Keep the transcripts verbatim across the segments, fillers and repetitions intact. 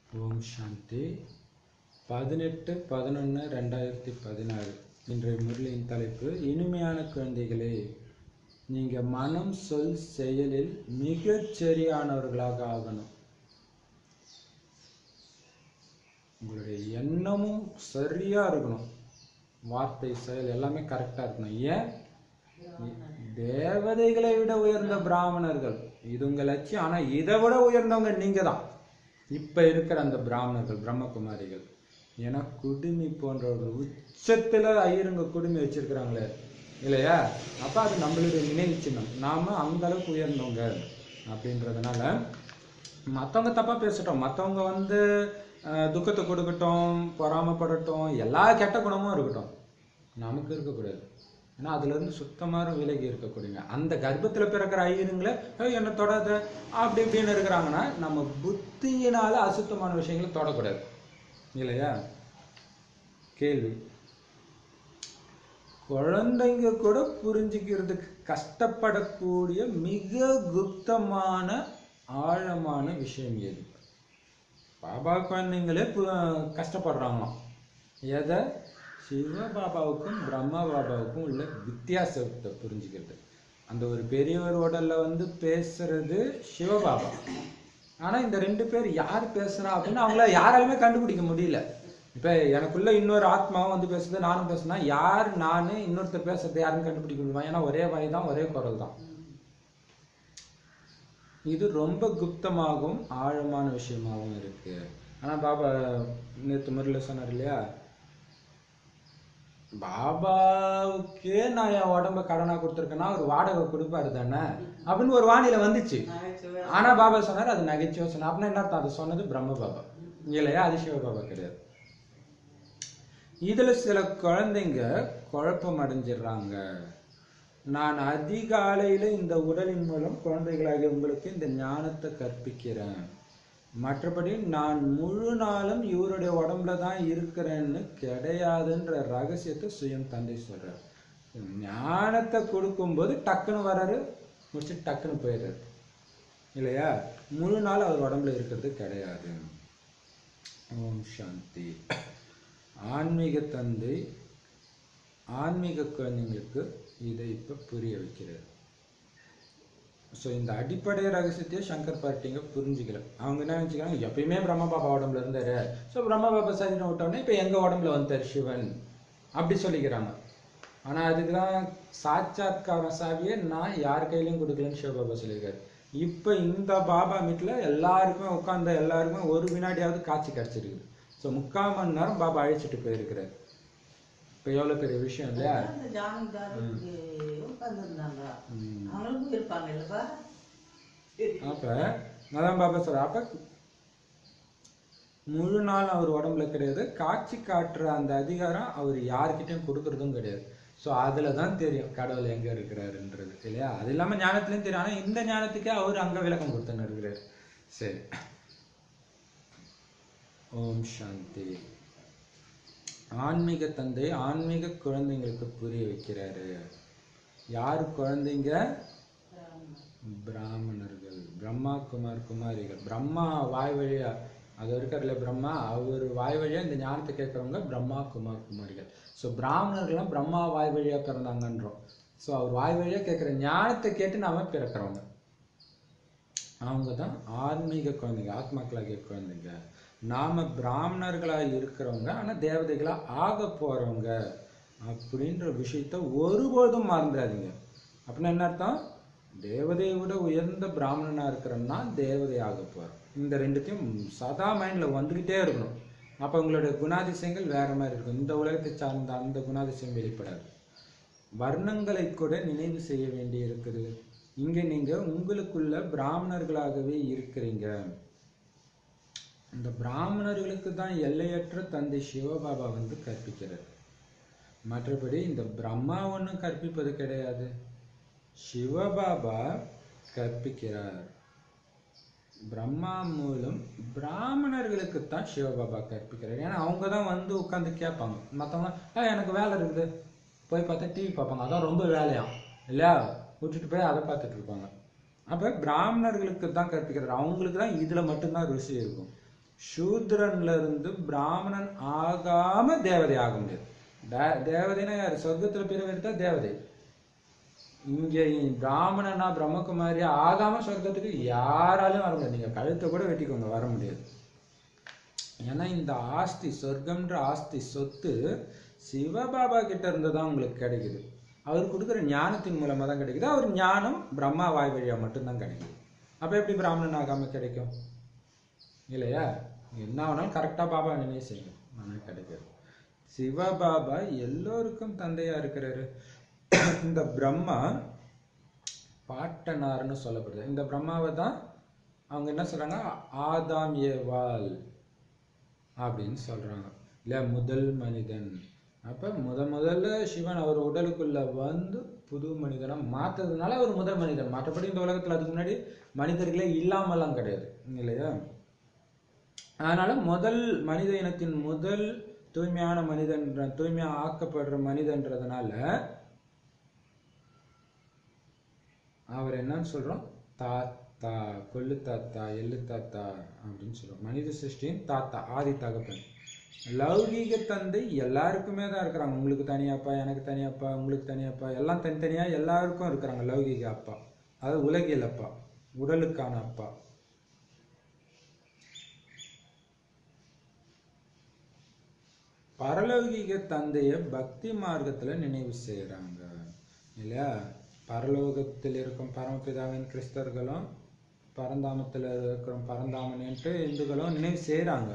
ஓம் சாந்தி. பதினெட்டு பதினொன்று ரெண்டாயிரத்தி பதினாறு இன்றைய முரளியின் தலைப்பு, இனிமையான குழந்தைகளே, நீங்கள் மனம் சொல் செயலில் மிகச் சரியானவர்களாக ஆகணும். உங்களுடைய எண்ணமும் சரியா இருக்கணும், வார்த்தை செயல் எல்லாமே கரெக்டா இருக்கணும். ஏன்? தேவதைகளை விட உயர்ந்த பிராமணர்கள் இது உங்க லட்சியம். ஆனா இதை விட உயர்ந்தவங்க நீங்க தான். இப்ப இருக்கிற அந்த பிராமணர்கள் பிரம்மகுமாரிகள், ஏன்னா குடுமி போன்றவர்கள் உச்சத்துல ஐயருங்க குடுமி வச்சிருக்கிறாங்களே இல்லையா? அப்ப அது நம்மளுடைய நினைவு சின்னம். நாம அந்த அளவுக்கு உயர்ந்தவங்க அப்படின்றதுனால மற்றவங்க தப்பா பேசட்டும், மற்றவங்க வந்து துக்கத்தை கொடுக்கட்டும், பொறாமப்படட்டும், எல்லா கெட்ட குணமும் இருக்கட்டும், நமக்கு இருக்கக்கூடாது. ஏன்னா அதுல இருந்து சுத்தமாக விலகி இருக்கக்கூடியங்க. அந்த கர்ப்பத்துல பிறக்கிற ஐயருங்களை என்ன தொடாத அப்படி இப்படின்னு இருக்கிறாங்கன்னா நம்ம புத்தியினால அசுத்தமான விஷயங்களை தொடக்கூடாது இல்லையா? கேள்வி, குழந்தைங்க கூட புரிஞ்சுக்கிறதுக்கு கஷ்டப்படக்கூடிய மிக குப்தமான ஆழமான விஷயம் எது? பாபா குழந்தைங்களே கஷ்டப்படுறாங்களாம். எதை? சிவபாபாவுக்கும் பிரம்மா பாபாவுக்கும் உள்ள வித்தியாசத்தை புரிஞ்சுக்கிறது. அந்த ஒரு பெரியவர் உடல்ல வந்து பேசுறது சிவபாபா, ஆனா இந்த ரெண்டு பேர் யார் பேசுறா அப்படின்னு அவங்கள யாராலுமே கண்டுபிடிக்க முடியல. இப்ப எனக்குள்ள இன்னொரு ஆத்மாவும் வந்து பேசுறது, நானும் பேசுனா யார் நானு இன்னொருத்தர் பேசுறது யாருன்னு கண்டுபிடிக்க முடியுமா? ஏன்னா ஒரே வாய் தான், ஒரே குரல் தான். இது ரொம்ப குப்தமாகவும் ஆழமான விஷயமாகவும் இருக்கு. ஆனா பாபா நேற்று முறையில் சொன்னார் இல்லையா, பாபாவுக்கே நான் என் உடம்ப கடனா கொடுத்துருக்கேன்னா அவர் வாடகை கொடுப்பாரு தானே அப்படின்னு ஒரு வானிலை வந்துச்சு. ஆனா பாபா சொன்னார் அது நகைச்சுவை சொன்னார். அப்படின்னா என்ன அர்த்தம்? அதை சொன்னது பிரம்ம பாபா இல்லையா, அது சிவ பாபா கிடையாது. இதுல சில குழந்தைங்க குழப்பம் அடைஞ்சிடுறாங்க. நான் அதிகாலையில இந்த உடலின் மூலம் குழந்தைகளாகிய உங்களுக்கு இந்த ஞானத்தை கற்பிக்கிறேன், மற்றபடி நான் முழு நாளும் இவருடைய உடம்புல தான் இருக்கிறேன்னு கிடையாதுன்ற ரகசியத்தை சுயம் தந்தை சொல்றாரு. ஞானத்தை கொடுக்கும்போது டக்குன்னு வர்றாரு, முடிச்சு டக்குன்னு போயிடுறாரு இல்லையா? முழு நாள் அவர் உடம்புல இருக்கிறது கிடையாது. ஓம் சாந்தி. ஆன்மீக தந்தை ஆன்மீக குழந்தைங்களுக்கு இதை இப்ப புரிய வைக்கிறார். ஸோ இந்த அடிப்படை ரகசியத்தையே சங்கர் பார்ட்டிங்க புரிஞ்சுக்கல. அவங்க என்ன நினைச்சுக்கிறாங்க, எப்பயுமே பிரம்ம பாபா உடம்புல இருந்தாரு, ஸோ பிரம்ம பாபா சரீரம் விட்டோடனே இப்போ எங்க உடம்புல வந்தார் சிவன் அப்படி சொல்லிக்கிறாங்க. ஆனா அதுக்குதான் சாட்சாத்கார சாவியை நான் யார் கையிலையும் கொடுக்கலன்னு சிவபாபா சொல்லியிருக்காரு. இப்போ இந்த பாபா வீட்டுல எல்லாருக்குமே உட்கார்ந்த எல்லாருக்குமே ஒரு வினாடியாவது காட்சி கிடைச்சிருக்கு. ஸோ முக்கால் மணி நேரம் பாபா அழிச்சிட்டு போயிருக்கிறார். இப்போ எவ்வளவு பெரிய விஷயம் இல்லையா? அப்ப அதான் பாபா சொல்ற, அப்ப முழு நாள் அவர் உடம்புல கிடையாது, காட்சி காட்டுற அந்த அதிகாரம் அவர் யாருக்கிட்டையும் கொடுக்கறதும் கிடையாது. ஸோ அதுலதான் தெரியும் கடவுள் எங்க இருக்கிறாருன்றது இல்லையா? அது இல்லாம ஞானத்திலையும் தெரியும். ஆனா இந்த ஞானத்துக்கே அவர் அங்க விளக்கம் கொடுத்துன்னு இருக்கிறார். சரி, ஓம் சாந்தி. ஆன்மீக தந்தை ஆன்மீக குழந்தைங்களுக்கு புரிய வைக்கிறாரு. யாரு குழந்தைங்க? பிராமணர்கள், பிரம்மா குமார் குமாரிகள். பிரம்மா வாய் வழியா அது இருக்காருல்ல பிரம்மா, அவர் வாய் வழியா இந்த ஞானத்தை கேட்கறவங்க பிரம்மா குமார் குமாரிகள். ஸோ பிராமணர்கள்லாம் பிரம்மா வாய் வழியா பிறந்தாங்கன்றோம். ஸோ அவர் வாய் வழியா கேட்கிற ஞானத்தை கேட்டு நாம பிறக்கிறவங்க, அவங்க தான் ஆன்மீக குழந்தைங்க, ஆத்மாக்களாகிய குழந்தைங்க. நாம பிராமணர்களா இருக்கிறவங்க ஆனா தேவதைகளா ஆக போறவங்க அப்படின்ற விஷயத்த ஒருபோதும் மறந்துடாதீங்க. அப்படின்னா என்ன அர்த்தம்? தேவதையை விட உயர்ந்த பிராமணனா இருக்கிறோம்னா தேவதை ஆக போறோம். இந்த ரெண்டுத்தையும் சதா மைண்ட்ல வந்துகிட்டே இருக்கணும். அப்ப உங்களுடைய குணாதிசயங்கள் வேற மாதிரி இருக்கும். இந்த உலகத்தை சார்ந்த அந்த குணாதிசயம் வெளிப்படாது. வர்ணங்களை கூட நினைவு செய்ய வேண்டி இருக்குது. இங்க நீங்க உங்களுக்குள்ள பிராமணர்களாகவே இருக்கிறீங்க. இந்த பிராமணர்களுக்கு தான் எல்லையற்ற தந்தை சிவபாபா வந்து கற்பிக்கிறார். மற்றபடி இந்த பிரம்மா ஒன்றும் கற்பிப்பது கிடையாது, சிவபாபா கற்பிக்கிறார். பிரம்மா மூலம் பிராமணர்களுக்கு தான் சிவபாபா கற்பிக்கிறார். ஏன்னா அவங்க தான் வந்து உட்காந்து கேட்பாங்க. மற்றவங்க எனக்கு வேலை இருக்குது போய் பார்த்தா டிவி பார்ப்பாங்க, அதான் ரொம்ப வேலையாம் இல்லையா, விட்டுட்டு போய் அதை பார்த்துட்டு இருப்பாங்க. அப்ப பிராமணர்களுக்கு தான் கற்பிக்கிறார். அவங்களுக்கு தான் இதுல மட்டும்தான் ருசி இருக்கும். சூத்ரன்ல இருந்து பிராமணன் ஆகாம தேவதை ஆக முடியாது. தேவதைனா யாரு? சொர்க்கத்துல பிறவி எடுத்தா தேவதை. இங்க பிராமணனா பிரம்மகுமாரி ஆகாம சொர்க்கத்துக்கு யாராலும் வர முடியாது. நீங்க கழுத்தை கூட வெட்டிக்கோங்க, வர முடியாது. ஏன்னா இந்த ஆஸ்தி, சொர்க்கம்ன்ற ஆஸ்தி சொத்து சிவபாபா கிட்ட இருந்து தான் உங்களுக்கு கிடைக்குது. அவர் கொடுக்குற ஞானத்தின் மூலமா தான் கிடைக்குது. அவர் ஞானம் பிரம்மா வாய் வழியா மட்டும்தான் கிடைக்குது. அப்ப எப்படி பிராமணன் ஆகாம கிடைக்கும்? இல்லையா? என்ன வேணாலும் கரெக்டா பாபா நினைவு செய்யும், ஆனால் கிடைக்காது. சிவபாபா எல்லோருக்கும் தந்தையா இருக்கிறாரு. இந்த பிரம்மா பாட்டனார்னு சொல்லப்படுது. இந்த பிரம்மாவை தான் அவங்க என்ன சொல்றாங்க? ஆதாம் ஏவாள் அப்படின்னு சொல்றாங்க இல்ல, முதல் மனிதன். அப்ப முத முதல்ல சிவன் அவர் உடலுக்குள்ள வந்து புது மனிதனா மாத்ததுனால அவர் முதல் மனிதன். மற்றபடி இந்த உலகத்துல அதுக்கு முன்னாடி மனிதர்களே இல்லாமலாம் கிடையாது, இல்லையா? அதனால முதல் மனித இனத்தின் முதல் தூய்மையான மனிதன், தூய்மையா ஆக்கப்படுற மனிதன்றதுனால அவர் என்னன்னு சொல்றோம்? தாத்தா, கொல்லு தாத்தா, எள்ளு தாத்தா அப்படின்னு சொல்றோம். மனித சிருஷ்டியின் தாத்தா, ஆதி தகப்பன். லௌகீக தந்தை எல்லாருக்குமே தான் இருக்கிறாங்க. உங்களுக்கு தனியாப்பா, எனக்கு தனியாப்பா, உங்களுக்கு தனியாப்பா, எல்லாம் தனித்தனியா எல்லாருக்கும் இருக்கிறாங்க லௌகீக அப்பா. அதாவது உலகியல் அப்பா, உடலுக்கான அப்பா. பரலௌகீக தந்தைய பக்தி மார்க்கத்துல நினைவு செய்யறாங்க இல்லையா? பரலோகத்தில் இருக்கும் பரமபிதாவின் கிறிஸ்தவர்களும் பரந்தாமத்துல இருக்கிற பரந்தாமன்ட்டு இந்துக்களும் நினைவு செய்யறாங்க.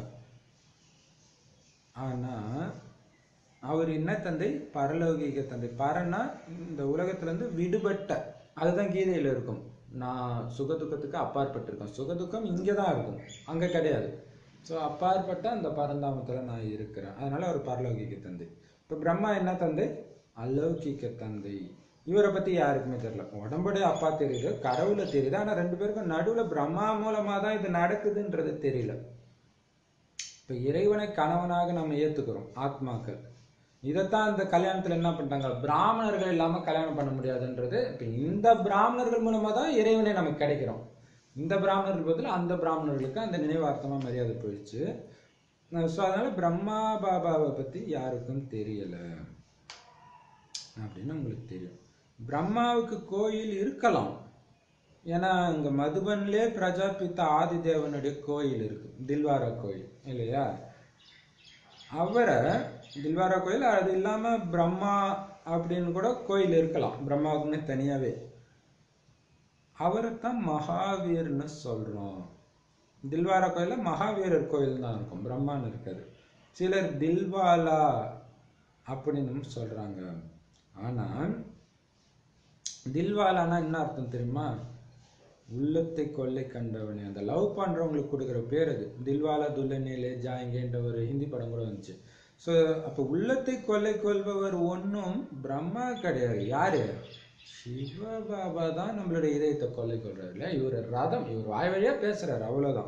ஆனா அவர் என்ன தந்தை? பரலௌகீக தந்தை. பரனா இந்த உலகத்துல இருந்து விடுபட்ட, அதுதான் கீதையில இருக்கும். நான் சுகதுக்கத்துக்கு அப்பாற்பட்டிருக்கேன். சுகதுக்கம் இங்கதான் இருக்கும், அங்க கிடையாது. ஸோ அப்பாற்பட்ட அந்த பரந்தாமத்துல நான் இருக்கிறேன். அதனால அவர் பரலௌகிக்க தந்தை. இப்போ பிரம்மா என்ன தந்தை? அலௌகிக்க தந்தை. இவரை பத்தி யாருக்குமே தெரியல. உடம்புடைய அப்பா தெரியுது, கடவுளை தெரியுது. ஆனா ரெண்டு பேருக்கும் நடுவுல பிரம்மா மூலமா தான் இது நடக்குதுன்றது தெரியல. இப்ப இறைவனை கணவனாக நம்ம ஏத்துக்கிறோம் ஆத்மாக்கள். இதைத்தான் இந்த கல்யாணத்துல என்ன பண்ணிட்டாங்க? பிராமணர்கள் இல்லாம கல்யாணம் பண்ண முடியாதுன்றது. இப்ப இந்த பிராமணர்கள் மூலமா தான் இறைவனை நமக்கு கிடைக்கிறோம். இந்த பிராமணர்கள் பதில் அந்த பிராமணர்களுக்கு அந்த நினைவார்த்தமா மரியாதை போயிடுச்சு. ஸோ அதனால பிரம்மா பாபாவை பத்தி யாருக்கும் தெரியல அப்படின்னு உங்களுக்கு தெரியும். பிரம்மாவுக்கு கோயில் இருக்கலாம். ஏன்னா இங்க மதுபன்லே பிரஜாபித்தா ஆதி தேவனுடைய கோயில் இருக்கு, தில்வாரா கோயில் இல்லையா? அவரை தில்வாரா கோயில், அது இல்லாம பிரம்மா அப்படின்னு கூட கோயில் இருக்கலாம், பிரம்மாவுக்குன்னு தனியாவே. அவரைத்தான் மகாவீர்னு சொல்றோம். தில்வாரா கோயில மகாவீரர் கோயில் தான் இருக்கும், பிரம்மான்னு இருக்காது. சிலர் தில்வாலா அப்படின்னு சொல்றாங்க. ஆனா தில்வாலானா என்ன அர்த்தம் தெரியுமா? உள்ளத்தை கொள்ளை கண்டவனே. அந்த லவ் பண்றவங்களுக்கு கொடுக்குற பேர் அது. தில்வாலா துல்லனிலே ஜாயங்கன்ற ஒரு ஹிந்தி படம் கூட வந்துச்சு. ஸோ அப்போ உள்ளத்தை கொள்ளை கொள்பவர் ஒன்றும் பிரம்மா கிடையாது. யாரு? சிவபாபா தான் நம்மளுடைய இதயத்தை கொள்ளை கொள்றாரு இல்லையா? இவர் ரதம், இவர் வாய் வழியா பேசுறாரு, அவ்வளவுதான்.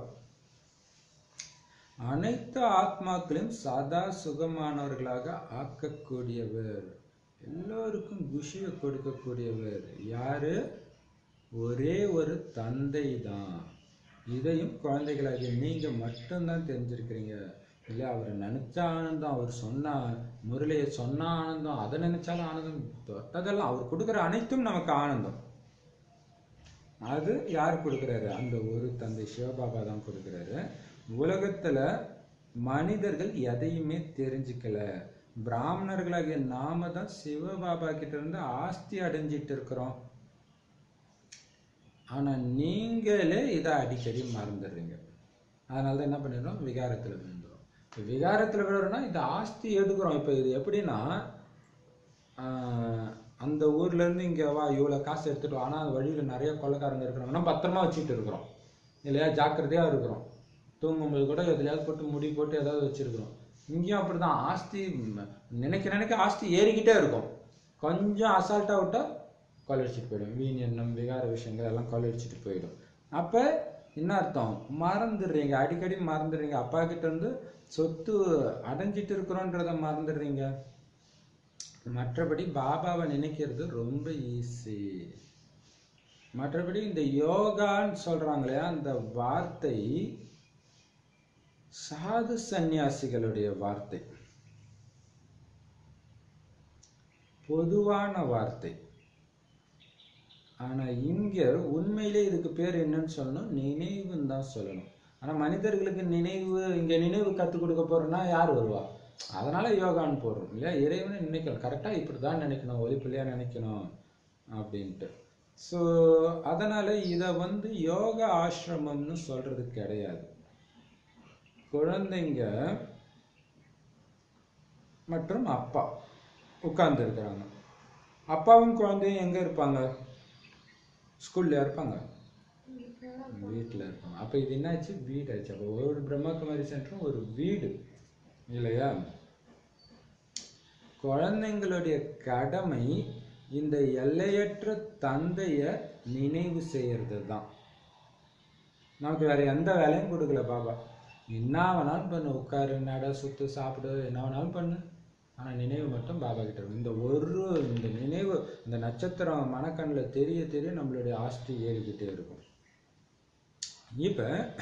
அனைத்து ஆத்மாக்களையும் சதா சுகமானவர்களாக ஆக்கக்கூடியவர், எல்லோருக்கும் குஷியை கொடுக்கக்கூடியவர் யாரு? ஒரே ஒரு தந்தை தான். இதையும் குழந்தைகளாகிய நீங்க மட்டும்தான் தெரிஞ்சிருக்கிறீங்க இல்லையா? அவரை நினைச்சா ஆனந்தம், அவர் சொன்ன முரளியை சொன்னா ஆனந்தம், அதை நினைச்சாலும் ஆனந்தம். தொட்டதெல்லாம் அவர் கொடுக்குற அனைத்தும் நமக்கு ஆனந்தம். அது யார் கொடுக்குறாரு? அந்த ஒரு தந்தை சிவபாபா தான் கொடுக்குறாரு. உலகத்துல மனிதர்கள் எதையுமே தெரிஞ்சுக்கல. பிராமணர்களாகிய நாம தான் சிவபாபா கிட்ட இருந்து ஆஸ்தி அடைஞ்சிட்டு இருக்கிறோம். ஆனா நீங்களே இதை அடிக்கடி மறந்துடுறீங்க. அதனாலதான் என்ன பண்ணிடுறோம்? விகாரத்துல விழுந்துடும். விகாரத்துல விழுறோம்னா இந்த ஆஸ்தி எடுக்கிறோம். இப்ப இது எப்படின்னா, ஆஹ் அந்த ஊர்ல இருந்து இங்க வா, இவ்வளவு காசு எடுத்துட்டு. ஆனா அந்த வழியில நிறைய கொள்ளைக்காரங்க இருக்கிறாங்கன்னா பத்திரமா வச்சுட்டு இருக்கிறோம் இல்லையா? ஜாக்கிரதையா இருக்கிறோம். தூங்கும்போது கூட எதுலையாவது போட்டு முடி போட்டு ஏதாவது வச்சிருக்கிறோம். இங்கேயும் அப்படிதான். ஆஸ்தி நினைக்க நினைக்க ஆஸ்தி ஏறிக்கிட்டே இருக்கும். கொஞ்சம் அசால்ட்டா விட்டா கொள்ளடிச்சிட்டு போயிடும். வீண் எண்ணம், விகார விஷயங்கள் எல்லாம் கொள்ளடிச்சிட்டு போயிடும். அப்ப என்ன அர்த்தம்? மறந்துடுறீங்க, அடிக்கடி மறந்துடுறீங்க. அப்பா கிட்ட இருந்து சொத்து அடைஞ்சிட்டு இருக்கிறோன்றத மறந்துடுறீங்க. மற்றபடி பாபாவை நினைக்கிறது ரொம்ப ஈஸி. மற்றபடி இந்த யோகான்னு சொல்றாங்க இல்லையா, அந்த வார்த்தை சாது சந்நியாசிகளுடைய வார்த்தை, பொதுவான வார்த்தை. ஆனா இங்க உண்மையிலே இதுக்கு பேர் என்னன்னு சொல்லணும், நினைவுன்னு தான் சொல்லணும். ஆனா மனிதர்களுக்கு நினைவு, இங்க நினைவு கற்றுக் கொடுக்க போறோம்னா யார் வருவா? அதனால யோகான்னு போடுறோம் இல்லையா? இறைவனை நினைக்கணும், கரெக்டா இப்படிதான் நினைக்கணும், ஒலிப்பிள்ளையா நினைக்கணும் அப்படின்ட்டு. ஸோ அதனால இதை வந்து யோகா ஆசிரமம்னு சொல்றது கிடையாது. குழந்தைங்க மற்றும் அப்பா உட்கார்ந்து இருக்கிறாங்க. அப்பாவும் குழந்தையும் எங்க இருப்பாங்க? ஸ்கூல்ல இருப்பாங்க, வீட்டில் இருப்பாங்க. அப்போ இது என்னாச்சு? வீடு ஆச்சு. அப்போ ஒரு பிரம்மகுமாரி சென்டரும் ஒரு வீடு இல்லையா? குழந்தைங்களுடைய கடமை இந்த எல்லையற்ற தந்தைய நினைவு செய்யறது தான். நமக்கு வேற எந்த வேலையும் கொடுக்கல பாபா. என்ன வேணாலும் பண்ணு, உட்காரு, நட, சுத்து, சாப்பிடு, என்ன வேணாலும் பண்ணு, ஆனா நினைவு மட்டும் பாபா கிட்ட இருக்கும். இந்த ஒரு இந்த நினைவு, இந்த நட்சத்திரம் மனக்கண்ணில் தெரிய தெரிய நம்மளுடைய ஆஸ்தி ஏறிக்கிட்டே இருக்கும். இப்ப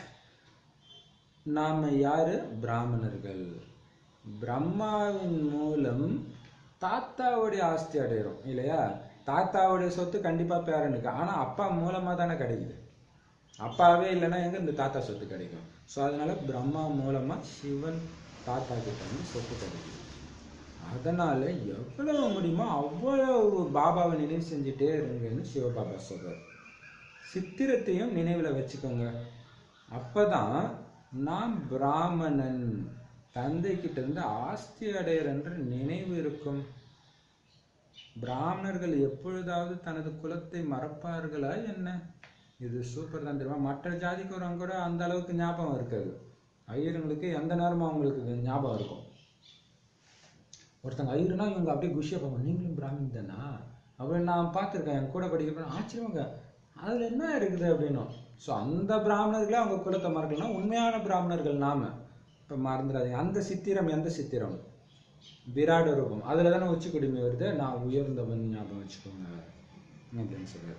நாம யாரு? பிராமணர்கள். பிரம்மாவின் மூலம் தாத்தாவுடைய ஆஸ்தி அடைகிறோம் இல்லையா? தாத்தாவுடைய சொத்து கண்டிப்பா பேரனுக்கு, ஆனா அப்பா மூலமா தானே கிடைக்குது. அப்பாவே இல்லைன்னா எங்க இந்த தாத்தா சொத்து கிடைக்கும்? ஸோ அதனால பிரம்மா மூலமா சிவன் தாத்தா கிட்ட வந்து சொத்து கிடைக்குது. அதனால எவ்வளவு முடியுமோ அவ்வளவு பாபாவை நினைவு செஞ்சுட்டே இருங்கன்னு சிவபாபா சொல்றாரு. சித்திரத்தையும் நினைவுல வச்சுக்கோங்க. அப்பதான் நான் பிராமணன், தந்தை கிட்ட இருந்து ஆஸ்தி அடையறன்ற நினைவு இருக்கும். பிராமணர்கள் எப்பொழுதாவது தனது குலத்தை மறப்பார்களா என்ன? இது சூப்பர் தான் தெரியுமா? மற்ற ஜாதிக்காரங்க கூட அந்த அளவுக்கு ஞாபகம் இருக்காது. ஐயருங்களுக்கு எந்த நேரமும் அவங்களுக்கு ஞாபகம் இருக்கும். ஒருத்தங்க ஐயர்னா இவங்க அப்படியே குஷியா பார்ப்பாங்க, நீங்களும் பிராமின் தானா அப்படின்னு நான் பார்த்துருக்கேன். என் கூட படிக்கிறப்ப ஆச்சரியமாங்க, அதுல என்ன இருக்குது அப்படின்னும். ஸோ அந்த பிராமணர்களே அவங்க குலத்தை மறக்கலாம். உண்மையான பிராமணர்கள் நாம இப்போ மறந்துடாதீங்க. அந்த சித்திரம் எந்த சித்திரம்? விராட ரூபம். அதுல தானே உச்சி குடிமை வருது. நான் உயர்ந்தவன் ஞாபகம் வச்சுக்கோங்க அப்படின்னு சொல்றாரு.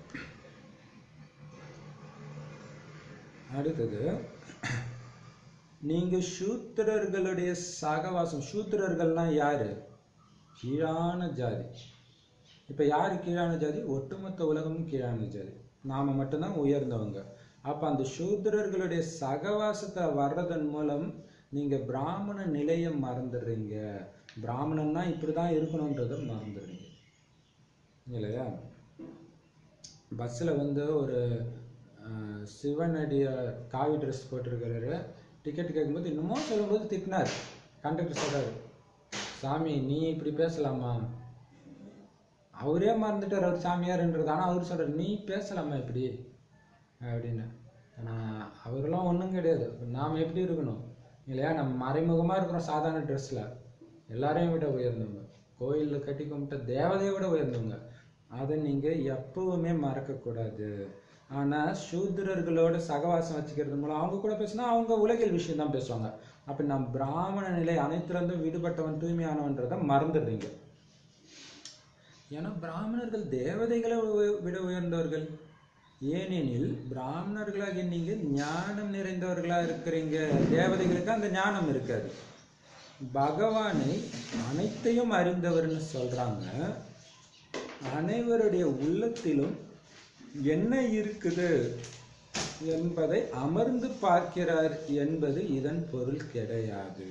அடுத்தது, நீங்க சூத்திரர்களுடைய சகவாசம். சூத்திரர்கள்னா யாரு? கீழான ஜாதி. இப்ப யாரு கீழான ஜாதி? ஒட்டுமொத்த உலகமும் கீழான ஜாதி, நாம மட்டும்தான் உயர்ந்தவங்க. அப்ப அந்த சூத்திரர்களுடைய சகவாசத்தை வர்றதன் மூலம் நீங்க பிராமண நிலையை மறந்துடுறீங்க. பிராமணன்னா இப்படிதான் இருக்கணும்ன்றத மறந்துடுறீங்க இல்லையா? பஸ்ல வந்து ஒரு சிவனடிய காவி ட்ரெஸ் போட்டிருக்கிறாரு. டிக்கெட் கேட்கும்போது இன்னமும் சொல்லும்போது திட்டினார். கண்டக்டர் சொல்றாரு, சாமி நீ இப்படி பேசலாமா? அவரே மறந்துட்டார் அவர் சாமியார்ன்றது. ஆனால் அவர் சொல்றாரு, நீ பேசலாமா இப்படி அப்படின்னு. ஆனால் அவரெல்லாம் ஒன்றும் கிடையாது. நாம் எப்படி இருக்கணும் இல்லையா? நம்ம மறைமுகமாக இருக்கிறோம் சாதாரண ட்ரெஸ்ஸில். எல்லாரையும் விட உயர்ந்தவங்க, கோயிலில் கட்டி கும்பிட்ட தேவதையை விட உயர்ந்தவங்க. அதை நீங்கள் எப்பவுமே மறக்கக்கூடாது. ஆனால் சூத்திரர்களோட சகவாசம் வச்சுக்கிறது மூலம் அவங்க கூட பேசினா அவங்க உலகில் விஷயம் தான் பேசுவாங்க. அப்போ நம்ம பிராமண நிலை அனைத்துலேருந்தும் விடுபட்டவன், தூய்மையானவன்றதை மறந்துடுறீங்க. ஏன்னா பிராமணர்கள் தேவதைகளை விட உயர்ந்தவர்கள். ஏனெனில் பிராமணர்களாக நீங்க ஞானம் நிறைந்தவர்களா இருக்கிறீங்க. தேவதைகளுக்கு அந்த ஞானம் இருக்காது. பகவானை அனைத்தையும் அறிந்தவர்னு சொல்றாங்க. அனைவருடைய உள்ளத்திலும் என்ன இருக்குது என்பதை அமர்ந்து பார்க்கிறார் என்பது இதன் பொருள் கிடையாது.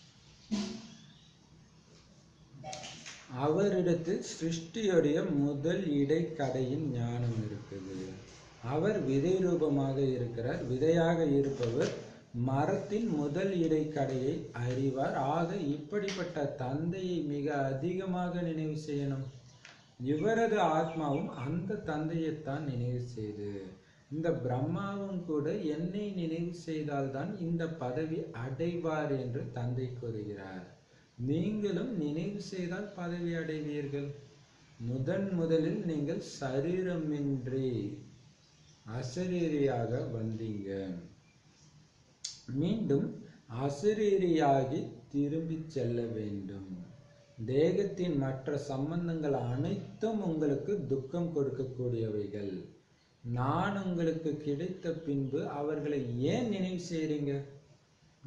அவரிடத்தில் சிருஷ்டியுடைய முதல் இடைக்கடையின் ஞானம் இருக்குது. அவர் விதை ரூபமாக இருக்கிறார். விதையாக இருப்பவர் மரத்தின் முதல் இடைக்கடையை அறிவார். ஆக இப்படிப்பட்ட தந்தையை மிக அதிகமாக நினைவு செய்யணும். இவரது ஆத்மாவும் அந்த தந்தையைத்தான் நினைவு செய்து, இந்த பிரம்மாவும் கூட என்னை நினைவு செய்தால்தான் இந்த பதவி அடைவார் என்று தந்தை கூறுகிறார். நீங்களும் நினைவு செய்தால் பதவி அடைவீர்கள். முதன் முதலில் நீங்கள் சரீரமின்றி அசரீரியாக வந்தீங்க. மீண்டும் அசரீரியாகி திரும்பி செல்ல வேண்டும். தேகத்தின் மற்ற சம்பந்தங்கள் அனைத்தும் உங்களுக்கு துக்கம் கொடுக்கக்கூடியவைகள். நான் உங்களுக்கு கிடைத்த பின்பு அவர்களை ஏன் நினைவு செய்றீங்க?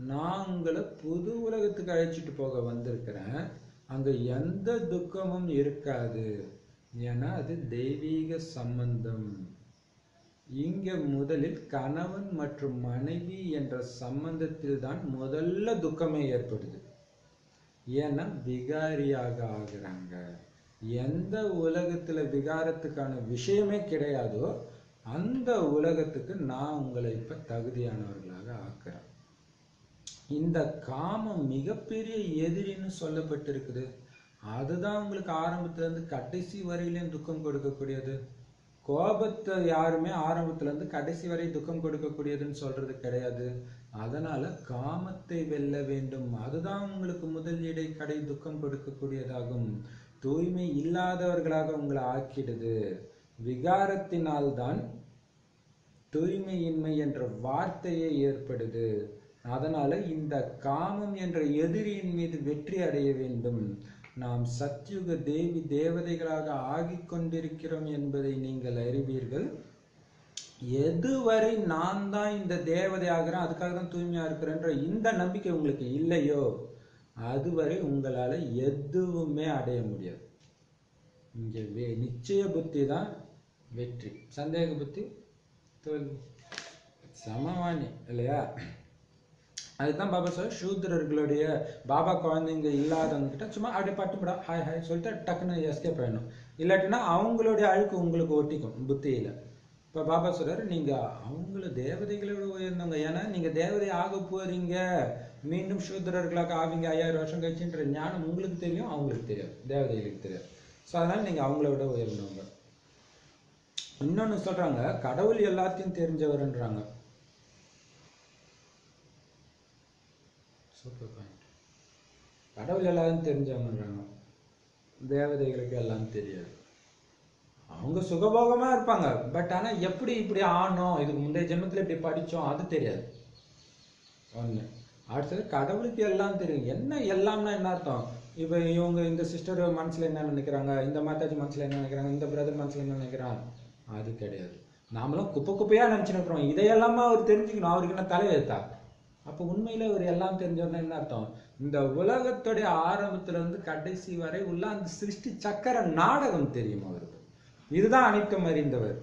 நான் உங்களை புது உலகத்துக்கு அழைச்சிட்டு போக வந்திருக்கிறேன். அங்க எந்த துக்கமும் இருக்காது. ஏன்னா அது தெய்வீக சம்பந்தம். இங்க முதலில் கணவன் மற்றும் மனைவி என்ற சம்பந்தத்தில் தான் முதல்ல துக்கமே ஏற்படுது. ஏன்னா விகாரியாக ஆகுறாங்க. எந்த உலகத்துல விகாரத்துக்கான விஷயமே கிடையாதோ அந்த உலகத்துக்கு நான் உங்களை இப்ப தகுதியானவர்களாக ஆக்குறேன். இந்த காமம் மிகப்பெரிய எதிரின்னு சொல்லப்பட்டிருக்குது. அதுதான் உங்களுக்கு ஆரம்பத்துல இருந்து கடைசி வரையிலும் துக்கம் கொடுக்கக்கூடியது. கோபத்தை யாருமே ஆரம்பத்துல இருந்து கடைசி வரை துக்கம் கொடுக்கக்கூடியதுன்னு சொல்றது கிடையாது. அதனால காமத்தை வெல்ல வேண்டும். அதுதான் உங்களுக்கு முதல் இடை கடை துக்கம் கொடுக்கக்கூடியதாகும். தூய்மை இல்லாதவர்களாக உங்களை ஆக்கிடுது. விகாரத்தினால் தான் தூய்மையின்மை என்ற வார்த்தையே ஏற்படுது. அதனால இந்த காமம் என்ற எதிரியின் மீது வெற்றி அடைய வேண்டும். நாம் சத்யுக தேவி தேவதைகளாக ஆகிக் கொண்டிருக்கிறோம் என்பதை நீங்கள் அறிவீர்கள். எதுவரை நான் தான் இந்த தேவதை ஆகிறேன், அதுக்காக தான் தூய்மையா இருக்கிறேன்ற இந்த நம்பிக்கை உங்களுக்கு இல்லையோ அதுவரை உங்களால எதுவுமே அடைய முடியாது. இங்க நிச்சய புத்தி தான் வெற்றி, சந்தேக புத்தி தோல்வி. சமவாணி இல்லையா? அதுதான் பாபா சார் சூத்திரர்களுடைய பாபா குழந்தைங்க இல்லாதவங்க கிட்ட சும்மா அப்படியே பட்டுப்படா ஹாய் ஹாய் சொல்லிட்டு டக்குன்னு எஸ்கேப் ஆயிடணும். இல்லாட்டினா அவங்களுடைய அழுக்கு உங்களுக்கு ஒட்டிக்கும் புத்தியில. இப்போ பாபா சொல்றாரு, நீங்க அவங்கள தேவதைகளோட உயர்ந்தவங்க. ஏன்னா நீங்க தேவதை ஆக போறீங்க, மீண்டும் சூத்திரர்களாக ஆவீங்க ஐயாயிரம் வருஷம் கழிச்சுன்ற ஞானம் உங்களுக்கு தெரியும், அவங்களுக்கு தெரியாது, தேவதைகளுக்கு தெரியாது. ஸோ அதனால நீங்க அவங்கள விட உயர்ந்தவங்க. இன்னொன்னு சொல்றாங்க, கடவுள் எல்லாத்தையும் தெரிஞ்சவர்ன்றாங்க. Super point. கடவுள் எல்லாரும் தெரிஞ்சவங்கன்றாங்க, தேவதைகளுக்கு எல்லாம் தெரியாது. அவங்க சுகபோகமா இருப்பாங்க, பட் ஆனா எப்படி இப்படி ஆனோம், இதுக்கு முந்தைய ஜென்மத்துல இப்படி படிச்சோம் அது தெரியாது. ஒண்ணு. அடுத்தது கடவுளுக்கு எல்லாம் தெரியும். என்ன எல்லாம்னா என்ன அர்த்தம்? இப்ப இவங்க இந்த சிஸ்டர் மனசுல என்ன நினைக்கிறாங்க, இந்த மாதாஜி மனசுல என்ன நினைக்கிறாங்க, இந்த பிரதர் மனசுல என்ன நினைக்கிறான், அது கிடையாது. நாமளும் குப்பை குப்பையா நினைச்சுன்னு இருக்கிறோம். இதையெல்லாமா அவர் தெரிஞ்சுக்கணும், அவருக்கு என்ன தலையெழுத்தா? அப்ப உண்மையில ஒரு எல்லாம் தெரிஞ்சவர்னா என்ன அர்த்தம்? இந்த உலகத்துடைய ஆரம்பத்துல இருந்து கடைசி வரை உள்ள அந்த சிருஷ்டி சக்கர நாடகம் தெரியும் அவருக்கு. இதுதான் அனைத்தும் அறிந்தவர்.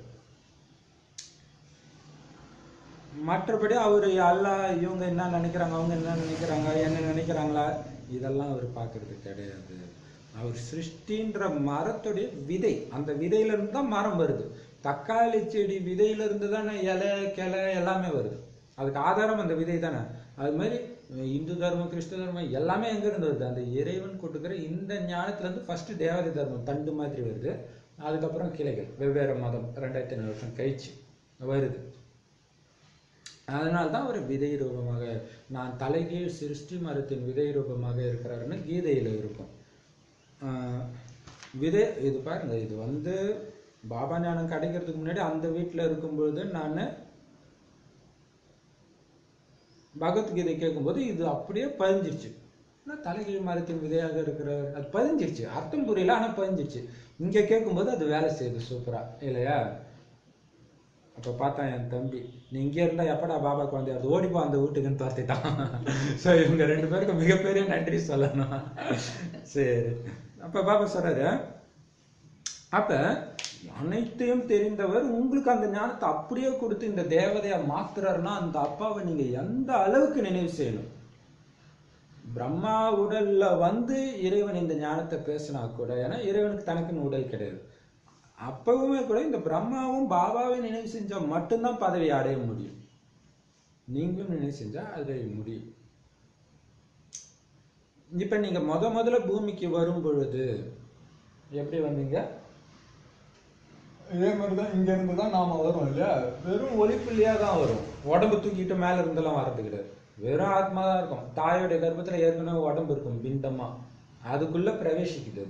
மற்றபடி அவரு அல்லா இவங்க என்ன நினைக்கிறாங்க, அவங்க என்ன நினைக்கிறாங்க, என்ன நினைக்கிறாங்களா, இதெல்லாம் அவர் பார்க்கறது கிடையாது. அவர் சிருஷ்டின்ற மரத்துடைய விதை, அந்த விதையில இருந்து தான் மரம் வருது. தக்காளி செடி விதையில இருந்து தானே இலை கிளை எல்லாமே வருது. அதுக்கு ஆதாரம் அந்த விதை தானே. அது மாதிரி இந்து தர்மம் கிறிஸ்துவ தர்மம் எல்லாமே எங்க இருந்து வருது? அந்த இறைவன் கொடுக்குற இந்த ஞானத்துல இருந்து ஃபர்ஸ்ட் தேவதை தர்மம் தண்டு மாதிரி வருது. அதுக்கப்புறம் கிளைகள் வெவ்வேறு மதம் ரெண்டாயிரத்தி ஐநூறு வருஷம் கழிச்சு வருது. அதனால்தான் அவர் விதை ரூபமாக, நான் தலைகீழ் சிருஷ்டி மரத்தின் விதை ரூபமாக இருக்கிறாருன்னு கீதையில இருக்கும். ஆஹ் விதை இது பாருங்க, இது வந்து பாபா ஞானம் கிடைக்கிறதுக்கு முன்னாடி அந்த வீட்டுல இருக்கும்பொழுது நான் பகவத்கீதை கேட்கும்போது இது அப்படியே பதிஞ்சிருச்சு. தலைகீழ் மரத்தின் விதையாக இருக்கிற அது பதிஞ்சிருச்சு. அர்த்தம் புரியல, ஆனா பதிஞ்சிருச்சு. இங்க கேட்கும்போது அது வேலை செய்யுது சூப்பரா இல்லையா? அப்ப பார்த்தா என் தம்பி, நீ இங்கே இருந்தா எப்படா பாபாக்கு வந்து அது ஓடிப்போ அந்த வீட்டுக்குன்னு பார்த்துட்டான். ஸோ இவங்க ரெண்டு பேருக்கும் மிகப்பெரிய நன்றி சொல்லணும். சரி, அப்ப பாபா சொல்றாரு, அப்ப அனைத்தையும் தெரிந்தவர் உங்களுக்கு அந்த ஞானத்தை அப்படியே கொடுத்து இந்த தேவதையா மாத்துறாருன்னா அந்த அப்பாவை நீங்க எந்த அளவுக்கு நினைவு செய்யணும். பிரம்மா உடல்ல வந்து இறைவன் இந்த ஞானத்தை பேசினா கூட, ஏன்னா இறைவனுக்கு தனக்குன்னு உடல் கிடையாது, அப்பவுமே கூட இந்த பிரம்மாவும் பாபாவை நினைவு செஞ்சா மட்டும்தான் பதவி அடைய முடியும். நீங்களும் நினைவு செஞ்சா அடைய முடியும். இப்ப நீங்க முத முதல்ல பூமிக்கு வரும் பொழுது எப்படி வந்தீங்க? இதே மாதிரிதான் இங்க இருந்துதான் நாம வரும் இல்லையா? வெறும் ஒளிப்புள்ளியா தான் வரும். உடம்பு தூக்கிட்டு மேல இருந்தெல்லாம் வர்றது கிடையாது. வெறும் ஆத்மா தான் இருக்கும். தாயோடைய கர்ப்பத்துல ஏற்கனவே உடம்பு இருக்கும் பிண்டமா, அதுக்குள்ள பிரவேசிக்குது.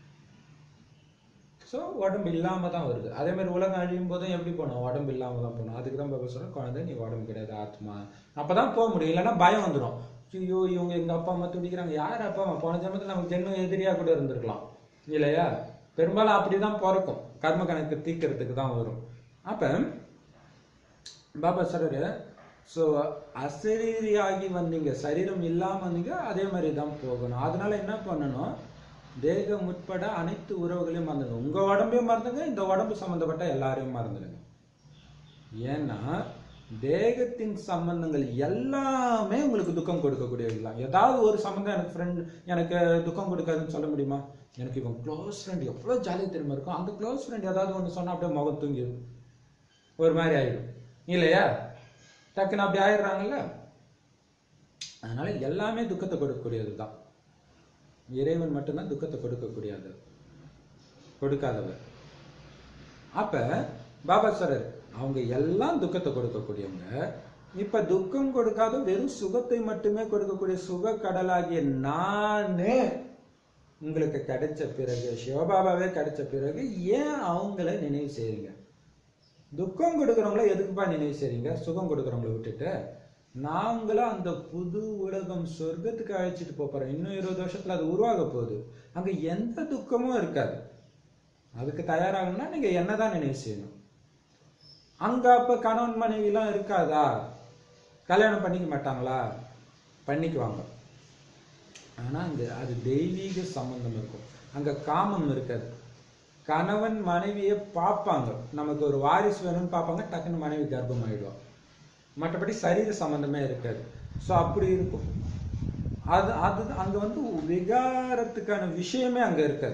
ஸோ உடம்பு இல்லாம தான் வருது. அதே மாதிரி உலகம் அழியும் போதும் எப்படி போனோம்? உடம்பு இல்லாம தான் போனோம். அதுக்கு தான் பாபா சொல்றேன், குழந்தை நீ உடம்பு கிடையாது ஆத்மா. அப்பதான் போக முடியும், இல்லைன்னா பயம் வந்துடும். ஐயோ இவங்க எங்க அப்பா அம்மா துடிக்கிறாங்க. யார் அப்பா அம்மா? போன ஜென்மத்துல நமக்கு ஜென்மம் எதிரியா கூட இருந்திருக்கலாம் இல்லையா? பெரும்பாலும் அப்படிதான் பிறக்கும், கர்ம கணக்கு தீக்கிறதுக்கு தான் வரும். அப்ப பாபா சொல்றாரு, ஸோ அசரீரியாகி வந்தீங்க, சரீரம் இல்லாமல் வந்தீங்க, அதே மாதிரி தான் போகணும். அதனால என்ன பண்ணணும், தேகம் உட்பட அனைத்து உறவுகளையும் மறந்துடுங்க. உங்க உடம்பையும் மறந்துங்க, இந்த உடம்பு சம்பந்தப்பட்ட எல்லாரையும் மறந்துடுங்க. ஏன்னா தேகத்தின் சம்பந்தங்கள் எல்லாமே உங்களுக்கு துக்கம் கொடுக்கக்கூடியதுதான். ஏதாவது ஒரு சம்பந்தம் எனக்கு ஃப்ரெண்ட் எனக்கு துக்கம் கொடுக்காதுன்னு சொல்ல முடியுமா? எனக்கு இவன் க்ளோஸ் ஃப்ரெண்ட் எவ்வளோ ஜாலியாக திரும்ப இருக்கும், அந்த க்ளோஸ் ஃப்ரெண்ட் ஏதாவது ஒன்று சொன்னால் அப்படியே முகம் தூங்கிடும், ஒரு மாதிரி ஆயிடும் இல்லையா? டக்குன்னு அப்படி ஆயிடுறாங்கல்ல. அதனால எல்லாமே துக்கத்தை கொடுக்கக்கூடியது தான். இறைவன் மட்டும்தான் துக்கத்தை கொடுக்கக்கூடியது, கொடுக்காதவர். அப்ப பாபா சொல்றாரு, அவங்க எல்லாம் துக்கத்தை கொடுக்கக்கூடியவங்க. இப்ப துக்கம் கொடுக்காத வெறும் சுகத்தை மட்டுமே கொடுக்கக்கூடிய சுக கடலாகிய நானே உங்களுக்கு கிடைச்ச பிறகு, சிவபாபாவே கிடைச்ச பிறகு ஏன் அவங்கள நினைவு செய்றீங்க? துக்கம் கொடுக்குறவங்கள எதுக்குப்பா நினைவு செய்றீங்க? சுகம் கொடுக்குறவங்கள விட்டுட்டு நாங்களும் அந்த புது உலகம் சொர்க்கத்துக்கு அழைச்சிட்டு போறோம். இன்னும் இருபது வருஷத்துல அது உருவாக போகுது. அங்க எந்த துக்கமும் இருக்காது. அதுக்கு தயாராகணும்னா நீங்க என்னதான் நினைவு செய்யணும். அங்க அப்ப கணவன் மனைவி எல்லாம் இருக்காதா? கல்யாணம் பண்ணிக்க மாட்டாங்களா? பண்ணிக்குவாங்க. ஆனா அங்க அது தெய்வீக சம்பந்தம் இருக்கும், அங்க காமம் இருக்காது. கணவன் மனைவியை பார்ப்பாங்க, நமக்கு ஒரு வாரிசு வேணும்னு பார்ப்பாங்க, டக்குன்னு மனைவி கர்ப்பம் ஆயிடுவோம். மற்றபடி சரீர சம்பந்தமே இருக்காது. ஸோ அப்படி இருக்கும். அது அது அங்க வந்து விகாரத்துக்கான விஷயமே அங்க இருக்காது.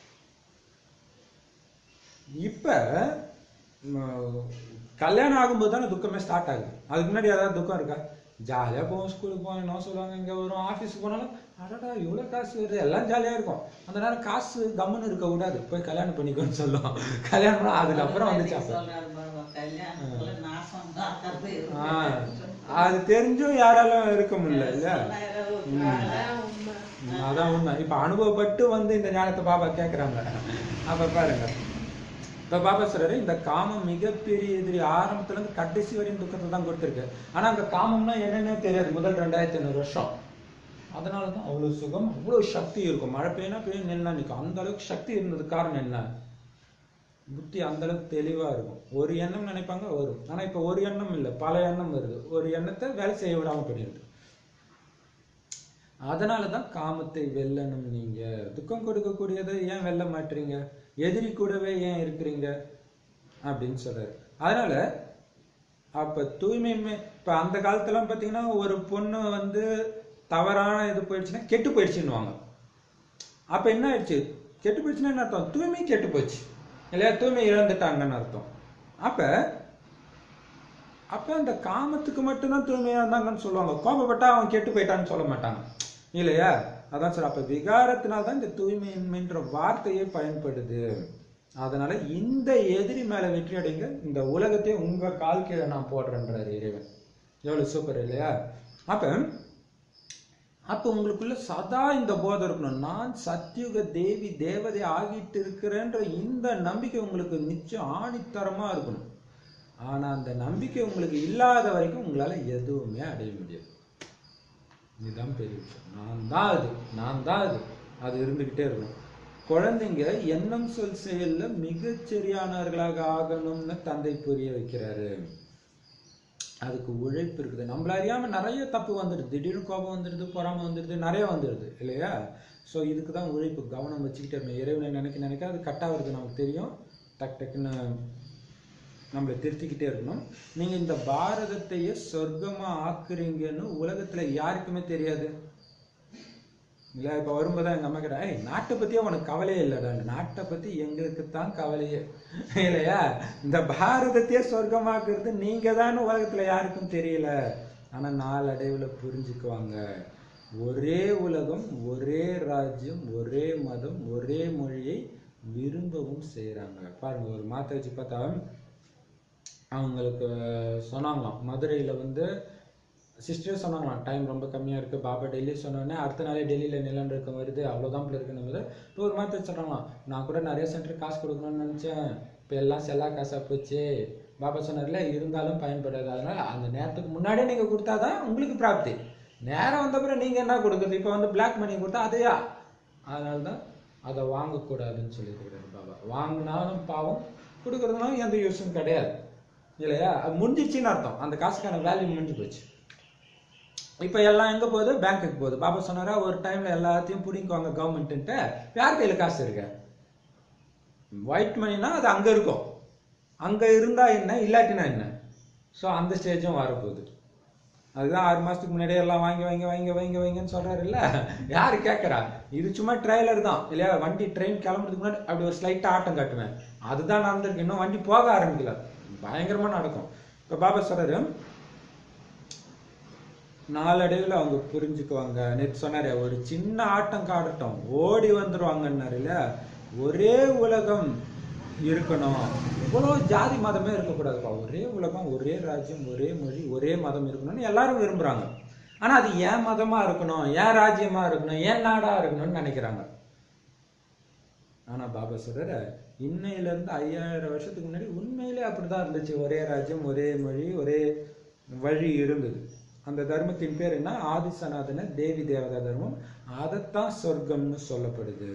இப்ப கல்யாணம் ஆகும்போது தானே துக்கமே ஸ்டார்ட் ஆகுது. அதுக்கு முன்னாடி ஏதாவது துக்கம் இருக்கா? ஜாலியா போவோம், ஸ்கூலுக்கு போவோம், என்ன சொல்லுவாங்க, இங்க வரும், ஆஃபீஸுக்கு போனாலும் அடடா இவ்வளோ காசு வருது, எல்லாம் ஜாலியா இருக்கும். அந்த நேரம் காசு கம்முன்னு இருக்க கூடாது, போய் கல்யாணம் பண்ணிக்கோன்னு சொல்லுவோம். கல்யாணம் பண்ணா அதுக்கப்புறம் வந்துச்சு. ஆஹ் அது தெரிஞ்சும் யாராலும் இருக்க முடியல இல்ல. அதான் உண்மை. இப்ப அனுபவப்பட்டு வந்து இந்த ஞானத்தை பாபா கேட்கறாங்க. அப்ப பாருங்க, இப்ப பாபா சொல்றாரு, இந்த காமம் மிகப்பெரிய எதிரி, ஆரம்பத்துல இருந்து கடைசி வரையும் துக்கத்தை தான் கொடுத்துருக்கு. ஆனா அந்த காமம்னா என்னன்னே தெரியாது முதல் ரெண்டாயிரத்தி ஐநூறு வருஷம். அதனாலதான் அவ்வளவு சுகம், அவ்வளவு சக்தி இருக்கும். மழை பெய்யினா பெய்யும், நின்னா நிற்கும். அந்த அளவுக்கு சக்தி இருந்தது. காரணம் என்ன? புத்தி அந்த அளவுக்கு தெளிவா இருக்கும். ஒரு எண்ணம் நினைப்பாங்க வரும். ஆனா இப்ப ஒரு எண்ணம் இல்லை, பல எண்ணம் வருது. ஒரு எண்ணத்தை வேலை செய்ய விடாம பண்ணிடுது. அதனாலதான் காமத்தை வெல்லணும். நீங்க துக்கம் கொடுக்கக்கூடியதை ஏன் வெல்ல மாட்டீங்க? எதிரி கூடவே ஏன் இருக்கிறீங்க அப்படின்னு சொல்றாரு. அதனால அப்ப தூய்மை, இப்ப அந்த காலத்துல பாத்தீங்கன்னா ஒரு பொண்ணு வந்து தவறான இது போயிடுச்சுன்னா கெட்டு போயிடுச்சுன்னுவாங்க. அப்ப என்ன ஆயிடுச்சு? கெட்டு போயிடுச்சுன்னா என்ன அர்த்தம்? தூய்மை கெட்டு போச்சு இல்லையா? தூய்மை இழந்துட்டாங்கன்னு அர்த்தம். அப்ப அப்ப அந்த காமத்துக்கு மட்டும்தான் தூய்மையா இருந்தாங்கன்னு சொல்லுவாங்க. கோபப்பட்டா அவன் கெட்டு போயிட்டான்னு சொல்ல மாட்டாங்க இல்லையா? அதான் சார். அப்ப விகாரத்தினால்தான் இந்த தூய்மைன்ற வார்த்தையே பயன்படுது. அதனால இந்த எதிரி மேல வெற்றி அடைங்க, இந்த உலகத்தை உங்க கால் கீழே நான் போடுறேன்றாரு இறைவன். எவ்வளவு சூப்பர் இல்லையா? அப்ப அப்ப உங்களுக்குள்ள சதா இந்த போதை இருக்கணும். நான் சத்தியுக தேவி தேவதை ஆகிட்டு இருக்கிறேன்ற இந்த நம்பிக்கை உங்களுக்கு நிச்சயம் ஆணித்தரமா இருக்கணும். ஆனா அந்த நம்பிக்கை உங்களுக்கு இல்லாத வரைக்கும் உங்களால எதுவுமே அடைய முடியாது. இதுதான் பெரிய விஷயம். நான் தான் அது, நான் தான் அது, அது இருந்துகிட்டே இருக்கணும். குழந்தைங்க எண்ணம் சொல் செயல்ல மிகச்சரியானவர்களாக ஆகணும்னு தந்தை புரிய வைக்கிறாரு. அதுக்கு உழைப்பு இருக்குது. நம்மள அறியாம நிறைய தப்பு வந்துடுது. திடீர்னு கோபம் வந்துடுது, பொறாம வந்துடுது, நிறைய வந்துடுது இல்லையா? ஸோ இதுக்கு தான் உழைப்பு. கவனம் வச்சுக்கிட்டே இருக்கணும். இறைவனை நினைக்க நினைக்க அது கட்டாகிறது நமக்கு தெரியும். டக் டக்குன்னு நம்மளை திருத்திக்கிட்டே இருக்கணும். நீங்க இந்த பாரதத்தையே சொர்க்கமா ஆக்குறீங்கன்னு உலகத்துல யாருக்குமே தெரியாது இல்ல. இப்ப வரும்போது எங்க அம்மா கிட்ட, ஏய் நாட்டை பத்தியே உனக்கு கவலையே இல்லடா. நாட்டை பத்தி எங்களுக்கு தான் கவலையே இல்லையா? இந்த பாரதத்தையே சொர்க்கமாக்குறது நீங்க தான் உலகத்துல யாருக்கும் தெரியல. ஆனா நாளடைவுல புரிஞ்சுக்குவாங்க. ஒரே உலகம், ஒரே ராஜ்யம், ஒரே மதம், ஒரே மொழியை விரும்பவும் செய்யறாங்க. பாருங்க, ஒரு மாத்த வச்சு பார்த்தா அவங்களுக்கு சொன்னாங்களாம், மதுரையில வந்து சிஸ்டர் சொன்னாங்களாம், டைம் ரொம்ப கம்மியாக இருக்குது. பாபா டெல்லி சொன்னோடனே அடுத்த நாளே டெல்லியில் நிலநடுக்கம் வருது, அவ்வளோதான் பிள்ளை இருக்குன்னு போது இப்போ ஒரு மாதிரி சொல்கிறாங்களாம், நான் கூட நிறைய சென்டர் காசு கொடுக்கணும்னு நினச்சேன், இப்போ எல்லாம் செல்லா காசாக போச்சு. பாபா சொன்னார்ல, இருந்தாலும் பயன்படாது. அதனால் அந்த நேரத்துக்கு முன்னாடியே நீங்கள் கொடுத்தாதான் உங்களுக்கு பிராப்தி. நேரம் வந்தப்பறம் நீங்கள் என்ன கொடுக்குறது? இப்போ வந்து பிளாக் மணி கொடுத்தா அதையா? அதனால தான் அதை வாங்கக்கூடாதுன்னு சொல்லியிருக்கிறாரு பாபா. வாங்கினாலும் பாவம், கொடுக்குறதுனாலும் எந்த யூஸும் கிடையாது இல்லையா? அது முடிஞ்சிச்சுன்னு அர்த்தம். அந்த காசுக்கான வேல்யூ முடிஞ்சு போச்சு. இப்போ எல்லாம் எங்கே போகுது? பேங்க்குக்கு போகுது. பாபா சொன்னாரா ஒரு டைமில் எல்லாத்தையும் பிடிக்குவாங்க கவர்மெண்ட்டுன்ட்டு. யார் கையில் காசு இருக்கு? ஒயிட் மணினா அது அங்கே இருக்கும். அங்கே இருந்தால் என்ன, இல்லாட்டினா என்ன? ஸோ அந்த ஸ்டேஜும் வரப்போகுது. அதுதான் ஆறு மாதத்துக்கு முன்னாடியே எல்லாம் வாங்கி வாங்கி வாங்கி வாங்கி வாங்கின்னு சொல்கிறாரு இல்லை? யார் கேட்குறா? இது சும்மா ட்ரெய்லர் தான் இல்லையா? வண்டி ட்ரெயின் கிளம்புறதுக்கு முன்னாடி அப்படி ஒரு ஸ்லைட்டாக ஆட்டம் காட்டுவேன். அதுதான் நடந்திருக்கு. இன்னும் வண்டி போக ஆரம்பிக்கல, பயங்கரமாக நடக்கும். இப்போ பாபா சொல்கிறாரு நாளடைவில் அவங்க புரிஞ்சுக்குவாங்க. நேற்று சொன்னார் ஒரு சின்ன ஆட்டம் காடட்டும் ஓடி வந்துடுவாங்கன்னாரு இல்லையா? ஒரே உலகம் இருக்கணும், இவ்வளோ ஜாதி மதமே இருக்கக்கூடாதுப்பா. ஒரே உலகம், ஒரே ராஜ்யம், ஒரே மொழி, ஒரே மதம் இருக்கணும்னு எல்லாரும் விரும்புகிறாங்க. ஆனால் அது ஏன் மதமாக இருக்கணும், ஏன் ராஜ்யமாக இருக்கணும், ஏன் நாடாக இருக்கணும்னு நினைக்கிறாங்க. ஆனால் பாபா சொல்கிற இன்னையிலேருந்து ஐயாயிரம் வருஷத்துக்கு முன்னாடி உண்மையிலே அப்படி தான் இருந்துச்சு. ஒரே ராஜ்யம், ஒரே மொழி, ஒரே வழி இருந்தது. அந்த தர்மத்தின் பேர் என்ன? ஆதி சனாதன தேவி தேவதா தர்மம். அதைத்தான் சொர்க்கம்னு சொல்லப்படுது.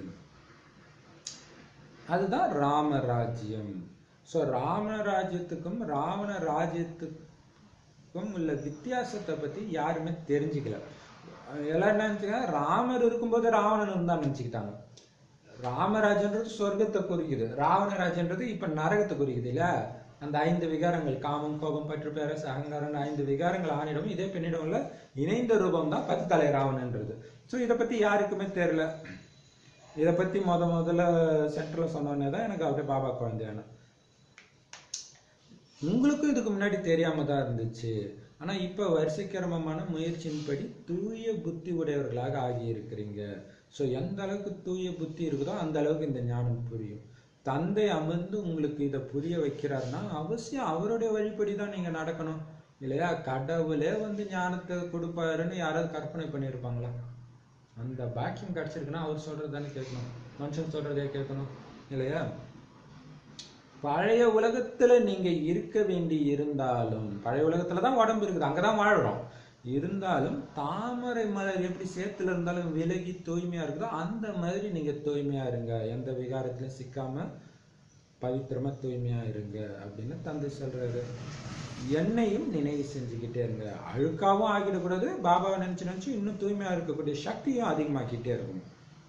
அதுதான் ராமராஜ்யம். ஸோ ராமராஜ்யத்துக்கும் ராவண ராஜ்யத்துக்கும் உள்ள வித்தியாசத்தை பற்றி யாருமே தெரிஞ்சுக்கல. எல்லாரும் நினச்சிக்காங்க ராமர் இருக்கும்போது ராவணன் இருந்தான்னு நினச்சிக்கிட்டாங்க. ராமராஜ்யன்றது சொர்க்கத்தை குறிக்குது, ராவணராஜ்யன்றது இப்போ நரகத்தை குறிக்குது இல்லையா? அந்த ஐந்து விகாரங்கள் காமம், கோபம், பற்று, பேரஸ், அகங்காரம், ஐந்து விகாரங்கள் ஆணிடம் இதே பெண்ணிடம்ல இணைந்த ரூபம் தான் பத்து தலை ராவணன்றது. ஸோ இதை பற்றி யாருக்குமே தெரியல. இதை பற்றி முத முதல்ல சென்டரில் சொன்னோன்னே தான் எனக்கு அப்படியே பாபா குழந்தையான. உங்களுக்கும் இதுக்கு முன்னாடி தெரியாமல் தான் இருந்துச்சு. ஆனால் இப்போ வரிசைக்கிரமமான முயற்சியின்படி தூய புத்தி உடையவர்களாக ஆகியிருக்கிறீங்க. ஸோ எந்த அளவுக்கு தூய புத்தி இருக்குதோ அந்த அளவுக்கு இந்த ஞானம் புரியும். தந்தை அமர்ந்து உங்களுக்கு இதை புரிய வைக்கிறாருன்னா அவசியம் அவருடைய வழிபடி தான் நீங்கள் நடக்கணும் இல்லையா? கடவுளே வந்து ஞானத்தை கொடுப்பாருன்னு யாராவது கற்பனை பண்ணியிருப்பாங்களா? அந்த பாக்கியம் கிடைச்சிருக்குன்னா அவர் சொல்றது தானே கேட்கணும், மனுஷன் சொல்றதே கேட்கணும் இல்லையா? பழைய உலகத்துல நீங்க இருக்க வேண்டி இருந்தாலும், பழைய உலகத்துல தான் உடம்பு இருக்குது, அங்கதான் வாழ்றோம். இருந்தாலும் தாமரை மலர் எப்படி சேத்துல இருந்தாலும் விலகி தூய்மையா இருக்குதோ அந்த மாதிரி நீங்க தூய்மையா இருங்க. எந்த விகாரத்திலும் சிக்காம பவித்திரமா தூய்மையா இருங்க அப்படின்னு தந்தை சொல்றாரு. என்னையும் நினைவு செஞ்சுக்கிட்டே இருங்க. அழுக்காவும் ஆகிடக்கூடாது. பாபாவை நினைச்சு நினைச்சு இன்னும் தூய்மையா இருக்கக்கூடிய சக்தியும் அதிகமாக்கிட்டே இருக்கணும்.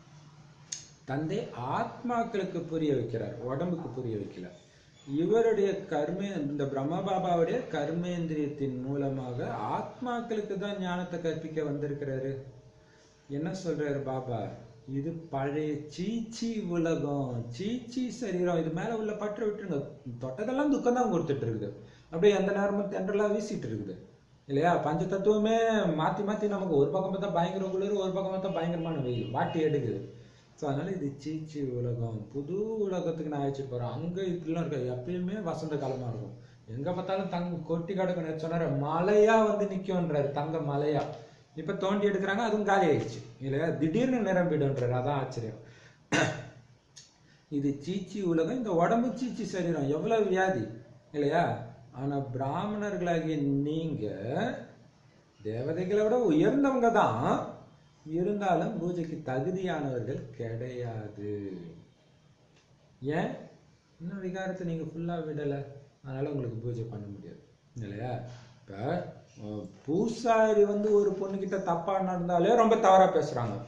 தந்தை ஆத்மாக்களுக்கு புரிய வைக்கிறார், உடம்புக்கு புரிய வைக்கல. இவருடைய கர்மே இந்த பிரம்ம பாபாவுடைய கர்மேந்திரியத்தின் மூலமாக ஆத்மாக்களுக்கு தான் ஞானத்தை கற்பிக்க வந்திருக்கிறாரு. என்ன சொல்றாரு பாபா? இது பழைய சீச்சி உலகம், சீச்சி சரீரம், இது மேல உள்ள பற்ற விட்டுருங்க. தொட்டதெல்லாம் துக்கம் தான் கொடுத்துட்டு இருக்குது. அப்படியே எந்த நேரமும் தென்றலா வீசிட்டு இருக்குது இல்லையா? பஞ்ச தத்துவமே மாத்தி மாத்தி நமக்கு ஒரு பக்கம் பார்த்தா பயங்கர குளிர், ஒரு பக்கம் பார்த்தா பயங்கரமான வெயில் வாட்டி எடுக்குது. ஸோ அதனால இது சீச்சி உலகம். புது உலகத்துக்கு நான் அழைச்சிட்டு போறேன். அங்க இப்படிலாம் இருக்காது, எப்பயுமே வசந்த காலமா இருக்கும். எங்க பார்த்தாலும் தங்க கொட்டி கிடக்கணும். சொன்னாரு மலையா வந்து நிக்கும்ன்றாரு, தங்க மலையா. இப்ப தோண்டி எடுக்கிறாங்க, அதுவும் காலி ஆயிடுச்சு இல்லையா? திடீர்னு நிரம்பிடுன்றாரு. அதான் ஆச்சரியம். இது சீச்சி உலகம். இந்த உடம்பு சீச்சி சரீரம், எவ்வளவு வியாதி இல்லையா? ஆனா பிராமணர்களாகிய நீங்க தேவதைகளை விட உயர்ந்தவங்க தான், இருந்தாலும் பூஜைக்கு தகுதியானவர்கள் கிடையாது. ஏன்? இன்னும் விகாரத்தை நீங்க ஃபுல்லா விடலை, அதனால உங்களுக்கு பூஜை பண்ண முடியாது இல்லையா? இப்ப பூசாரி வந்து ஒரு பொண்ணுகிட்ட தப்பா நடந்தாலே ரொம்ப தவறா பேசுறாங்க.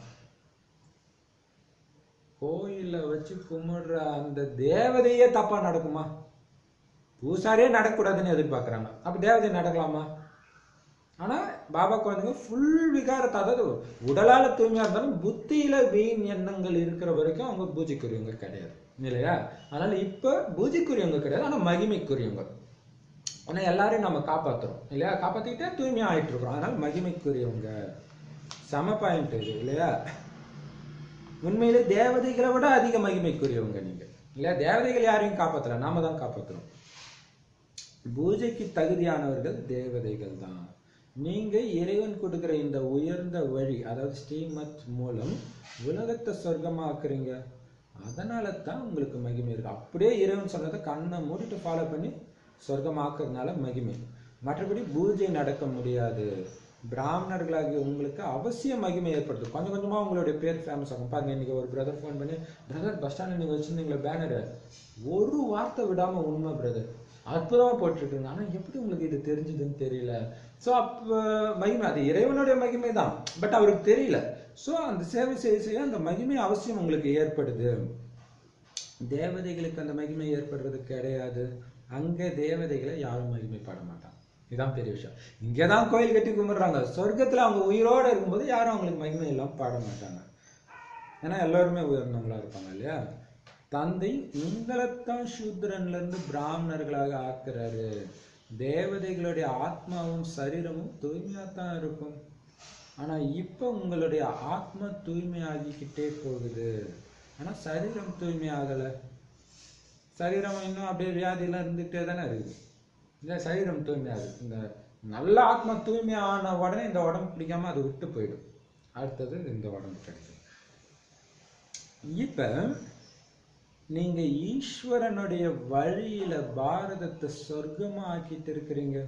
கோயில வச்சு கும்பிடுற அந்த தேவதையே தப்பா நடக்குமா? பூசாரியே நடக்கூடாதுன்னு எதிர்பார்க்கறாங்க, அப்ப தேவதை நடக்கலாமா? ஆனா பாபா குழந்தைங்க ஃபுல் விகாரத்தை, அதாவது உடலால தூய்மையா இருந்தாலும் புத்தியில வீண் எண்ணங்கள் இருக்கிற வரைக்கும் அவங்க பூஜைக்குரியவங்க கிடையாது இல்லையா? அதனால இப்ப பூஜைக்குரியவங்க கிடையாது, ஆனா மகிமைக்குரியவங்க. ஆனா எல்லாரையும் நம்ம காப்பாத்துறோம் இல்லையா? காப்பாத்திக்கிட்டே தூய்மையா ஆயிட்டு இருக்கிறோம். அதனால மகிமைக்குரியவங்க. சம பாயிண்ட் இது இல்லையா? உண்மையிலே தேவதைகளை விட அதிக மகிமைக்குரியவங்க நீங்க இல்லையா? தேவதைகள் யாரையும் காப்பாத்தல, நாம தான் காப்பாத்துறோம். பூஜைக்கு தகுதியானவர்கள் தேவதைகள் தான். நீங்க இறைவன் கொடுக்கிற இந்த உயர்ந்த வழி, அதாவது ஸ்ரீமத் மூலம் உலகத்தை சொர்க்கமாக்குறீங்க. அதனால தான் உங்களுக்கு மகிமை இருக்கு. அப்படியே இறைவன் சொன்னதை கண்ணை மூடிட்டு ஃபாலோ பண்ணி சொர்க்கமாக்குறதுனால மகிமை. மற்றபடி பூஜை நடக்க முடியாது. பிராமணர்களாகி உங்களுக்கு அவசியம் மகிமை ஏற்படுது. கொஞ்சம் கொஞ்சமா உங்களுடைய பேர் ஃபேமஸ் ஆகும். பாருங்க, இன்னைக்கு ஒரு பிரதர் ஃபோன் பண்ணி, பிரதர் பஸ் ஸ்டாண்ட் நீங்க வச்சிருந்தீங்களா பேனரு, ஒரு வார்த்தை விடாம உண்மை பிரதர், அற்புதமா போட்டிருக்குங்க. ஆனா எப்படி உங்களுக்கு இது தெரிஞ்சதுன்னு தெரியல. ஸோ அப்ப மகிமை அது இறைவனுடைய மகிமை தான், பட் அவருக்கு தெரியல. ஸோ அந்த சேவை செய்ய செய்ய அந்த மகிமை அவசியம் உங்களுக்கு ஏற்படுது. தேவதைகளுக்கு அந்த மகிமை ஏற்படுறது கிடையாது. அங்க தேவதைகளை யாரும் மகிமை பாட மாட்டாங்க. இதுதான் பெரிய விஷயம். இங்கேதான் கோயில் கட்டி கும்பிடுறாங்க. சொர்க்கத்துல அவங்க உயிரோட இருக்கும்போது யாரும் அவங்களுக்கு மகிமை எல்லாம் பாட மாட்டாங்க. ஏன்னா எல்லாருமே உயர்ந்தவங்களா இருப்பாங்க இல்லையா. தந்தை உங்களைத்தான் சூத்திரன்ல இருந்து பிராமணர்களாக ஆக்குறாரு. தேவதைகளுடைய ஆத்மாவும் சரீரமும் தூய்மையாத்தான் இருக்கும். ஆனா இப்ப உங்களுடைய ஆத்மா தூய்மையாகிக்கிட்டே போகுது, ஆனா சரீரம் தூய்மையாகல. சரீரம் இன்னும் அப்படியே வியாதியெல்லாம் இருந்துகிட்டே தானே இருக்குது. இந்த சரீரம் தூய்மையாகுது. இந்த நல்ல ஆத்மா தூய்மையான உடனே இந்த உடம்பு பிடிக்காம அது விட்டு போயிடும். அடுத்தது இந்த உடம்பு கிடைக்கும். இப்ப நீங்க ஈஸ்வரனுடைய வழியில பாரதத்தை சொர்க்கமா ஆக்கிட்டு இருக்கிறீங்க.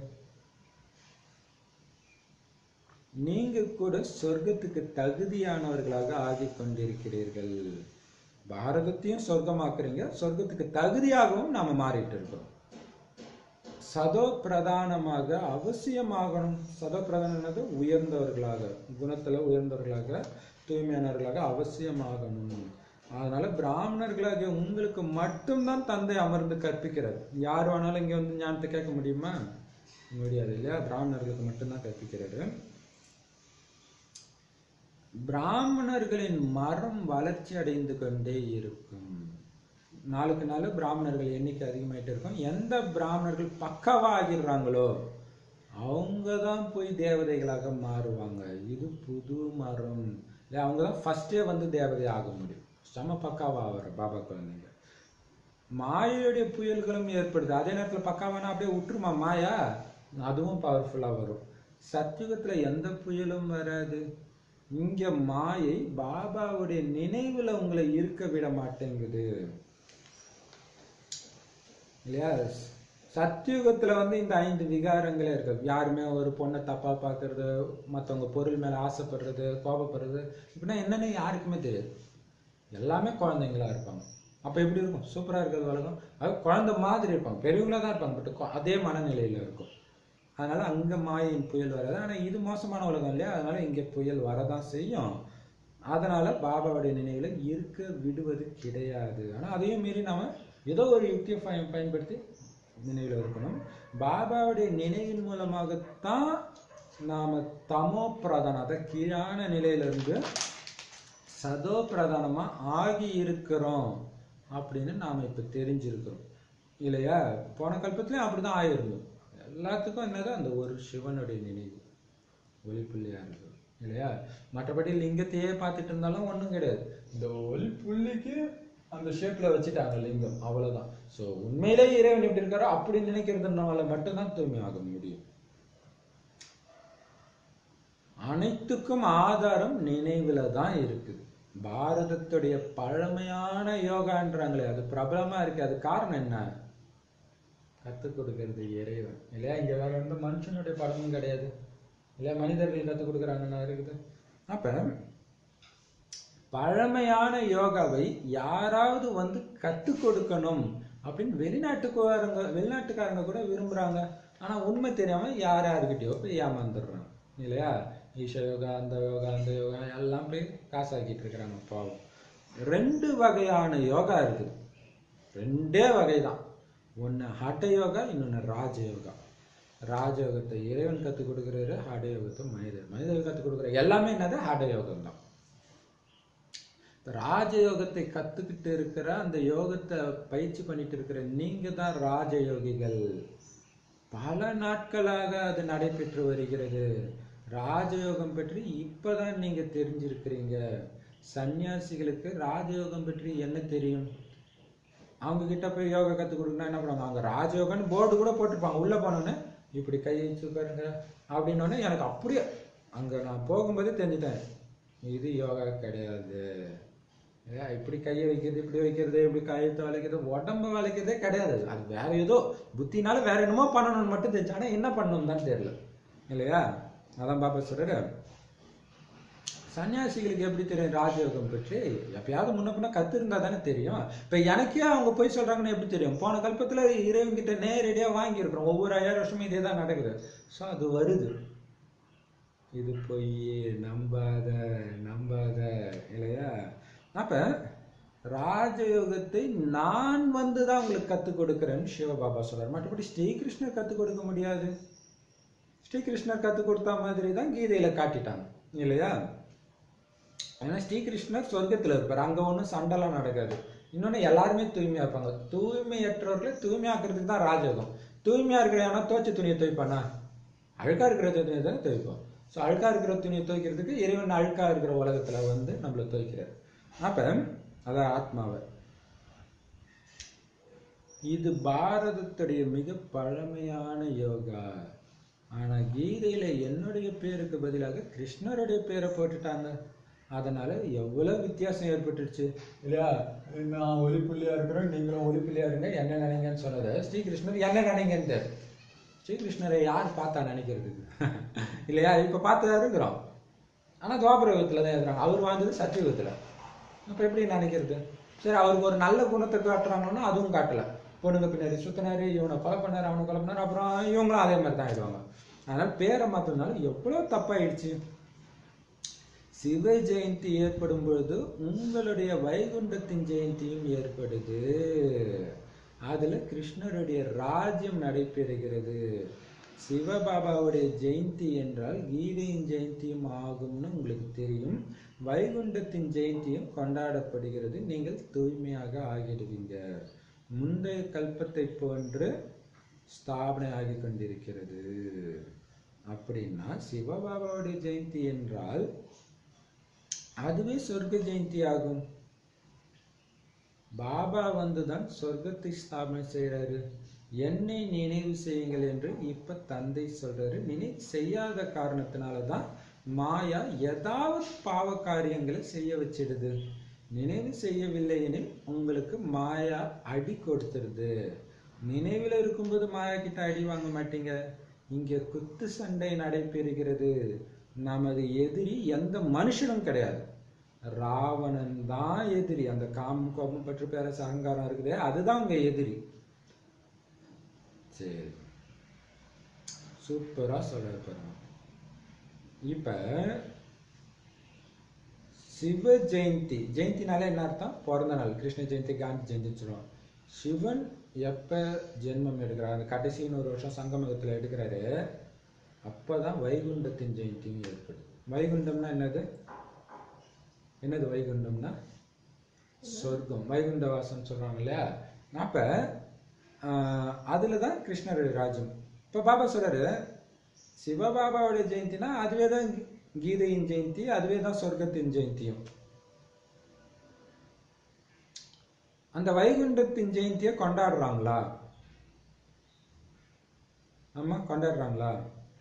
நீங்க கூட சொர்க்கத்துக்கு தகுதியானவர்களாக ஆகி கொண்டிருக்கிறீர்கள். பாரதத்தையும் சொர்க்கமாக்குறீங்க, சொர்க்கத்துக்கு தகுதியாகவும் நாம மாறிட்டு இருக்கோம். சதோ பிரதானமாக அவசியமாகணும். சதோ பிரதானமாக உயர்ந்தவர்களாக, குணத்துல உயர்ந்தவர்களாக, தூய்மையானவர்களாக அவசியமாகணும். அதனால பிராமணர்களாகிய உங்களுக்கு மட்டும்தான் தந்தை அமர்ந்து கற்பிக்கிறார். யார் வேணாலும் இங்க வந்து ஞானத்தை கேட்க முடியுமா? முடியாது இல்லையா. பிராமணர்களுக்கு மட்டும்தான் கற்பிக்கிறாரு. பிராமணர்களின் மரம் வளர்ச்சி அடைந்து கொண்டே இருக்கும். நாளுக்கு நாள் பிராமணர்கள் எண்ணிக்கை அதிகமாயிட்டு இருக்கும். எந்த பிராமணர்கள் பக்காவா ஆகிடுறாங்களோ அவங்கதான் போய் தேவதைகளாக மாறுவாங்க. இது புது மரம். அவங்கதான் ஃபர்ஸ்டே வந்து தேவதை ஆக முடியும். செம பக்காவா ஆகிற பாபா குழந்தைங்க. மாயையுடைய புயல்களும் ஏற்படுது. அதே நேரத்துல பக்காவானா அப்படியே விட்டுருமா மாயா, அதுவும் பவர்ஃபுல்லா வரும். சத்தியுகத்துல எந்த புயலும் வராது. இங்க மாயை பாபாவுடைய நினைவுல உங்களை இருக்க விட மாட்டேங்குது இல்லையா. சத்தியுகத்துல வந்து இந்த ஐந்து விகாரங்களே இருக்கு. யாருமே ஒரு பொண்ணை தப்பா பாக்குறது, மத்தவங்க பொருள் மேல ஆசைப்படுறது, கோபப்படுறது, இப்படின்னா என்னன்னு யாருக்குமே தெரியாது. எல்லாமே குழந்தைங்களா இருப்பாங்க. அப்ப எப்படி இருக்கும்? சூப்பரா இருக்கிறது உலகம். அது குழந்தை மாதிரி இருப்பாங்க, பெரியவங்களா தான் இருப்பாங்க, பட் அதே மனநிலையில இருக்கும். அதனால அங்க மாயின் புயல் வராது. ஆனா இது மோசமான உலகம் இல்லையா, அதனால இங்க புயல் வரதான் செய்யும். அதனால பாபாவுடைய நினைவுல இருக்க விடுவது கிடையாது. ஆனா அதையும் மீறி நாம ஏதோ ஒரு யுக்தியை பயன்படுத்தி நினைவுல இருக்கணும். பாபாவுடைய நினைவின் மூலமாகத்தான் நாம தமோ பிரதான, அத கீழான நிலையில இருந்து சதோ பிரதானமா ஆகி இருக்கிறோம் அப்படின்னு நாம இப்ப தெரிஞ்சிருக்கிறோம் இல்லையா. போன கல்பத்திலயும் அப்படிதான் ஆயிருந்தோம். எல்லாத்துக்கும் என்னது, அந்த ஒரு சிவனுடைய நினைவு ஒளிப்புள்ளியா இருக்கு இல்லையா. மற்றபடி லிங்கத்தையே பார்த்துட்டு இருந்தாலும் ஒண்ணும் கிடையாது. இந்த ஒளி புள்ளிக்கு அந்த ஷேப்ல வச்சுட்டாங்க லிங்கம், அவ்வளவுதான். சோ உண்மையிலே இறைவன் எப்படி இருக்காரோ அப்படி நினைக்கிறதுனால மட்டும்தான் தூய்மை ஆக முடியும். அனைத்துக்கும் ஆதாரம் நினைவுல தான் இருக்குது. பாரதத்துடைய பழமையான யோகான்றாங்களே, அது பிரபலமா இருக்கு. அது காரணம் என்ன? கத்துக் கொடுக்கிறது இறைவன் இல்லையா. இங்க வேற எந்த மனுஷனுடைய படமும் கிடையாது இல்லையா. மனிதர்கள் கத்துக் கொடுக்குறாங்கன்னா இருக்குது. அப்ப பழமையான யோகாவை யாராவது வந்து கத்துக் கொடுக்கணும் அப்படின்னு வெளிநாட்டுக்காரங்க வெளிநாட்டுக்காரங்க கூட விரும்புறாங்க. ஆனா உண்மை தெரியாம யார் யாருக்கிட்டயோ போய் ஏமாந்துடுறாங்க இல்லையா. ஈஷ யோகா, அந்த யோகா, அந்த யோகா எல்லாம் போய் காசாக்கிட்டு இருக்கிறாங்க பாவம். ரெண்டு வகையான யோகா இருக்குது, ரெண்டே வகைதான். ஒன்னு ஹட யோகா, இன்னொன்னு ராஜயோகா. ராஜயோகத்தை இறைவன் கத்துக் கொடுக்கிறாரு, ஹட யோகத்தை மனிதர் மனிதர்கள் கத்துக் கொடுக்குற எல்லாமே என்னது, ஹட யோகம் தான். ராஜயோகத்தை கத்துக்கிட்டு இருக்கிற, அந்த யோகத்தை பயிற்சி பண்ணிட்டு இருக்கிற நீங்க தான் ராஜயோகிகள். பல நாட்களாக அது நடைபெற்று வருகிறது. ராஜயோகம் பற்றி இப்பதான் நீங்க தெரிஞ்சிருக்கிறீங்க. சன்னியாசிகளுக்கு ராஜயோகம் பற்றி என்ன தெரியும்? அவங்க கிட்ட போய் யோகா கத்து கொடுக்கணும் என்ன பண்ணுவாங்க, அவங்க ராஜயோகம்னு போர்டு கூட போட்டிருப்பாங்க. உள்ள போனோன்னு இப்படி கை வச்சு பாருங்க அப்படின்னோடனே எனக்கு அப்படியே அங்க நான் போகும்போதே தெரிஞ்சுட்டேன், இது யோகா கிடையாது. இப்படி கையை வைக்கிறது, இப்படி வைக்கிறது, இப்படி கையத்தை வளைக்கிறது, உடம்ப வளைக்கிறதே கிடையாது. அது வேற ஏதோ புத்தினால வேற என்னமோ பண்ணணும்னு மட்டும் தெரிஞ்சு, ஆனா என்ன பண்ணணும் தான் தெரியல இல்லையா. அதான் பாப்பா சொல்றாரு, சன்னியாசிகளுக்கு எப்படி தெரியும் ராஜயோகம் பற்றி? எப்பயாவது முன்ன பின்ன கத்து இருந்தா தானே தெரியும். இப்ப எனக்கே அவங்க போய் சொல்றாங்கன்னு எப்படி தெரியும்? போன கல்பத்துல இறைவன் கிட்ட நேரடியா வாங்கி இருக்கிறோம். ஒவ்வொரு ஐயாயிரம் வருஷமும் இதே தான் நடக்குது. ஸோ அது வருது. இது போய் நம்பாத நம்பாத இல்லையா? அப்ப ராஜயோகத்தை நான் வந்துதான் உங்களுக்கு கத்துக் கொடுக்கிறேன்னு சிவபாபா சொல்றாரு. மற்றபடி ஸ்ரீகிருஷ்ணர் கத்துக் கொடுக்க முடியாது. ஸ்ரீகிருஷ்ணர் கத்துக் கொடுத்த மாதிரி தான் கீதையில காட்டிட்டாங்க இல்லையா? ஏன்னா ஸ்ரீகிருஷ்ணர் சொர்க்கத்துல இருப்பார். அங்க ஒன்றும் சண்டைலாம் நடக்காது. இன்னொன்னு எல்லாருமே தூய்மையா இருப்பாங்க. தூய்மையற்றவர்களை தூய்மையாக்குறதுக்கு தான் ராஜயோகம். தூய்மையா இருக்கிற ஏன்னா தோச்ச துணியை துவைப்பானா? அழுக்கா இருக்கிற துணியை தானே துவைப்போம். ஸோ அழுக்கா இருக்கிற துணியை துவைக்கிறதுக்கு இறைவன் அழுக்கா இருக்கிற உலகத்துல வந்து நம்மளை துவைக்கிறார். அப்ப அதான் ஆத்மாவை. இது பாரதத்துடைய மிக பழமையான யோகா. ஆனா கீதையில என்னுடைய பேருக்கு பதிலாக கிருஷ்ணருடைய பேரை போட்டுட்டாங்க. அதனால எவ்வளவு வித்தியாசம் ஏற்பட்டுருச்சு இல்லையா? நான் ஒலிப்புள்ளியா இருக்கிறேன், நீங்களும் ஒலிப்புள்ளியா இருங்க, என்ன நினைங்கன்னு சொன்னது ஸ்ரீகிருஷ்ணர் என்ன நினைங்கன்னு. ஸ்ரீகிருஷ்ணரை யார் பார்த்தா நினைக்கிறதுக்கு இல்லையா? இப்ப பார்த்து இருக்கிறோம். ஆனா துவாபர யுகத்துல தான் இருக்கிறாங்க. அவர் வாழ்ந்தது சத்தியுகத்துல. அப்ப எப்படி நினைக்கிறது? சரி, அவருக்கு ஒரு நல்ல குணத்தை காட்டுறாங்கன்னா அதுவும் காட்டல. பொண்ணுங்க பின்னாடி சுத்தினாரு, இவனை கொலை பண்ணாரு, அவனை கொலை பண்ணாரு, அப்புறம் இவங்களும் அதே மாதிரி தான் ஆயிடுவாங்க. அதனால பேரை மாத்தினால எவ்வளவு தப்பாயிடுச்சு. சிவ ஜெயந்தி ஏற்படும் பொழுது உங்களுடைய வைகுண்டத்தின் ஜெயந்தியும் ஏற்படுது. அதுல கிருஷ்ணருடைய ராஜ்யம் நடைபெறுகிறது. சிவபாபாவுடைய ஜெயந்தி என்றால் கீதையின் ஜெயந்தியும் ஆகும்னு உங்களுக்கு தெரியும். வைகுண்டத்தின் ஜெயந்தியும் கொண்டாடப்படுகிறது. நீங்கள் தூய்மையாக ஆகிடுவீங்க. முந்தைய கல்பத்தை போன்று ஸ்தாபனை ஆகி கொண்டிருக்கிறது. அப்படின்னா சிவபாபாவுடைய ஜெயந்தி என்றால் அதுவே சொர்க்க ஜெயந்தி ஆகும். பாபா வந்துதான் சொர்க்கத்தை ஸ்தாபனை செய்யறாரு. என்னை நினைவு செய்யுங்கள் என்று இப்ப தந்தை சொல்றாரு. நினைவு செய்யாத காரணத்தினாலதான் மாயா ஏதாவது பாவ காரியங்களை செய்ய வச்சிடுது. நினைவு செய்யவில்லை எனில் உங்களுக்கு மாயா அடி கொடுத்துருது. நினைவுல இருக்கும்போது மாயா கிட்ட அடி வாங்க மாட்டீங்க. இங்க குத்து சண்டை நடைபெறுகிறது. நமது எதிரி எந்த மனுஷனும் கிடையாது, ராவணன் தான் எதிரி. அந்த காமம் கோபம் பற்று பேரசு அகங்காரம் இருக்குது, அதுதான் உங்க எதிரி. சரி, சூப்பரா சொல்ல பாருங்க. இப்ப சிவ ஜெயந்தி, ஜெயந்தினால என்ன அர்த்தம்? பிறந்த நாள். கிருஷ்ண ஜெயந்தி, காந்தி ஜெயந்தி சொல்லுவோம். சிவன் எப்ப ஜென்மம் எடுக்கிறார், அந்த கடைசி நூறு வருஷம் சங்கமகத்துல எடுக்கிறாரு, அப்பதான் வைகுண்டத்தின் ஜெயந்தியும் ஏற்படுது. வைகுண்டம்னா என்னது? என்னது வைகுண்டம்னா? சொர்க்கம், வைகுண்ட வாசம் சொல்றாங்க இல்லையா? அப்ப ஆஹ் அதுலதான் கிருஷ்ணருடைய ராஜ்யம். இப்ப பாபா சொல்றாரு சிவபாபாவுடைய ஜெயந்தினா அதுவே தான் கீதையின் ஜெயந்தி, அதுவே தான் சொர்க்கத்தின் ஜெயந்தியும். அந்த வைகுண்டத்தின் ஜெயந்தியை கொண்டாடுறாங்களா? ஆமா, கொண்டாடுறாங்களா?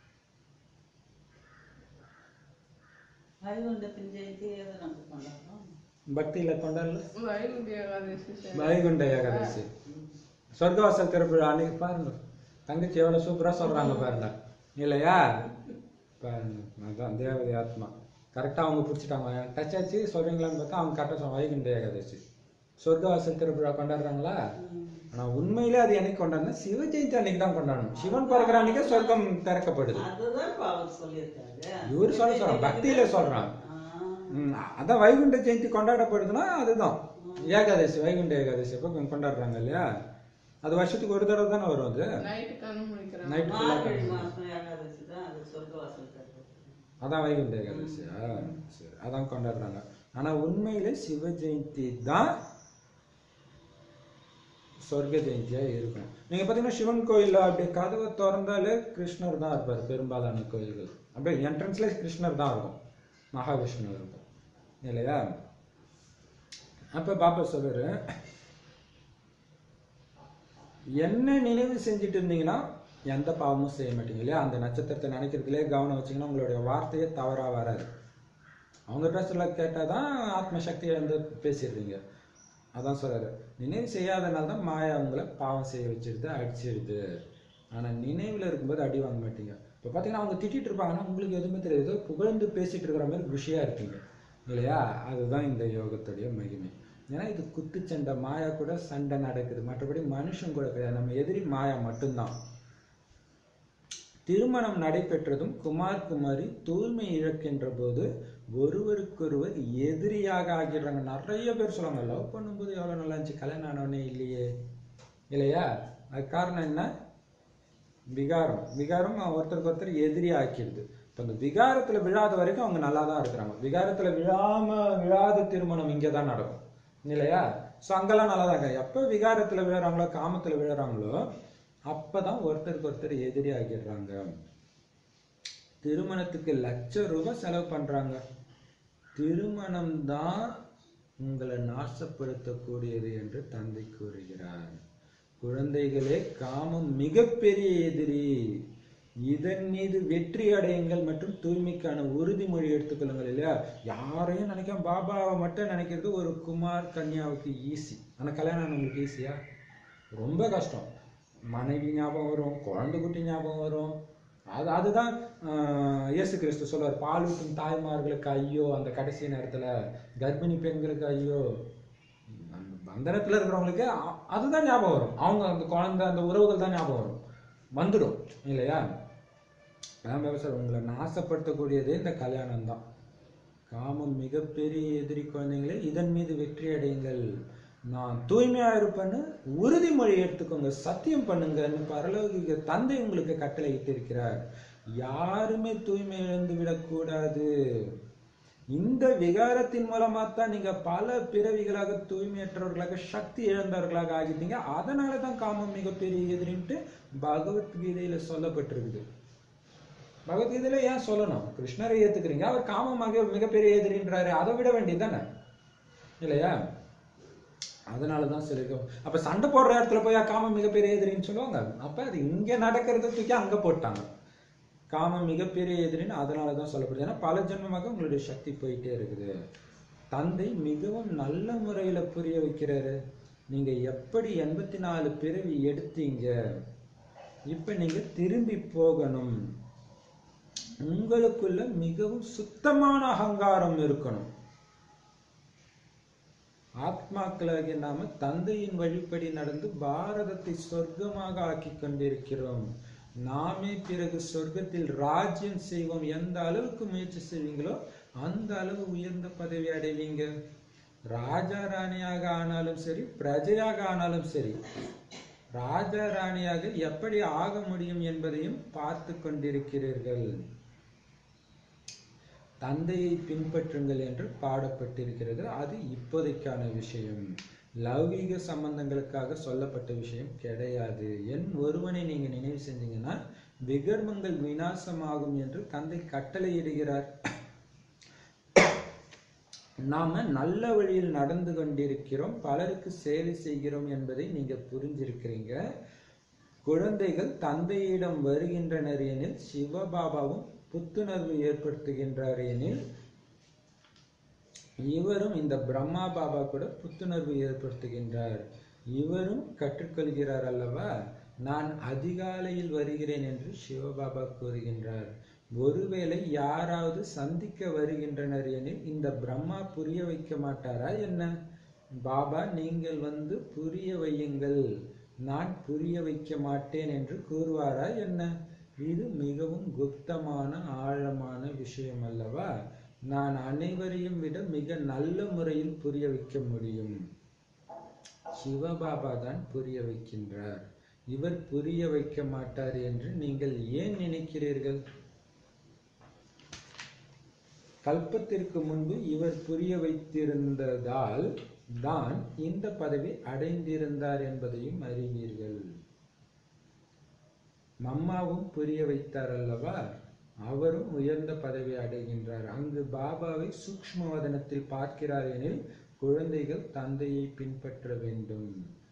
பக்தியில கொண்டாடல. வைகுண்ட ஏகாதசி, சொர்க்கவாசல் திருப்பி அன்னைக்கு பாருங்க. தங்கச்சி எவ்வளவு சூப்பரா சொல்றாங்க பாருங்க இல்லையா? பாருங்க, அதான் தேவதை ஆத்மா கரெக்டா அவங்க பிடிச்சிட்டாங்க. டச் ஆச்சு சொல்றீங்களான்னு பார்த்தா அவங்க கரெக்டா சொல்லுவாங்க. வைகுண்ட ஏகாதசி சொர்க்கவாசல் திருவிழா கொண்டாடுறாங்களா? ஆனா உண்மையிலே அது என்னைக்கு கொண்டாடுனா சிவ ஜெயந்தி அன்னைக்கு தான் கொண்டாடணும். சிவன் பிறக்கிற அன்னைக்கு சொர்க்கம் திறக்கப்படுது. இவரு சொல்ல சொல்றான், பக்தியில சொல்றான். உம் அதான் வைகுண்ட ஜெயந்தி கொண்டாடப்படுதுன்னா அதுதான் ஏகாதசி, வைகுண்ட ஏகாதசி அப்ப கொண்டாடுறாங்க இல்லையா? அது வருஷத்துக்கு ஒரு தடவை தானே வரும். அது நைட்டு அதான் வைகுண்ட ஏகாதசியா? சரி, அதான் கொண்டாடுறாங்க. ஆனா உண்மையிலே சிவ ஜெயந்தி தான் சொர்க்க ஜெயந்தியா இருக்கும். நீங்க பாத்தீங்கன்னா சிவன் கோயில்ல அப்படி கதவை திறந்தாலே கிருஷ்ணர் தான் இருப்பாரு. பெரும்பாலான கோயில்கள் அப்படியே என்ட்ரன்ஸ்ல கிருஷ்ணர் தான் இருக்கும், மகாவிஷ்ணு இருக்கும் இல்லையா? அப்ப பாப்பா சொல்றாரு, என்ன நினைவு செஞ்சுட்டு இருந்தீங்கன்னா எந்த பாவமும் செய்ய மாட்டீங்க இல்லையா? அந்த நட்சத்திரத்தை நினைக்கிறதுலே கவனம் வச்சீங்கன்னா உங்களுடைய வார்த்தையே தவறா வராது. அவங்க பேசுறதுல கேட்டாதான் ஆத்ம சக்தியை வந்து பேசிடுறீங்க. அதான் சொல்றாரு, நினைவு செய்யாதனால தான் மாயா உங்களை பாவம் செய்ய வச்சிருது, அடிச்சிருது. ஆனா நினைவுல இருக்கும்போது அடி வாங்க மாட்டீங்க. இப்போ பார்த்தீங்கன்னா அவங்க திட்டிட்டு இருப்பாங்கன்னா உங்களுக்கு எதுவுமே தெரியாது, ஏதோ புகழ்ந்து பேசிட்டு இருக்கிற மாதிரி விஷயம் இருப்பீங்க இல்லையா? அதுதான் இந்த யோகத்துடைய மகிமை. ஏன்னா இது குத்துச்சண்டை, மாயா கூட சண்டை நடக்குது, மற்றபடி மனுஷன் கூட கிடையாது. நம்ம எதிரி மாயா மட்டும்தான். திருமணம் நடைபெற்றதும் குமார் குமாரி தூய்மை இழக்கின்ற போது ஒருவருக்கொருவர் எதிரியாக ஆகிடுறாங்க. நிறைய பேர் சொல்லுவாங்க, லவ் பண்ணும்போது எவ்வளோ நல்லா இருந்துச்சு, கல்யாணம் ஆனவனே இல்லையே இல்லையா? அது காரணம் என்ன? விகாரம். விகாரம் ஒருத்தருக்கு ஒருத்தர் எதிரி ஆக்கிடுது. இப்போ அந்த விகாரத்தில் விழாத வரைக்கும் அவங்க நல்லா தான் இருக்கிறாங்க. விகாரத்தில் விழாம விழாத திருமணம் இங்கே தான் நடக்கும் இல்லையா? ஸோ அங்கெல்லாம் நல்லா தான் இருக்காங்க. எப்போ விகாரத்தில் விழுறாங்களோ, காமத்தில் விழுறாங்களோ, அப்பதான் ஒருத்தருக்கு ஒருத்தர் எதிரி ஆகிடுறாங்க. திருமணத்துக்கு லட்சம் ரூபாய் செலவு பண்றாங்க. திருமணம் தான் உங்களை நாசப்படுத்தக்கூடியது என்று தந்தை கூறுகிறார். குழந்தைகளே, காமம் மிகப்பெரிய எதிரி. இதன் மீது வெற்றி அடையுங்கள் மற்றும் தூய்மைக்கான உறுதிமொழி எடுத்துக்கொள்ளுங்கள் இல்லையா? யாரையும் நினைக்காம பாபாவை மட்டும் நினைக்கிறது ஒரு குமார் கன்யாவுக்கு ஈஸி. ஆனா கல்யாணம் உங்களுக்கு ஈஸியா? ரொம்ப கஷ்டம். மனைவி ஞாபகம் வரும், குழந்தை குட்டி ஞாபகம் வரும். அது அதுதான் இயேசு கிறிஸ்து சொல்வார், பால் ஊட்டும் தாய்மார்களுக்கு ஐயோ, அந்த கடைசி நேரத்துல கர்ப்பிணி பெண்களுக்கு ஐயோ. அந்த பந்தனத்துல இருக்கிறவங்களுக்கு அதுதான் ஞாபகம் வரும். அவங்க அந்த குழந்தை, அந்த உறவுகள் தான் ஞாபகம் வரும், வந்துடும் இல்லையா? அதான் சார், உங்களை நாசப்படுத்தக்கூடியது இந்த கல்யாணம் தான். காமம் மிகப்பெரிய எதிரி. குழந்தைங்களே, இதன் மீது வெற்றி அடையுங்கள். நான் தூய்மையா இருப்பேன்னு உறுதிமொழி எடுத்துக்கோங்க, சத்தியம் பண்ணுங்கன்னு பரலோகிக தந்தை உங்களுக்கு கட்டளை இட்டிருக்கிறார். யாருமே தூய்மை இழந்து விடக்கூடாது. இந்த விகாரத்தின் மூலமா தான் நீங்க பல பிறவிகளாக தூய்மையற்றவர்களாக சக்தி இழந்தவர்களாக ஆகிட்டீங்க. அதனாலதான் காமம் மிகப்பெரிய எதிரின்ட்டு பகவத்கீதையில சொல்லப்பட்டிருக்குது. பகவத்கீதையில ஏன் சொல்லணும்? கிருஷ்ணரை ஏத்துக்கிறீங்க, அவர் காமமாக மிகப்பெரிய எதிரின்றாரு, அதை விட வேண்டியதுதானே இல்லையா? அதனாலதான் சொல்லிருக்கோம். அப்ப சண்டை போடுற இடத்துல போய் காமம் மிகப்பெரிய எதிரின்னு சொல்லுவாங்க. அப்ப அது இங்க நடக்கிறத தூக்கி அங்க போட்டாங்க. காமம் மிகப்பெரிய எதிரின்னு அதனாலதான் சொல்லப்படுது. ஏன்னா பல ஜென்மமாக உங்களுடைய சக்தி போயிட்டே இருக்குது. தந்தை மிகவும் நல்ல முறையில புரிய வைக்கிறாரு. நீங்க எப்படி எண்பத்தி நாலு பிறவி எடுத்தீங்க, இப்ப நீங்க திரும்பி போகணும். உங்களுக்குள்ள மிகவும் சுத்தமான அகங்காரம் இருக்கணும். ஆத்மாக்களாகிய நாம தந்தையின் வழிப்படி நடந்து பாரதத்தை சொர்க்கமாக ஆக்கி கொண்டிருக்கிறோம். நாமே பிறகு சொர்க்கத்தில் ராஜ்யம் செய்வோம். எந்த அளவுக்கு முயற்சி செய்வீங்களோ அந்த அளவு உயர்ந்த பதவி அடைவீங்க. ராஜா ராணியாக ஆனாலும் சரி, பிரஜையாக ஆனாலும் சரி, ராஜா ராணியாக எப்படி ஆக முடியும் என்பதையும் பார்த்து கொண்டிருக்கிறீர்கள். தந்தையை பின்பற்றுங்கள் என்று பாடப்பட்டிருக்கிறது. அது இப்போதைக்கான விஷயம், லௌகீக சம்பந்தங்களுக்காக சொல்லப்பட்ட விஷயம் கிடையாது. என் ஒருவனை நீங்க நினைவு செஞ்சீங்கன்னா விகர்மங்கள் விநாசமாகும் என்று தந்தை கட்டளையிடுகிறார். நாம நல்ல வழியில் நடந்து கொண்டிருக்கிறோம், பலருக்கு சேவை செய்கிறோம் என்பதை நீங்க புரிஞ்சிருக்கிறீங்க. குழந்தைகள் தந்தையிடம் வருகின்றனர் எனில் சிவபாபாவும் புத்துணர்வு ஏற்படுத்துகின்றார் எனில் இவரும் இந்த பிரம்மா பாபா கூட புத்துணர்வு ஏற்படுத்துகின்றார். இவரும் கற்றுக்கொள்கிறார் அல்லவா? நான் அதிகாலையில் வருகிறேன் என்று சிவபாபா கூறுகின்றார். ஒருவேளை யாராவது சந்திக்க வருகின்றனர் எனில் இந்த பிரம்மா புரிய வைக்க மாட்டாரா என்ன? பாபா நீங்கள் வந்து புரிய வையுங்கள், நான் புரிய வைக்க மாட்டேன் என்று கூறுவாரா என்ன? இது மிகவும் குப்தமான ஆழமான விஷயம் அல்லவா? நான் அனைவரையும் விட மிக நல்ல முறையில் புரிய வைக்க முடியும். சிவபாபா தான் புரிய வைக்கின்றார். இவர் புரிய வைக்க மாட்டார் என்று நீங்கள் ஏன் நினைக்கிறீர்கள்? கல்பத்திற்கு முன்பு இவர் புரிய வைத்திருந்ததால் தான் இந்த பதவி அடைந்திருந்தார் என்பதையும் அறிவீர்கள். மம்மாவும் புரிய வைத்தார் அல்லவா? அவரும் உயர்ந்த பதவி அடைகின்றார். அங்கு பாபாவை சூக்ஷ்மவதனத்தில் பார்க்கிறார் எனில் குழந்தைகள் தந்தையை பின்பற்ற வேண்டும்.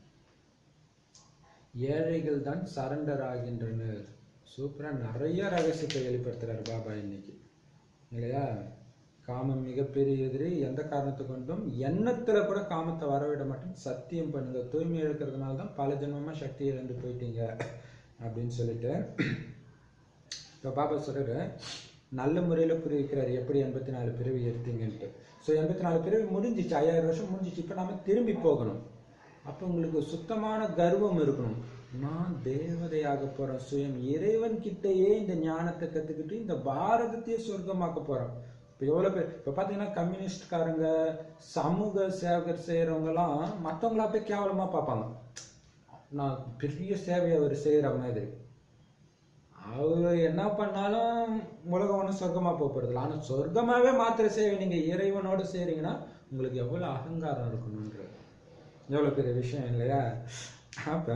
ஏழைகள் தான் சரண்டர் ஆகின்றனர். சூப்பரா நிறைய ரகசியத்தை வெளிப்படுத்துறார் பாபா இன்னைக்கு இல்லையா? காமம் மிகப்பெரிய எதிரி. எந்த காரணத்தை கொண்டும் எண்ணத்துல கூட காமத்தை வரவிட மாட்டேன், சத்தியம் பண்ணுங்க. தூய்மை இழக்கிறதுனால தான் பல ஜென்மமா சக்தி இழந்து போயிட்டீங்க அப்படின்னு சொல்லிட்டு இப்போ பாபா சொல்றாரு நல்ல முறையில் புரிய வைக்கிறாரு எப்படி எண்பத்தி நாலு பிறவி எடுத்தீங்கன்ட்டு. ஸோ எண்பத்தி நாலு பிறவி முடிஞ்சிச்சு, ஐயாயிரம் வருஷம் முடிஞ்சிச்சு. இப்போ நம்ம திரும்பி போகணும். அப்போ உங்களுக்கு சுத்தமான கர்வம் இருக்கணும். நான் தேவதையாக போறேன், சுயம் இறைவன் கிட்டேயே இந்த ஞானத்தை கத்துக்கிட்டு இந்த பாரதத்தையே சொர்க்கமாக்க போறோம். இப்போ எவ்வளோ பேர் இப்போ பார்த்தீங்கன்னா கம்யூனிஸ்ட்காரங்க சமூக சேவகர் செய்கிறவங்கலாம் மற்றவங்களா போய் கேவலமாக பார்ப்பாங்க. நான் பெரிய சேவை அவர் செய்கிற மாதிரி. அவர் என்ன பண்ணாலும் உலகம் ஒன்றும் சொர்க்கமாக போகிறதில்ல. ஆனால் சொர்க்கமாகவே மாத்திர சேவை நீங்கள் இறைவனோடு செய்கிறீங்கன்னா உங்களுக்கு எவ்வளோ அகங்காரம் இருக்கணுன்ற எவ்வளோ பெரிய விஷயம் இல்லையா? அப்போ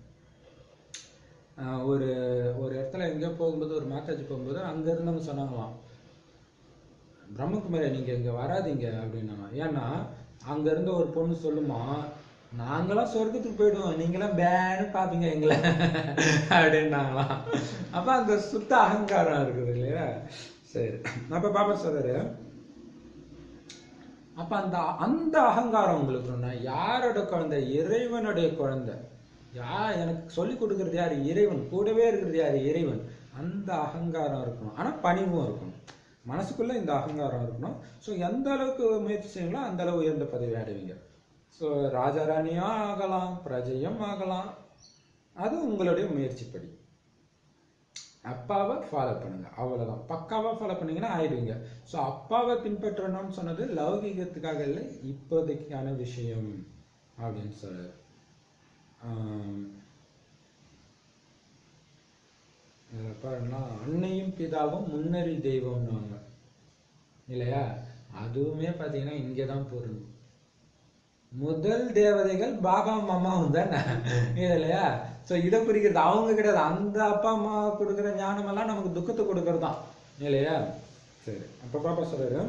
ஒரு ஒரு இடத்துல எங்கேயோ போகும்போது ஒரு மாதாஜி போகும்போது அங்கே இருந்தவங்க சொன்னாங்களாம், பிரம்மகுமாரி நீங்கள் இங்கே வராதிங்க அப்படின்னாங்க. ஏன்னா அங்கே இருந்த ஒரு பொண்ணு சொல்லுமா, நாங்களாம் சொர்க்கத்துக்கு போயிடுவோம், நீங்களாம் பேன்னு பார்ப்பீங்க எங்களை அப்படின்னாங்களாம். அப்போ அந்த சுத்த அகங்காரம் இருக்குது இல்லையா? சரி, அப்போ பாபா சொல்றாரு, அப்போ அந்த அந்த அகங்காரம் உங்களுக்கு யாரோட குழந்தை? இறைவனுடைய குழந்தை. யார் எனக்கு சொல்லி கொடுக்கறது யாரு? இறைவன். கூடவே இருக்கிறது யாரு? இறைவன். அந்த அகங்காரம் இருக்கணும். ஆனால் பணிவும் இருக்கணும். மனசுக்குள்ள இந்த அகங்காரம் இருக்கணும். ஸோ எந்த அளவுக்கு முயற்சி செய்யங்களோ அந்த அளவு உயர்ந்த பதவி அடைவீங்க. ஸோ ராஜாராணியும் ஆகலாம், பிரஜையும் ஆகலாம். அது உங்களுடைய முயற்சிப்படி. அப்பாவை ஃபாலோ பண்ணுங்க, அவ்வளோதான். பக்காவாக ஃபாலோ பண்ணீங்கன்னா ஆயிடுவீங்க. ஸோ அப்பாவை பின்பற்றணும்னு சொன்னது லௌகிகத்துக்காக இல்லை, இப்போதைக்கான விஷயம் அப்படின்னு சொல்ல. பாருங்கன்னா அன்னையும் பிதாவும் முன்னறி தெய்வம்னுவாங்க இல்லையா? அதுவுமே பார்த்தீங்கன்னா இங்கே தான் பொருள். முதல் தேவதைகள் பாபா அம்மாவும் தானே இல்லையா? ஸோ இதை குறிக்கிறது அவங்க கிடையாது. அந்த அப்பா அம்மா கொடுக்குற ஞானமெல்லாம் நமக்கு துக்கத்தை கொடுக்கறது தான் இல்லையா? சரி, அப்போ பாப்பா சொல்றாரு,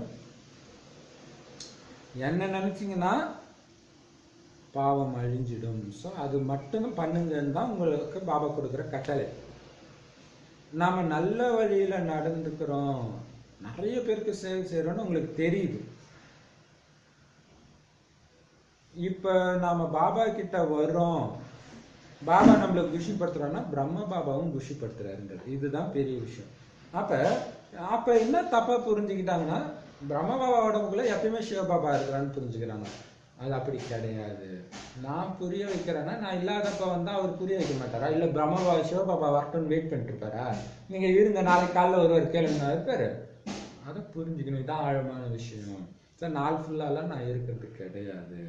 என்ன நினைச்சிங்கன்னா பாவம் அழிஞ்சிடும். ஸோ அது மட்டும் பண்ணுங்கன்னு தான் உங்களுக்கு பாபா கொடுக்குற கட்டளை. நாம நல்ல வழியில நடந்துக்கிறோம், நிறைய பேருக்கு சேவை செய்யறோம்னு உங்களுக்கு தெரியுது. இப்ப நாம பாபா கிட்ட வர்றோம், பாபா நம்மளை குஷிப்படுத்துறோம்னா பிரம்ம பாபாவும் குஷிப்படுத்துறாருன்றது இதுதான் பெரிய விஷயம். அப்ப அப்ப என்ன தப்பா புரிஞ்சுக்கிட்டாங்கன்னா, பிரம்ம பாபா உடம்புக்குள்ள எப்பயுமே சிவபாபா இருக்கிறான்னு புரிஞ்சுக்கிறாங்க. அது அப்படி கிடையாது. நான் புரிய வைக்கிறேன்னா, நான் இல்லாதப்ப வந்தா அவர் புரிய வைக்க மாட்டாரா? இல்ல பிரம்மபா சிவபாபா வரட்டும்னு வெயிட் பண்ணிட்டு இருப்பாரா? நீங்க இருந்த நாளைக்கு காலைல ஒருவர் கேளுங்க இருப்பாரு. அதை புரிஞ்சுக்கணும். இதான் ஆழமான விஷயம். சார் நாள் ஃபுல்லாலாம் நான் இருக்கிறது கிடையாது.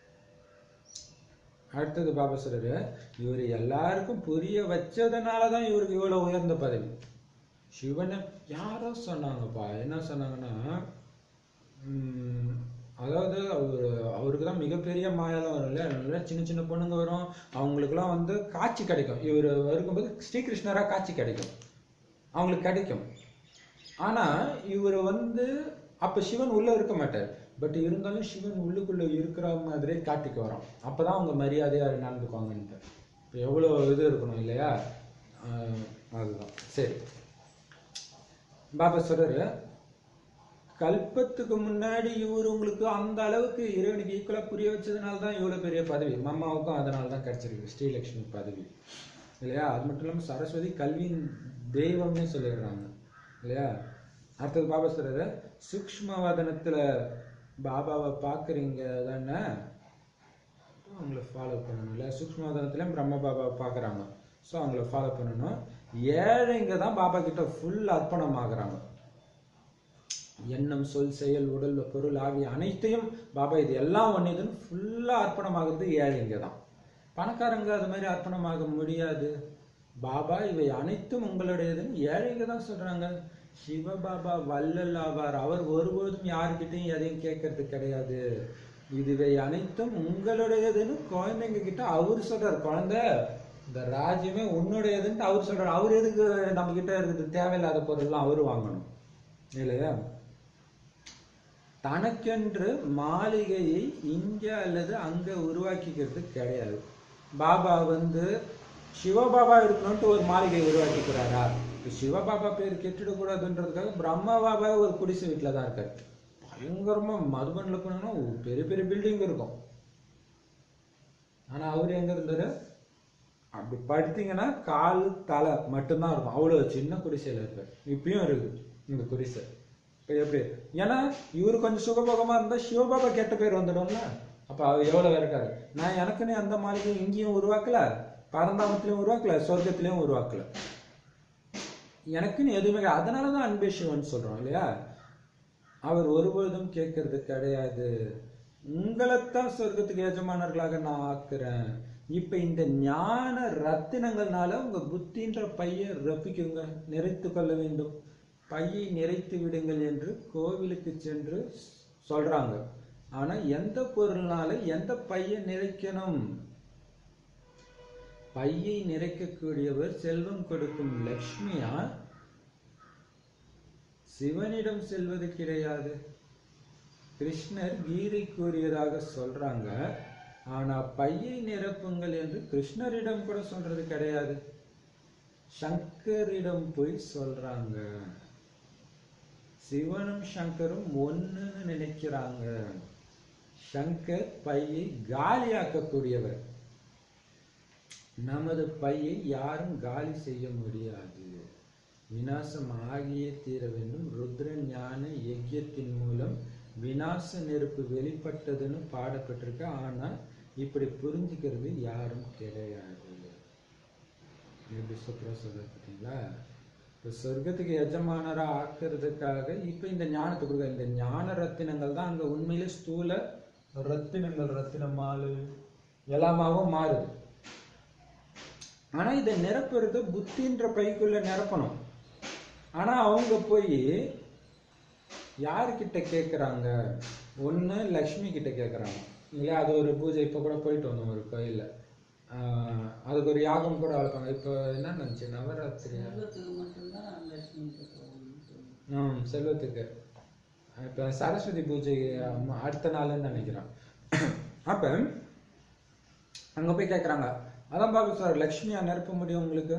அடுத்தது பாபா சொல்றாரு, இவர் எல்லாருக்கும் புரிய வச்சதுனாலதான் இவருக்கு இவ்வளவு உயர்ந்த பதவி. சிவனை யாரோ சொன்னாங்கப்பா, என்ன சொன்னாங்கன்னா, உம் அதாவது அவரு அவருக்கு தான் மிகப்பெரிய மாயெல்லாம் வரும் இல்லையா? சின்ன சின்ன பொண்ணுங்க வரும், அவங்களுக்குலாம் வந்து காட்சி கிடைக்கும். இவர் இருக்கும்போது ஸ்ரீகிருஷ்ணரா காட்சி கிடைக்கும், அவங்களுக்கு கிடைக்கும். ஆனா இவர் வந்து அப்ப சிவன் உள்ள இருக்க மாட்டார். பட் இருந்தாலும் சிவன் உள்ளுக்குள்ள இருக்கிற மாதிரியே காட்டிக்க வரோம். அப்பதான் அவங்க மரியாதையா நடந்துக்குவாங்கன்ட்டு. இப்போ எவ்வளோ இது இருக்கணும் இல்லையா? அதுதான். சரி, பாபா சொல்றாரு, கல்பத்துக்கு முன்னாடி இவர் உங்களுக்கு அந்த அளவுக்கு இறைவனுக்கு ஈக்குவலா புரிய வச்சதுனால தான் இவ்வளவு பெரிய பதவி. மம்மாவுக்கும் அதனால தான் கிடைச்சிருக்கு ஸ்ரீலட்சுமி பதவி இல்லையா? அது மட்டும் இல்லாமல் சரஸ்வதி கல்வியின் தெய்வம்னே சொல்லிடுறாங்க இல்லையா? அடுத்தது பாபா சொல்றாரு, சூக்ஷ்மவதனத்துல பாபாவை பாக்குறீங்க தானே, அவங்கள ஃபாலோ பண்ணணும் இல்லையா? சூக்ஷ்மவதனத்துலயும் பிரம்ம பாபாவை பாக்குறாங்க. ஸோ அவங்கள ஃபாலோ பண்ணணும். ஏழைங்க தான் பாபா கிட்ட ஃபுல் அர்ப்பணம் ஆகுறாங்க. எண்ணம், சொல், செயல், உடல், பொருள் ஆகிய அனைத்தையும் பாபா இது எல்லாம் ஒன்றுதுன்னு ஃபுல்லா அர்ப்பணமாகிறது ஏழைங்க தான். பணக்காரங்க அது மாதிரி அர்ப்பணமாக முடியாது. பாபா இவை அனைத்தும் உங்களுடையதுன்னு ஏழைங்க தான் சொல்றாங்க. சிவபாபா வள்ளல் ஆவார். அவர் ஒருபோதும் யாருக்கிட்டையும் எதையும் கேட்கறது கிடையாது. இதுவை அனைத்தும் உங்களுடையதுன்னு குழந்தைங்க கிட்ட அவரு சொல்றாரு. குழந்தை, இந்த ராஜ்யமே உன்னுடையதுன்ட்டு அவர் சொல்றாரு. அவர் எதுக்கு நம்ம கிட்ட இருக்குது தேவையில்லாத பொருள்லாம் அவரு வாங்கணும் இல்லையா? தனக்கென்று மாளிகையை இங்க அல்லது அங்க உருவாக்கிக்கிறது கிடையாது. பாபா வந்து சிவபாபா இருக்கணும்ட்டு ஒரு மாளிகை உருவாக்கிக்கிறாரா? சிவபாபா பேர் கெட்டுடக்கூடாதுன்றதுக்காக பிரம்ம பாபா ஒரு குடிசை வீட்டில தான் இருக்காரு. பயங்கரமா மதுபன்ல போனோம்னா பெரிய பெரிய பில்டிங் இருக்கும். ஆனா அவரு எங்க இருந்தாரு? அப்படி படுத்தீங்கன்னா கால் தலை மட்டும்தான் இருக்கும், அவ்வளோ சின்ன குடிசையில் இருப்பார். இப்பயும் இருக்குது இந்த குடிசை. இப்போ எப்படி, ஏன்னா இவரு கொஞ்சம் சுகபோகமாக இருந்தால் சிவபாபா கெட்ட பேர் வந்துடும்ல. அப்போ அவர் எவ்வளோ இருக்காரு. நான் எனக்குன்னு அந்த மாளிகை இங்கேயும் உருவாக்கல, பரந்தாமத்திலையும் உருவாக்கல, சொர்க்கத்திலையும் உருவாக்கல. எனக்குன்னு எதுவுமே, அதனால தான் அன்பே சிவன் சொல்கிறோம் இல்லையா. அவர் ஒருபொழுதும் கேட்கறது கிடையாது, உங்களைத்தான் சொர்க்கத்துக்கு எஜமானர்களாக நான் ஆக்குறேன். இப்ப இந்த ஞான ரத்தினங்கள்னால உங்க புத்தின்ற பையை ரப்பிக்குங்க, நிறைத்து கொள்ள வேண்டும், பையை நிறைத்து விடுங்கள் என்று கோவிலுக்கு சென்று சொல்றாங்க. ஆனா எந்த பொருள்னால எந்த பையை நிறைக்கணும்? பையை நிறைக்கக்கூடியவர் செல்வம் கொடுக்கும் லக்ஷ்மியா, சிவனிடம் செல்வது கிடையாது. கிருஷ்ணர் கீதை கூறியதாக சொல்றாங்க, ஆனா பையை நிரப்புங்கள் என்று கிருஷ்ணரிடம் கூட சொல்றது கிடையாது, சங்கரிடம் போய் சொல்றாங்க. சிவனும் சங்கரும் ஒண்ணுன்னு நினைக்கிறாங்க. சங்கர் பையை காலியாக்கக்கூடியவர், நமது பையை யாரும் காலி செய்ய முடியாது, விநாசம் ஆகியே தீர வேண்டும். ருத்ர ஞான யஜ்யத்தின் மூலம் விநாச நெருப்பு வெளிப்பட்டதுன்னு பாடப்பட்டிருக்கு. ஆனா இப்படி புரிஞ்சுக்கிறது யாரும் கிடையாது. எப்படி சூப்பரா சொல்ற பார்த்தீங்களா. இப்போ சொர்க்கத்துக்கு எஜமானரா ஆக்குறதுக்காக இப்ப இந்த ஞானத்தை கொடுக்க, இந்த ஞான ரத்தினங்கள் தான் அங்க உண்மையிலே ஸ்தூல ரத்தினங்கள், ரத்தின மாலு எல்லாமாவும் மாறுது. ஆனா இதை நிரப்புறது புத்தின்ற பைக்குள்ள நிரப்பணும். ஆனா அவங்க போய் யாருக்கிட்ட கேட்குறாங்க? ஒன்று லக்ஷ்மி கிட்ட கேட்குறாங்க இல்லையா. அது ஒரு பூஜை, இப்போ கூட போயிட்டு வந்தோம் ஒரு கோயிலில், அதுக்கு ஒரு யாகம் கூட வளர்ப்பாங்க. இப்போ என்ன நினச்சி நவராத்திரி ம் செல்வத்துக்கு இப்போ சரஸ்வதி பூஜை அடுத்த நாள்னு நினைக்கிறேன். அப்போ அங்கே போய் கேட்குறாங்க, அதான் பாபு சார் லக்ஷ்மியா நிரப்ப முடியும் உங்களுக்கு?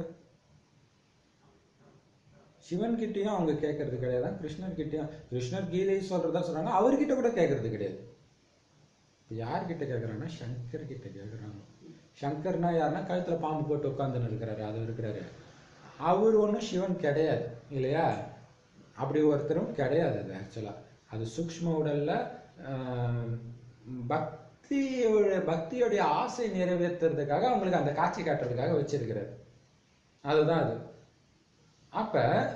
சிவன் கிட்டையும் அவங்க கேட்கறது கிடையாது, கிருஷ்ணர் கிட்டையும். கிருஷ்ணர் கீதை சொல்றதா சொல்றாங்க, அவர்கிட்ட கூட கேட்கறது கிடையாது. யார்கிட்ட கேட்கறாங்கன்னா சங்கர் கிட்ட கேட்கறாங்க. சங்கர்னா யாருன்னா கழுத்துல பாம்பு போட்டு உட்காந்துன்னு இருக்கிறாரு, அது இருக்கிறாரு. அவர் ஒன்றும் சிவன் கிடையாது இல்லையா, அப்படி ஒருத்தரும் கிடையாது. அது ஆக்சுவலா அது சூக்ஷ்ம உடல்ல பக்தியோட பக்தியோடைய ஆசை நிறைவேற்றுறதுக்காக அவங்களுக்கு அந்த காட்சி காட்டுறதுக்காக வச்சிருக்கிறாரு, அதுதான் அது. அப்ப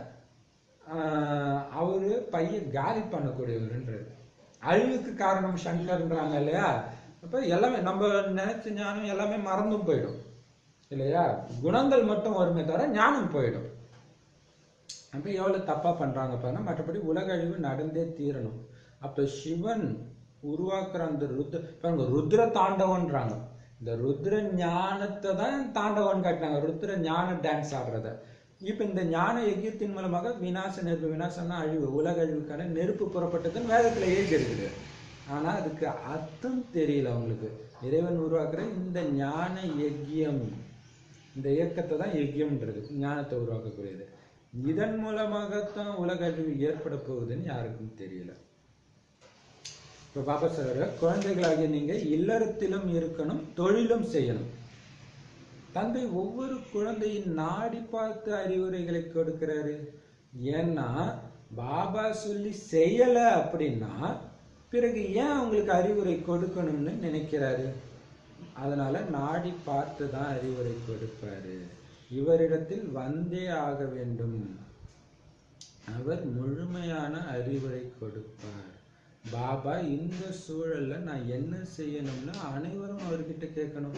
அவரு பைய காலி பண்ணக்கூடியவர்ன்றது. அழிவுக்கு காரணம் சங்கர்ன்றாங்க இல்லையா. அப்ப எல்லாமே நம்ம நினைச்ச ஞானம் எல்லாமே மறந்தும் போயிடும் இல்லையா. குணங்கள் மட்டும் வருமே தவிர ஞானம் போயிடும். அப்ப எவ்வளவு தப்பா பண்றாங்க பாருங்க. மற்றபடி உலக அழிவு நடந்தே தீரணும். அப்ப சிவன் உருவாக்குற அந்த ருத்ர பாருங்க, ருத்ர தாண்டவன்றாங்க. இந்த ருத்ர ஞானத்தை தான் தாண்டவன் காட்டினாங்க, ருத்ர ஞான டான்ஸ் ஆடுறத. இப்ப இந்த ஞான யஜ்யத்தின் மூலமாக விநாச நெருப்பு, விநாசம்னா அழிவு, உலக அழிவுக்கான நெருப்பு புறப்பட்டதுன்னு வேதத்துல எழுதி இருக்குது. ஆனா அதுக்கு அர்த்தம் தெரியல அவங்களுக்கு. இறைவன் உருவாக்குற இந்த ஞான யஜ்யம், இந்த இயக்கத்தை தான் யஜ்யம்ன்றது, ஞானத்தை உருவாக்கக்கூடியது. இதன் மூலமாகத்தான் உலக அழிவு ஏற்பட போகுதுன்னு யாருக்கும் தெரியல. இப்ப பாபா சொல்ற, குழந்தைகளாகிய நீங்க இல்லறத்திலும் இருக்கணும், தொழிலும் செய்யணும். தந்தை ஒவ்வொரு குழந்தையின் நாடி பார்த்து அறிவுரைகளை கொடுக்கிறாரு. ஏன்னா பாபா சொல்லி செய்யல அப்படின்னா பிறகு ஏன் அவங்களுக்கு அறிவுரை கொடுக்கணும்னு நினைக்கிறாரு. அதனால நாடி பார்த்து தான் அறிவுரை கொடுப்பாரு. இவரிடத்தில் வந்தே ஆக வேண்டும், அவர் முழுமையான அறிவுரை கொடுப்பார். பாபா இந்த சூழல்ல நான் என்ன செய்யணும்னு அனைவரும் அவர்கிட்ட கேட்கணும்.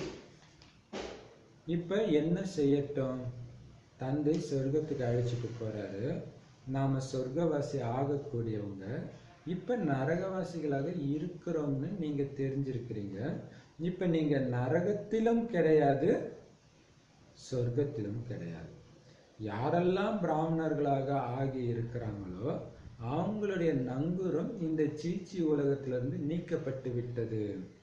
இப்ப என்ன செய்யட்டும்? தந்தை சொர்க்கத்துக்கு அழைச்சிட்டு போறாரு, நாம சொர்க்கவாசி ஆகக்கூடியவங்க. இப்ப நரகவாசிகளாக இருக்கிறோம்னு நீங்க தெரிஞ்சிருக்கிறீங்க. இப்ப நீங்க நரகத்திலும் கிடையாது, சொர்க்கத்திலும் கிடையாது. யாரெல்லாம் பிராமணர்களாக ஆகி இருக்கிறாங்களோ அவங்களுடைய நங்கூரம் இந்த சீச்சி உலகத்திலிருந்து நீக்கப்பட்டு விட்டது.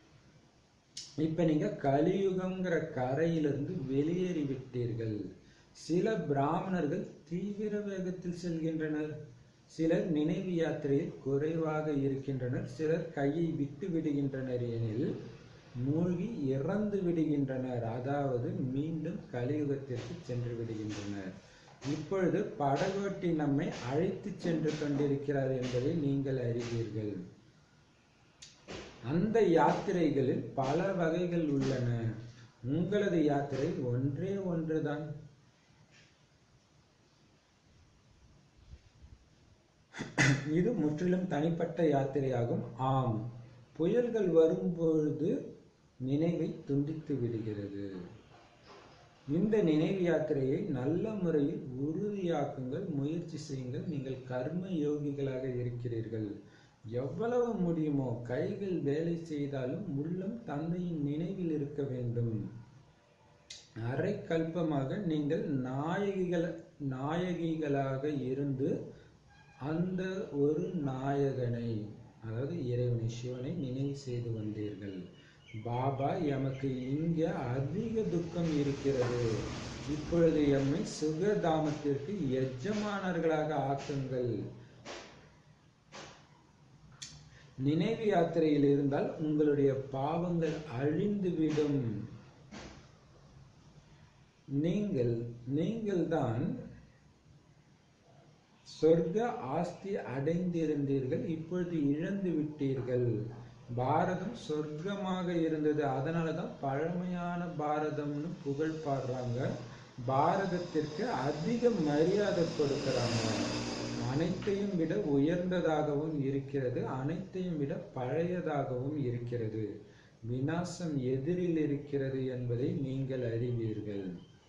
இப்ப நீங்க கலியுகங்கிற கரையிலிருந்து வெளியேறி விட்டீர்கள். சில பிராமணர்கள் தீவிர வேகத்தில் செல்கின்றனர், சிலர் நினைவு யாத்திரையில் குறைவாக இருக்கின்றனர், சிலர் கையை விட்டு விடுகின்றனர். எனில் மூழ்கி இறந்து விடுகின்றனர், அதாவது மீண்டும் கலியுகத்திற்கு சென்று விடுகின்றனர். இப்பொழுது படகோட்டி நம்மை அழைத்து சென்று கொண்டிருக்கிறார் என்பதை நீங்கள் அறிவீர்கள். அந்த யாத்திரைகளில் பல வகைகள் உள்ளன. உங்களது யாத்திரை ஒன்றே ஒன்றுதான். இது முற்றிலும் தனிப்பட்ட யாத்திரையாகும். ஆம், புயல்கள் வரும்பொழுது நினைவை துண்டித்து விடுகிறது. இந்த நினைவு யாத்திரையை நல்ல முறையில் உறுதியாக்குங்கள், முயற்சி செய்யுங்கள். நீங்கள் கர்ம யோகிகளாக இருக்கிறீர்கள். எவ்வளவு முடியுமோ கைகள் வேலை செய்தாலும் உள்ளம் தந்தையின் நினைவில் இருக்க வேண்டும். அரை கல்பமாக நீங்கள் நாயகிகள் நாயகிகளாக இருந்து அந்த ஒரு நாயகனை, அதாவது இறைவனை, சிவனை நினைவு செய்து வந்தீர்கள். பாபா, எமக்கு இங்க அதிக துக்கம் இருக்கிறது. இப்பொழுது எம்மை சுகதாமத்திற்கு எஜமானர்களாக ஆக்குங்கள். நினைவு யாத்திரையில் இருந்தால் உங்களுடைய பாவங்கள் அழிந்துவிடும். நீங்கள் நீங்கள் தான் சொர்க்க ஆஸ்தி அடைந்திருந்தீர்கள், இப்பொழுது இழந்து விட்டீர்கள். பாரதம் சொர்க்கமாக இருந்தது, அதனாலதான் பழமையான பாரதம்னு புகழ் பாடுறாங்க. பாரதத்திற்கு அதிக மரியாதை கொடுக்கிறாங்க. அனைத்தையும் விட உயர்ந்ததாகவும் இருக்கிறது, அனைத்தையும் விட பழையதாகவும் இருக்கிறது. விநாசம் எதிரில் இருக்கிறது என்பதை நீங்கள் அறிவீர்கள்.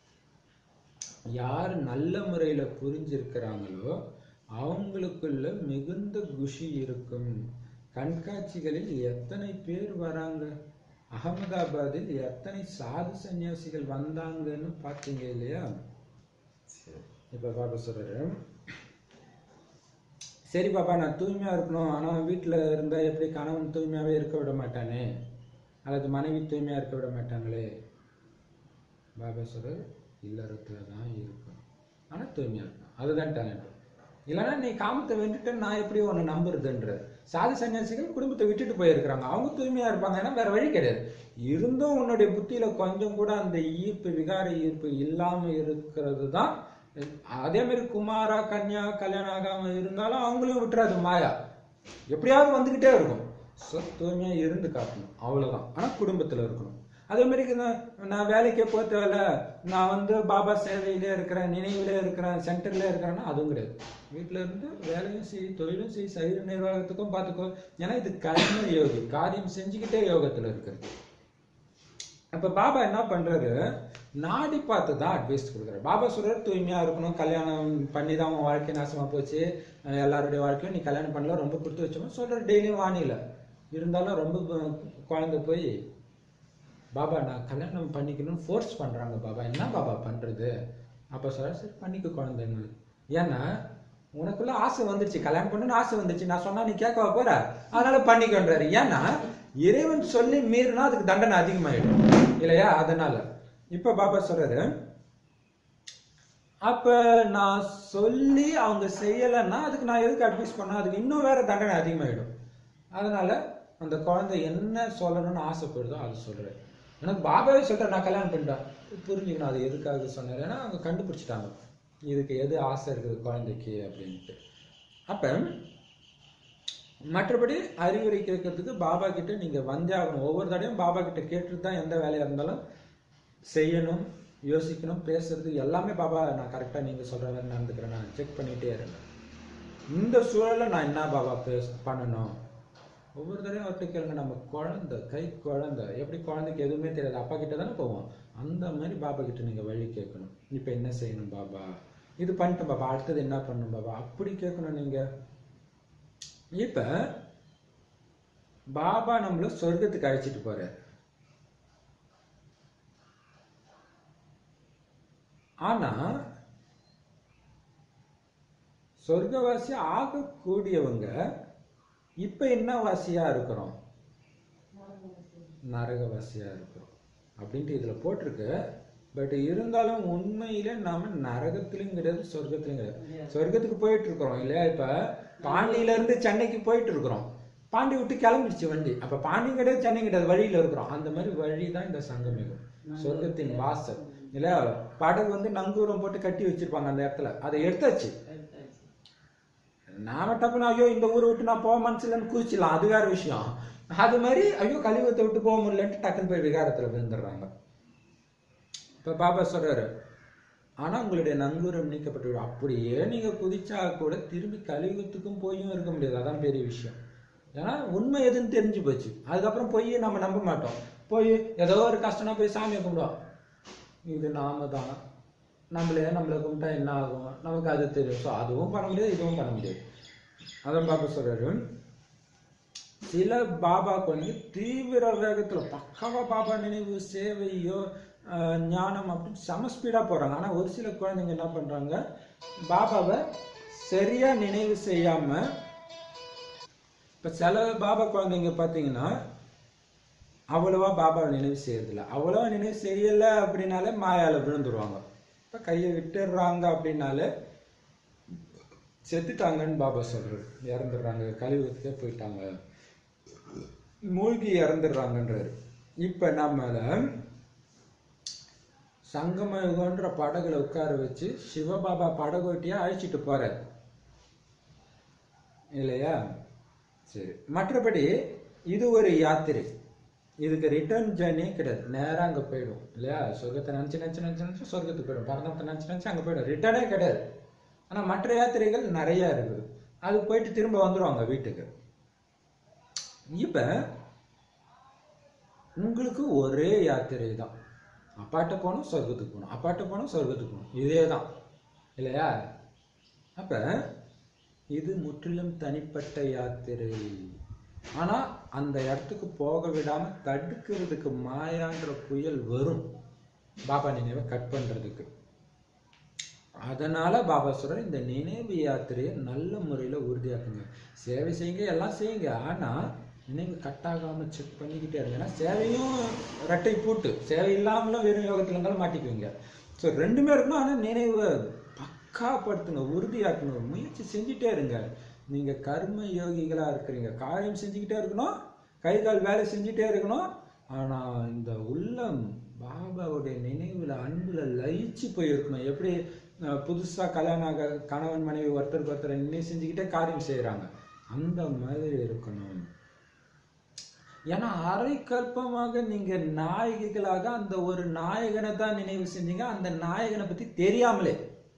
யார் நல்ல முறையில புரிஞ்சிருக்கிறாங்களோ அவங்களுக்குள்ள மிகுந்த குஷி இருக்கும். கண்காட்சிகளில் எத்தனை பேர் வராங்க, அகமதாபாத்தில் எத்தனை சாது சன்னியாசிகள் வந்தாங்கன்னு பார்த்தீங்க இல்லையா? இப்ப பாபா சொல்றாரு, சரி பாபா, நான் தூய்மையா இருக்கணும், ஆனா வீட்டுல இருந்தா எப்படி கணவன் தூய்மையாவே இருக்க விட மாட்டானே, அல்லது மனைவி தூய்மையா இருக்க விட மாட்டாங்களே. பாபா சொல்றாரு, இல்லறத்துல தான் இருக்கும், ஆனா தூய்மையா இருக்கும், அதுதான் டேலண்ட். இல்லைன்னா நீ காமத்தை வென்றுட்டு நான் எப்படி ஒன்னு நம்புறதுன்ற. சாது சன்னியாசிகள் குடும்பத்தை விட்டுட்டு போயிருக்கிறாங்க, அவங்க தூய்மையா இருப்பாங்க, ஏன்னா வேற வழி கிடையாது. இருந்தும் உன்னுடைய புத்தியில கொஞ்சம் கூட அந்த ஈர்ப்பு, விகார ஈர்ப்பு இல்லாம இருக்கிறது தான். அதே மாதிரி குமாரா கன்யா கல்யாணம் ஆகாம இருந்தாலும் அவங்களையும் விட்டுறாது மாயா, எப்படியாவது வந்துகிட்டே இருக்கும். தூய்மையா இருந்து காட்டணும், அவ்வளவுதான். ஆனா குடும்பத்துல இருக்கணும். அதே மாதிரி நான் வேலைக்கே போக தேவையில்ல, நான் வந்து பாபா சேவையிலே இருக்கிறேன், நினைவிலே இருக்கிறேன், சென்டர்ல இருக்கிறேன்னா அதுவும் கிடையாது. வீட்டுல இருந்து வேலையும் செய், தொழிலும் செய், சரீர நிர்வாகத்துக்கும் பார்த்துக்கோ. ஏன்னா இது கர்ம யோகி, காரியம் செஞ்சுக்கிட்டே யோகத்துல இருக்கிறது. அப்ப பாபா என்ன பண்றாரு, நாடி பார்த்து தான் அட்வைஸ் கொடுக்குறாரு. பாபா சொல்றாரு, தூய்மையா இருக்கணும், கல்யாணம் பண்ணி தான் உன் வாழ்க்கை நாசமா போச்சு, எல்லாருடைய வாழ்க்கையும் நீ கல்யாணம் பண்ணல, ரொம்ப கொடுத்து வச்சோம் சொல்றாரு. டெய்லியும் வானில இருந்தாலும் ரொம்ப குழந்தை போய், பாபா நான் கல்யாணம் பண்ணிக்கணும்னு ஃபோர்ஸ் பண்றாங்க பாபா, என்ன பாபா பண்றது? அப்ப சொல்ற, சரி பண்ணிக்க குழந்தைன்னு. ஏன்னா உனக்குள்ள ஆசை வந்துருச்சு, கல்யாணம் பண்ணணும்னு ஆசை வந்துச்சு, நான் சொன்னா நீ கேட்கவா போற, அதனால பண்ணிக்கன்றாரு. ஏன்னா இறைவன் சொல்லி மீறினா அதுக்கு தண்டனை அதிகமாயிடும் இல்லையா? அதனால இப்ப பாபா சொல்றாரு, அப்ப நான் சொல்லி அவங்க செய்யலைன்னா அதுக்கு நான் எதுக்கு அட்வைஸ் பண்ண, அதுக்கு இன்னும் வேற தண்டனை அதிகமாயிடும். அதனால அந்த குழந்தை என்ன சொல்லணும்னு ஆசைப்படுதோ அது சொல்றேன். எனக்கு பாபாவே சொல்ற, நான் கல்யாணம் பண்ணிட்டேன், புரிஞ்சுக்கணும் அது எதுக்காக சொன்னாரு. ஏன்னா அவங்க கண்டுபிடிச்சிட்டாங்க இதுக்கு எது ஆசை இருக்குது குழந்தைக்கு அப்படின்ட்டு. அப்ப மற்றபடி அறிவுரை கேட்கறதுக்கு பாபா கிட்ட நீங்க வந்தே ஆகணும். ஒவ்வொரு தடையும் பாபா கிட்ட கேட்டுட்டு தான் எந்த வேலையா இருந்தாலும் செய்யணும், யோசிக்கணும், பேசுறது எல்லாமே. பாபா நான் கரெக்டா நீங்க சொல்ற மாதிரி நடந்துக்கிறேன், நான் செக் பண்ணிட்டே இருந்தேன். இந்த சூழல்ல நான் என்ன பாபா பேச பண்ணணும், ஒவ்வொரு தடையும் அவர்கிட்ட கேளுங்க. நம்ம குழந்தை, கை குழந்தை, எப்படி குழந்தைக்கு எதுவுமே தெரியாது, அப்பா கிட்ட தானே போவோம், அந்த மாதிரி பாபா கிட்ட நீங்க வழி கேட்கணும். இப்ப என்ன செய்யணும் பாபா, இது பண்ணிட்டேன் பாபா, அடுத்தது என்ன பண்ணணும் பாபா, அப்படி கேட்கணும் நீங்க. இப்ப பாபா நம்மள சொர்க்கத்துக்கு அழைச்சிட்டு போறாரு. ஆனா சொர்க்கவாசி ஆகக்கூடியவங்க இப்ப என்ன வாசியா இருக்கிறோம், நரகவாசியா இருக்கிறோம் அப்படின்ட்டு இதுல போட்டிருக்கு. பட் இருந்தாலும் உண்மையில நாம நரகத்திலும் கிடையாது, சொர்க்கத்திலும் கிடையாது. சொர்க்கத்துக்கு போயிட்டு இருக்கிறோம் இல்லையா? இப்ப பாண்டியில இருந்து சென்னைக்கு போயிட்டு இருக்கிறோம். பாண்டி விட்டு கிளம்பிடுச்சு வண்டி. அப்ப பாண்டியும் கிடையாது, சென்னை கிடையாது, வழியில இருக்கிறோம். அந்த மாதிரி வழி தான் இந்த சங்கமிகம், சொர்க்கத்தின் வாசல். இல்ல படகு வந்து நங்கூரம் போட்டு கட்டி வச்சிருப்பாங்க அந்த இடத்துல, அதை எடுத்தாச்சு. நாம டப்புனா ஐயோ இந்த ஊரை விட்டு நான் போக மனசுலன்னு குதிச்சிடலாம், அது வேற விஷயம். அது மாதிரி ஐயோ கலியுகத்தை விட்டு போக முடியலன்ட்டு டக்குன்னு போய் விகாரத்துல விழுந்துடுறாங்க. இப்ப பாபா சொல்றாரு, ஆனா உங்களுடைய நங்கூரம் நீக்கப்பட்டு விடும். அப்படியே நீங்க குதிச்சா கூட திரும்பி கலியுகத்துக்கும் போயும் இருக்க முடியாது. அதான் பெரிய விஷயம். ஏன்னா உண்மை எதுன்னு தெரிஞ்சு போச்சு. அதுக்கப்புறம் போய் நம்ம நம்ப மாட்டோம். போய் ஏதோ ஒரு கஷ்டம்னா போய் சாமியை கும்பிடுவோம். இது நாம தான், நம்மளே நம்மளை கும்பிட்டா என்ன ஆகும் நமக்கு அது தெரியும். ஸோ அதுவும் பண்ண முடியாது, இதுவும் பண்ண முடியாது. அதான் பாபா சொல்றாரு, சில பாபாவுக்கு வந்து தீவிர வேகத்துல பக்காவா பாபா நினைவு சேவையோ ஞானம் அப்படின்னு செம ஸ்பீடா போறாங்க. ஆனா ஒரு சில குழந்தைங்க என்ன பண்றாங்க, பாபாவை சரியா நினைவு செய்யாம, இப்ப சில பாபா குழந்தைங்க பாத்தீங்கன்னா அவ்வளவா பாபாவை நினைவு செய்யறதில்ல. அவ்வளவா நினைவு செய்யல அப்படின்னாலே மாயால விழுந்துருவாங்க. இப்ப கையை விட்டுடுறாங்க அப்படின்னாலே செத்துட்டாங்கன்னு பாபா சொல்றாரு, இறந்துடுறாங்க, கலியுகத்துக்கே போயிட்டாங்க, மூழ்கி இறந்துடுறாங்கன்றாரு. இப்ப நம்மள சங்கமயுகன்ற படகுல உட்கார வச்சு சிவபாபா படகோட்டியா அழைச்சிட்டு போறாரு இல்லையா? சரி, மற்றபடி இது ஒரு யாத்திரை, இதுக்கு ரிட்டர்ன் ஜர்னி கிடையாது, நேரா அங்க போயிடும் இல்லையா? சொர்க்கத்தை நினைச்சு நினைச்சு நினைச்சு நினைச்சு சொர்க்கத்துக்கு போயிடும், பரதத்தை நினைச்சு நினைச்சு அங்க போயிடும், ரிட்டர்னே கிடையாது. ஆனா மற்ற யாத்திரைகள் நிறைய இருக்குது, அது போயிட்டு திரும்ப வந்துருவாங்க வீட்டுக்கு. இப்ப உங்களுக்கு ஒரே யாத்திரை தான், அப்பாட்ட போகணும் சொர்க்கத்துக்கு போகணும், அப்பாட்ட போகணும் சொர்க்கத்துக்கு போகணும், இதே தான் இல்லையா? அப்ப இது முற்றிலும் தனிப்பட்ட யாத்திரை. ஆனா அந்த இடத்துக்கு போக விடாம தடுக்கிறதுக்கு மாயான்ற புயல் வரும், பாபா நினைவை கட் பண்றதுக்கு. அதனால பாபா சொல்ற, இந்த நினைவு யாத்திரையை நல்ல முறையில உறுதியாக்குங்க, சேவை செய்யுங்க, எல்லாம் செய்யுங்க, ஆனா நினைவு கட்டாகாம செக் பண்ணிக்கிட்டே இருங்க. ஏன்னா சேவையும் ரெட்டை பூட்டு, சேவை இல்லாமலும் வெறும் யோகத்துல இருந்தாலும் மாட்டிக்குவீங்க. ஸோ ரெண்டுமே இருக்கணும். ஆனா நினைவை பக்காப்படுத்துங்க, உறுதியாக்குங்க, முயற்சி செஞ்சுட்டே இருங்க. நீங்க கர்ம யோகிகளா இருக்கிறீங்க, காரியம் செஞ்சுக்கிட்டே இருக்கணும், கை கால் வேலை செஞ்சுட்டே இருக்கணும். ஆனா இந்த உள்ளம் பாபாவுடைய நினைவுல அன்புல லயிச்சு போயிருக்கணும். எப்படி புதுசா கல்யாணம் ஆக கணவன் மனைவி ஒருத்தருக்கு ஒருத்தர் நினைவு செஞ்சுக்கிட்டே காரியம் செய்யறாங்க, அந்த மாதிரி இருக்கணும். ஏன்னா அரை கல்பமாக நீங்க நாயகிகளாக அந்த ஒரு நாயகனை தான் நினைவு செஞ்சீங்க, அந்த நாயகனை பத்தி தெரியாமலே,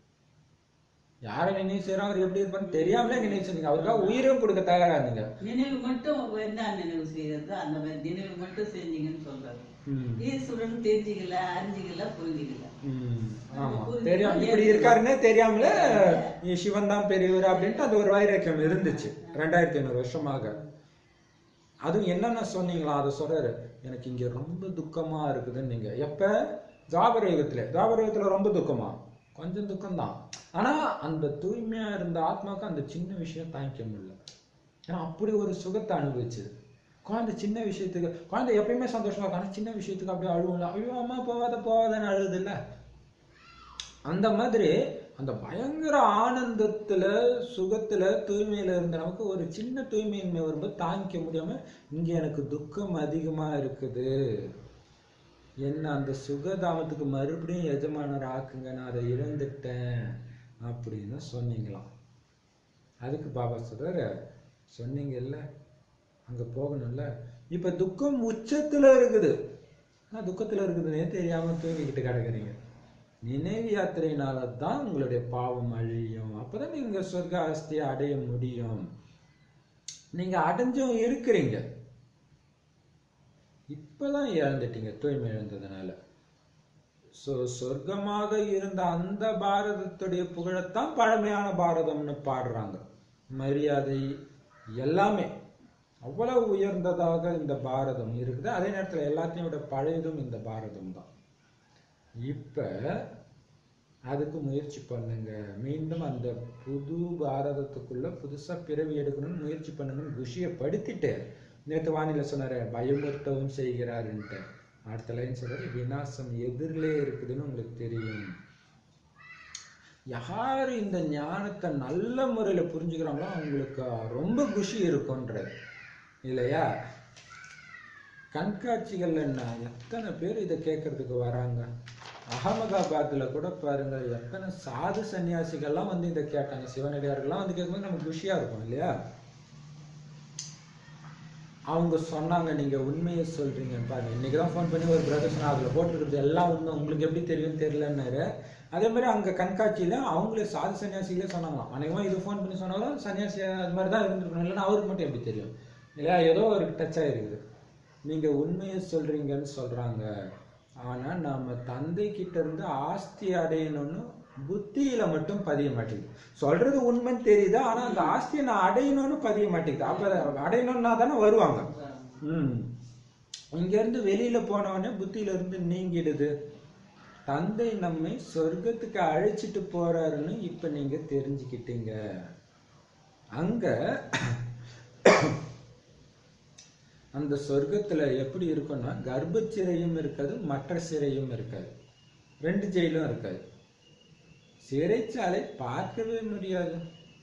யாரை நினைவு செய்யறோம் அவர் எப்படி இருப்பான்னு தெரியாமலே நினைவு செஞ்சீங்க, அவருக்காக உயிரும் கொடுக்க தயாரா இருந்தீங்க. நினைவு மட்டும் என்ன நினைவு செய்யறது, அந்த மாதிரி நினைவு மட்டும் செஞ்சீங்கன்னு சொல்றாரு. ஈஸ்வரன் தெரிஞ்சுக்கல, அறிஞ்சிக்கல, புரிஞ்சுக்கல. ஆமா, தெரியும் இப்படி இருக்காருன்னே தெரியாமலே சிவன் தான் பெரியவர் அப்படின்ட்டு அது ஒரு வைராக்கியம் இருந்துச்சு ரெண்டாயிரத்தி ஐநூறு வருஷமாக. அதுவும் என்னென்ன சொன்னீங்களா அதை சொல்றாரு, எனக்கு இங்க ரொம்ப துக்கமா இருக்குதுன்னு. நீங்க எப்ப துவாபர யுகத்துல, துவாபர யுகத்துல ரொம்ப துக்கமா, கொஞ்சம் துக்கம் தான். ஆனா அந்த தூய்மையா இருந்த ஆத்மாவுக்கு அந்த சின்ன விஷயம் தாங்கிக்க முடியல. ஏன்னா அப்படி ஒரு சுகத்தை அனுபவிச்சது. குழந்தை சின்ன விஷயத்துக்கு, குழந்தை எப்பயுமே சந்தோஷமா இருக்கும், ஆனா சின்ன விஷயத்துக்கு அப்படியே அழுவுல, ஐயோ அம்மா போவாத போவாதன்னு அழுது இல்ல. அந்த மாதிரி அந்த பயங்கர ஆனந்தத்துல சுகத்துல தூய்மையில இருந்த நமக்கு ஒரு சின்ன தூய்மையின்மை வரும்போது தாங்கிக்க முடியாம, இங்க எனக்கு துக்கம் அதிகமா இருக்குது, என்ன அந்த சுகதாமத்துக்கு மறுபடியும் எஜமானர் ஆக்குங்க, நான் அதை இழந்துட்டேன் அப்படின்னு சொன்னீங்களாம். அதுக்கு பாபா சொல்றாரு, சொன்னீங்கல்ல அங்க போகணும்ல, இப்ப துக்கம் உச்சத்துல இருக்குது, ஆனா துக்கத்துல இருக்குதுன்னே தெரியாம தூங்கிக்கிட்டு கிடக்குறீங்க. நினைவு யாத்திரையினால தான் உங்களுடைய பாவம் அழியும், அப்பதான் நீங்க சொர்க்க ஆஸ்தியை அடைய முடியும். நீங்க அடைஞ்சும் இருக்கிறீங்க, இப்பதான் இழந்துட்டீங்க தூய்மை இழந்ததுனால. சோ சொர்க்கமாக இருந்த அந்த பாரதத்துடைய புகழத்தான் பழமையான பாரதம்னு பாடுறாங்க. மரியாதை எல்லாமே அவ்வளவு உயர்ந்ததாக இந்த பாரதம் இருக்குது. அதே நேரத்துல எல்லாத்தையும் விட பழையதும் இந்த பாரதம் தான். இப்ப அதுக்கு முயற்சி பண்ணுங்க, மீண்டும் அந்த புது பாரதத்துக்குள்ள புதுசா பிறவி எடுக்கணும்னு முயற்சி பண்ணுங்கன்னு விஷயப்படுத்திட்டு, நேற்று வானிலை சொன்னாரு பயமுறுத்தவும் செய்கிறாருன்ட்டு, அடுத்த லைன் சொல்றாரு விநாசம் எதிரிலே இருக்குதுன்னு உங்களுக்கு தெரியும். யாரு இந்த ஞானத்தை நல்ல முறையில புரிஞ்சுக்கிறாங்களோ அவங்களுக்கு ரொம்ப குஷி இருக்கும்ன்றது. இல்லையா? கண்காட்சிகள் என்ன, எத்தனை பேர் இதை கேட்கறதுக்கு வராங்க. அகமதாபாத்தில் கூட பாருங்க, எத்தனை சாது சன்னியாசிகள்லாம் வந்து இதை கேட்டாங்க. சிவனடியார்கள்லாம் வந்து கேட்கும்போது நமக்கு குஷியாக இருக்கும் இல்லையா? அவங்க சொன்னாங்க, நீங்கள் உண்மையை சொல்கிறீங்க பாருங்க. இன்றைக்கி தான் ஃபோன் பண்ணி ஒரு பிரதர் சொன்னால் அதில் போட்டுருக்கிறது எல்லாம் உண்மை, உங்களுக்கு எப்படி தெரியும் தெரியலன்னாரு. அதே மாதிரி அங்கே கண்காட்சியில் அவங்களே சாது சன்னியாசிகளே சொன்னாங்களாம். அனைவரும் இது ஃபோன் பண்ணி சொன்னாலும் சன்னியாசி அது மாதிரி தான் இருந்துருக்கணும், இல்லைன்னா அவருக்கு மட்டும் எப்படி தெரியும் இல்லையா? ஏதோ ஒரு டச் ஆகிருக்குது. நீங்கள் உண்மையை சொல்கிறீங்கன்னு சொல்கிறாங்க. ஆனால் நம்ம தந்தை கிட்ட இருந்து ஆஸ்தி அடையணும்னு புத்தியில் மட்டும் பதிய மாட்டேங்குது. சொல்கிறது உண்மைன்னு தெரியுது, ஆனால் அந்த ஆஸ்தியை நான் அடையணும்னு பதிய மாட்டேங்குது. அப்போ அடையணும்னா தானே வருவாங்க. ம் இங்கேருந்து வெளியில் போனவொடனே புத்தியிலிருந்து நீங்கிடுது. தந்தை நம்மை சொர்க்கத்துக்கு அழைச்சிட்டு போறாருன்னு இப்போ நீங்கள் தெரிஞ்சுக்கிட்டீங்க. அங்கே அந்த சொர்க்கத்தில் எப்படி இருக்குன்னா, கர்ப்ப சிறையும் இருக்காது, மற்ற சிறையும் இருக்காது, ரெண்டு ஜெயிலும் இருக்காது. சிறைச்சாலை பார்க்கவே முடியாது.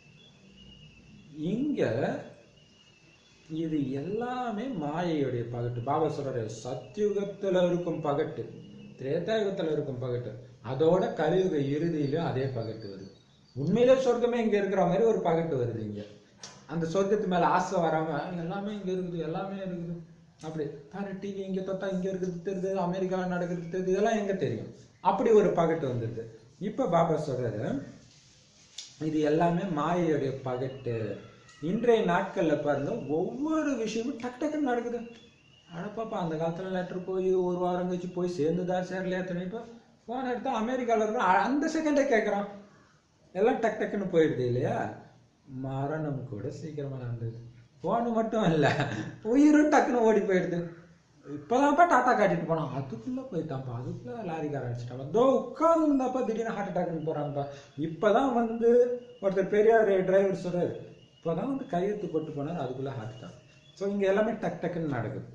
இங்க இது எல்லாமே மாயையுடைய பகட்டு. பாபா சொல்றாரு, சத்தியுகத்துல இருக்கும் பகட்டு, திரேதாயுகத்துல இருக்கும் பகட்டு, அதோட கலியுக இறுதியிலும் அதே பகட்டு வருது. உண்மையிலே சொர்க்கமே இங்க இருக்கிற மாதிரி ஒரு பகட்டு வருது. இங்க அந்த சொர்க்கத்து மேல ஆசை வராம எல்லாமே இங்க இருக்குது, எல்லாமே இருக்குது. அப்படி பாரு, டிவி இங்க தொட்டா இங்க இருக்குது தெரியுது, அமெரிக்காவில் நடக்கிறது தெரியுது, இதெல்லாம் எங்க தெரியும்? அப்படி ஒரு பகட்டு வந்துடுது. இப்ப பாபா சொல்றாரு, இது எல்லாமே மாயையுடைய பகட்டு. இன்றைய நாட்கள்ல பாருங்க, ஒவ்வொரு விஷயமும் டக் டக்குன்னு நடக்குது. அடப்பாப்பா, அந்த காலத்துல லெட்டர் போய் ஒரு வாரம் கழிச்சு போய் சேர்ந்துதா சேரலையா தெரியும். இப்போ போன் எடுத்தா அமெரிக்காவில் இருக்கிற அந்த செகண்டே கேட்குறான். எல்லாம் டக் டக்குன்னு போயிடுது இல்லையா? மரணம் கூட சீக்கிரமா நடந்தது. போனு மட்டும் இல்லை, உயிரும் டக்குன்னு ஓடி போயிடுது. இப்போதான்ப்பா டாட்டா காட்டிட்டு போனான், அதுக்குள்ளே போயிட்டான்ப்பா, அதுக்குள்ளே லாரிக்கார அடிச்சிட்டான். தோ உட்காந்து இருந்தாப்பா திடீர்னு ஹார்ட் அட்டாக்னு போகிறான்ப்பா. இப்போதான் வந்து ஒருத்தர் பெரியார் டிரைவர் சொல்கிறார், இப்போதான் வந்து கையெழுத்து போட்டு போனார், அதுக்குள்ளே ஹார்ட் அட்டாக். ஸோ இங்கே எல்லாமே டக் டக்குன்னு நடக்குது.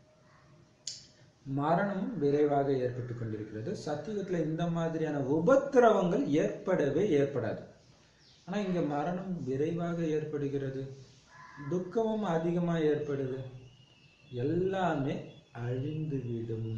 மரணமும் விரைவாக ஏற்பட்டு கொண்டிருக்கிறது. சத்தியுகத்தில் இந்த மாதிரியான உபத்திரவங்கள் ஏற்படவே ஏற்படாது. ஆனால் இங்கே மரணம் விரைவாக ஏற்படுகிறது, துக்கமும் அதிகமாக ஏற்படுது. எல்லாமே அழிந்துவிடும்.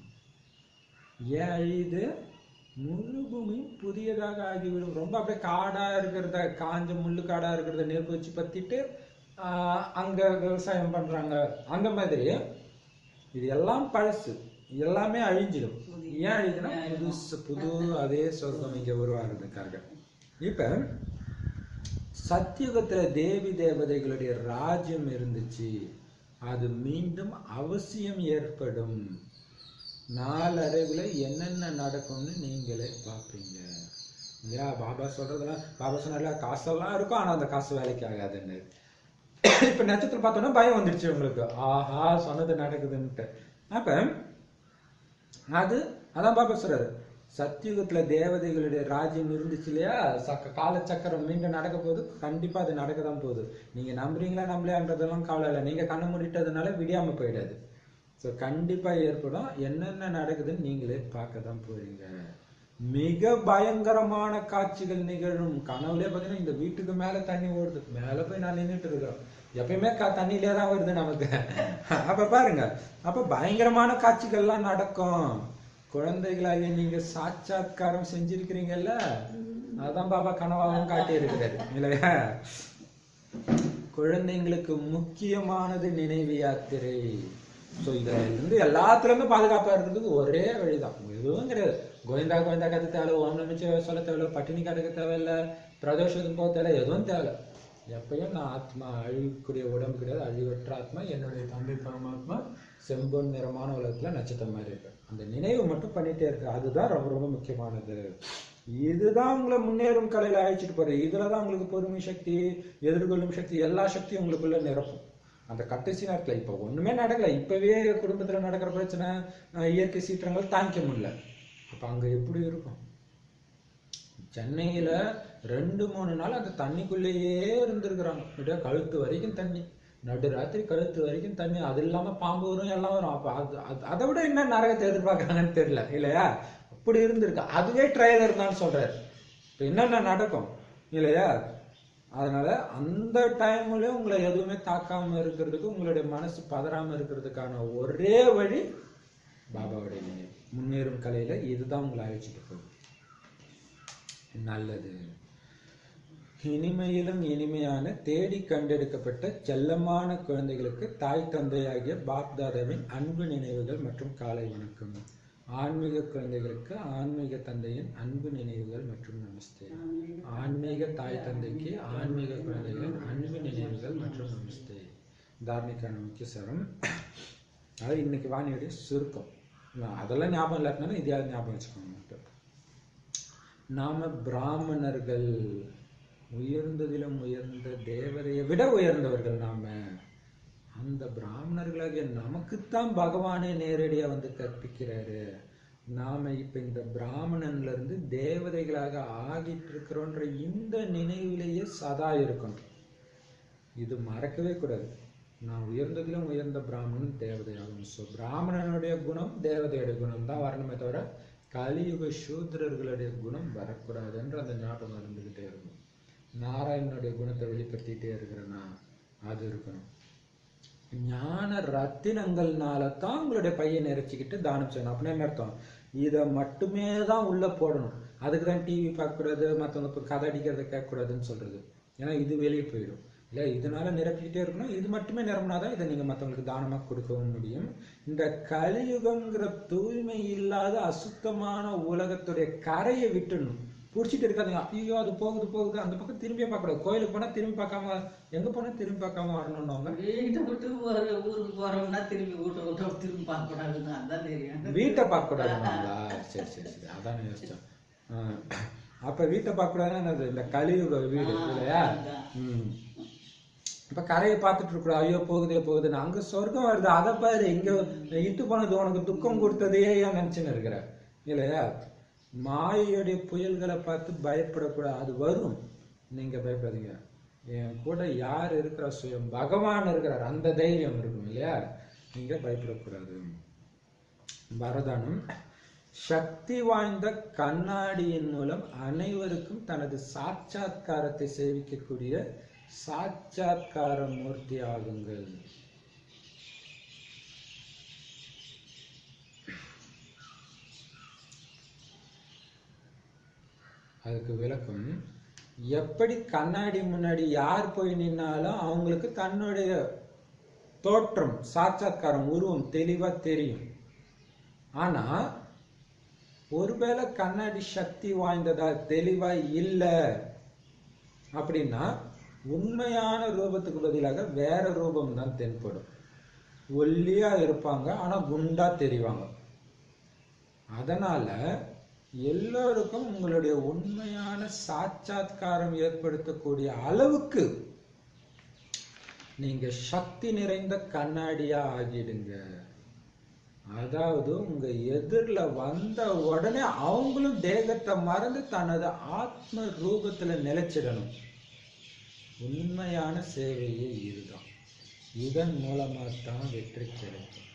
ஏன் அழியுது? முழு பூமியும் புதியதாக ஆகிவிடும். ரொம்ப அப்படியே காடா இருக்கிறத, காஞ்ச முள்ளு காடா இருக்கிறத நெருப்பு வச்சு பத்திட்டு ஆஹ் அங்க விவசாயம் பண்றாங்க. அந்த மாதிரி இது எல்லாம் பழசு, எல்லாமே அழிஞ்சிடும். ஏன் அழிதுன்னா, புதுசு புது அதே சொர்க்கம் இங்க உருவாகிறதுக்காக. இப்ப சத்தியுகத்துல தேவி தேவதைகளுடைய ராஜ்யம் இருந்துச்சு, அது மீண்டும் அவசியம் ஏற்படும். நாளடைவில் என்னென்ன நடக்கும்னு நீங்களே பார்ப்பீங்க இல்லையா? பாபா சொல்றதெல்லாம், பாபா சொன்னால காசெல்லாம் இருக்கும், ஆனால் அந்த காசு வேலைக்கு ஆகாதுன்னு. இப்போ நட்சத்திரம் பார்த்தோன்னா பயம் வந்துடுச்சு உங்களுக்கு, ஆஹா சொன்னது நடக்குதுன்ட்டு. அப்ப அது அதான் பாபா சொல்றாரு, சத்தியுகத்துல தேவதைகளுடைய ராஜ்யம் இருந்துச்சு இல்லையா? சக்க காலச்சக்கரம் மீண்டும் நடக்க போகுது, கண்டிப்பா அது நடக்க தான் போகுது. நீங்க நம்புறீங்களா நம்பலையான்றதெல்லாம் கவலை இல்லை, நீங்க கண்ணை மூடிட்டதுனால விடியாம போயிடாது. ஸோ கண்டிப்பா ஏற்படும். என்னென்ன நடக்குதுன்னு நீங்களே பார்க்க தான் போறீங்க. மிக பயங்கரமான காட்சிகள் நிகழும். கனவுலே பார்த்தீங்கன்னா இந்த வீட்டுக்கு மேல தண்ணி ஓடுது, மேல போய் நான் நின்றுட்டு இருக்கிறோம். எப்பயுமே க தண்ணியிலே தான் வருது நமக்கு. அப்ப பாருங்க, அப்ப பயங்கரமான காட்சிகள்லாம் நடக்கும். குழந்தைகளாகிய நீங்க சாட்சாத்காரம் செஞ்சிருக்கிறீங்கல்ல, அதான் பாபா கனவாகவும் காட்டி இருக்கிறாரு இல்லையா? குழந்தைங்களுக்கு முக்கியமானது நினைவு யாத்திரை. ஸோ இதுல இருந்து எல்லாத்துல இருந்து பாதுகாப்பா இருக்கிறதுக்கு ஒரே வழிதான், எதுவும் கிடையாது. கோவிந்தா கோவிந்தா கற்று தேவை, ஓம் நமிச்சு சொல்ல தேவையில்ல, பட்டினி கடக்க தேவையில்லை, பிரதோஷத்துக்கு போக தேவை, எதுவும் தேவை. எப்பயும் நான் ஆத்மா, அழிவுக்குரிய உடம்பு கிடையாது, அழிவற்ற ஆத்மா, என்னுடைய தந்தை பரமாத்மா செம்பொன் நிறமான உலகத்துல நட்சத்திரம் மாதிரி இருக்கு. அந்த நினைவு மட்டும் பண்ணிட்டே இருக்கு, அதுதான் ரொம்ப ரொம்ப முக்கியமானது. இதுதான் உங்களை முன்னேறும் கலையில அழைச்சிட்டு போறது. இதுலதான் உங்களுக்கு பொறுமை சக்தி, எதிர்கொள்ளும் சக்தி, எல்லா சக்தியும் உங்களுக்குள்ள நிரப்பும். அந்த கடைசி நேரத்துல இப்ப ஒண்ணுமே நடக்கல, இப்பவே குடும்பத்துல நடக்கிற பிரச்சனை, இயற்கை சீற்றங்கள் தாங்கிக்க முடியல. அப்ப அங்க எப்படி இருக்கும்? சென்னையில ரெண்டு மூணு நாள் அந்த தண்ணிக்குள்ளேயே இருந்திருக்கிறாங்க. அப்படியே கழுத்து வரைக்கும் தண்ணி, நடு ராத்திரி கழுத்து வரைக்கும் தண்ணி. அது இல்லாம பாம்பு வரும், எல்லாம் வரும். அப்ப அது அதை விட என்ன நரகத்தை எதிர்பார்க்கறாங்கன்னு தெரியல இல்லையா? அப்படி இருந்திருக்கு. அதுவே ட்ரைலர் தான் சொல்றாரு. இப்ப என்னென்ன நடக்கும் இல்லையா? அதனால அந்த டைம்லயும் உங்களை எதுவுமே தாக்காம இருக்கிறதுக்கு, உங்களுடைய மனசு பதறாம இருக்கிறதுக்கான ஒரே வழி பாபாவுடைய நினைவு. முன்னேறும் கலையில இதுதான் உங்களை அழைச்சிட்டு போகும். நல்லது. இனிமையிலும் இனிமையான தேடி கண்டெடுக்கப்பட்ட செல்லமான குழந்தைகளுக்கு தாய் தந்தையாகிய பாப்தாதாவின் அன்பு நினைவுகள் மற்றும் காலை வணக்கம். ஆன்மீக குழந்தைகளுக்கு ஆன்மீக தந்தையின் அன்பு நினைவுகள் மற்றும் நமஸ்தே. ஆன்மீக தாய் தந்தைக்கு ஆன்மீக குழந்தைகளின் அன்பு நினைவுகள் மற்றும் நமஸ்தே. தார்மிக்கான முக்கிய சாரம். அது இன்னைக்கு வாணியுடைய சுருக்கம். அதெல்லாம் ஞாபகம் இல்லாட்டினாலும் இதையாவது ஞாபகம் வச்சுக்கோங்க. நாம பிராமணர்கள், உயர்ந்ததிலும் உயர்ந்த தேவரையை விட உயர்ந்தவர்கள். நாம அந்த பிராமணர்களாகிய நமக்குத்தான் பகவானே நேரடியா வந்து கற்பிக்கிறாரு. நாம இப்ப இந்த பிராமணன்ல இருந்து தேவதைகளாக ஆகிட்டு இருக்கிறோன்ற இந்த நினைவிலேயே சதா இருக்கணும். இது மறக்கவே கூடாது. நான் உயர்ந்ததிலும் உயர்ந்த பிராமணன் தேவதையாகும். ஸோ பிராமணனுடைய குணம் தேவதையுடைய குணம் தான் வரணுமே தவிர கலியுக சூத்திரர்களுடைய குணம் வரக்கூடாதுன்ற அந்த ஞாபகம் இருந்துகிட்டே இருக்கும். நாராயணனுடைய குணத்தை வெளிப்படுத்திட்டே இருக்கிறேன்னா அது இருக்கணும். ஞான ரத்தினங்கள்னால தான் உங்களுடைய பையை நிறைச்சிக்கிட்டு தானம் செய்யணும். அப்படின்னு என்ன அர்த்தம்? இதை மட்டுமே தான் உள்ள போடணும். அதுக்கு தான் டிவி பார்க்கக்கூடாது, மற்றவங்க கதை அடிக்கிறத கேட்கக்கூடாதுன்னு சொல்றது. ஏன்னா இது வெளியே போயிடும் இல்லை. இதனால நிரப்பிக்கிட்டே இருக்கணும். இது மட்டுமே நிரம்பினாதான் இதை நீங்க மற்றவங்களுக்கு தானமா கொடுக்கவும் முடியும். இந்த கலியுகம்ங்கிற தூய்மை இல்லாத அசுத்தமான உலகத்துடைய கரையை விட்டுடணும். பிடிச்சிட்டு இருக்காதுங்க. ஐயோ அது போகுது போகுது அந்த பக்கம் திரும்பியே பார்க்கக்கூடாது. கோயிலுக்கு போனா திரும்பி பார்க்காம, எங்க போனா திரும்பி பார்க்காம வரணும்னு. வீட்டை விட்டு ஊருக்கு போறோம்னா திரும்பி வீட்டை விட்டு திரும்பி பார்க்க கூடாதுன்னு அதான் தெரியும். வீட்டை பார்க்க கூடாதுங்களா? சரி சரி சரி, அதான் யோசிச்சேன். அப்ப வீட்டை பார்க்க கூடாதுன்னா இந்த கலியுக வீடு இல்லையா? உம் இப்ப கரையை பார்த்துட்டு இருக்கிறோம். ஐயோ போகுதே போகுதுன்னு. அங்க சொர்க்கம் வருது, அதை பாரு. இங்க இட்டு போனது உனக்கு துக்கம் கொடுத்ததையே ஏன் நினைச்சுன்னு இருக்கிற இல்லையா? மாயையுடைய புயல்களை பார்த்து பயப்படக்கூடாது. அது வரும், நீங்க பயப்படாதீங்க. என் கூட யார் இருக்கிற சுயம் பகவான் இருக்கிறார், அந்த தைரியம் இருக்கும் இல்லையா? நீங்க பயப்படக்கூடாது. வரதானம். சக்தி வாய்ந்த கண்ணாடியின் மூலம் அனைவருக்கும் தனது சாட்சாத்காரத்தை சேவிக்கக்கூடிய சாட்சாத்கார மூர்த்தி ஆகுங்கள். அதுக்கு விளக்கம், எப்படி கண்ணாடி முன்னாடி யார் போய் நின்னாலும் அவங்களுக்கு தன்னுடைய தோற்றம், சாட்சாத்காரம், உருவம் தெளிவா தெரியும். ஆனா ஒருவேளை கண்ணாடி சக்தி வாய்ந்ததா தெளிவா இல்லை அப்படின்னா உண்மையான ரூபத்துக்கு பதிலாக வேற ரூபம் தான் தென்படும். ஒல்லியா இருப்பாங்க ஆனா குண்டா தெரிவாங்க. அதனால எல்லோருக்கும் உங்களுடைய உண்மையான சாட்சாத்காரம் ஏற்படுத்தக்கூடிய அளவுக்கு நீங்க சக்தி நிறைந்த கண்ணாடியா ஆகிடுங்க. அதாவது உங்க எதிரில வந்த உடனே அவங்களும் தேகத்தை மறந்து தனது ஆத்ம ரூபத்துல நிலைச்சிடணும். உண்மையான சேவையே இதுதான். இதன் மூலமா தான் வெற்றி கிடைக்கும்.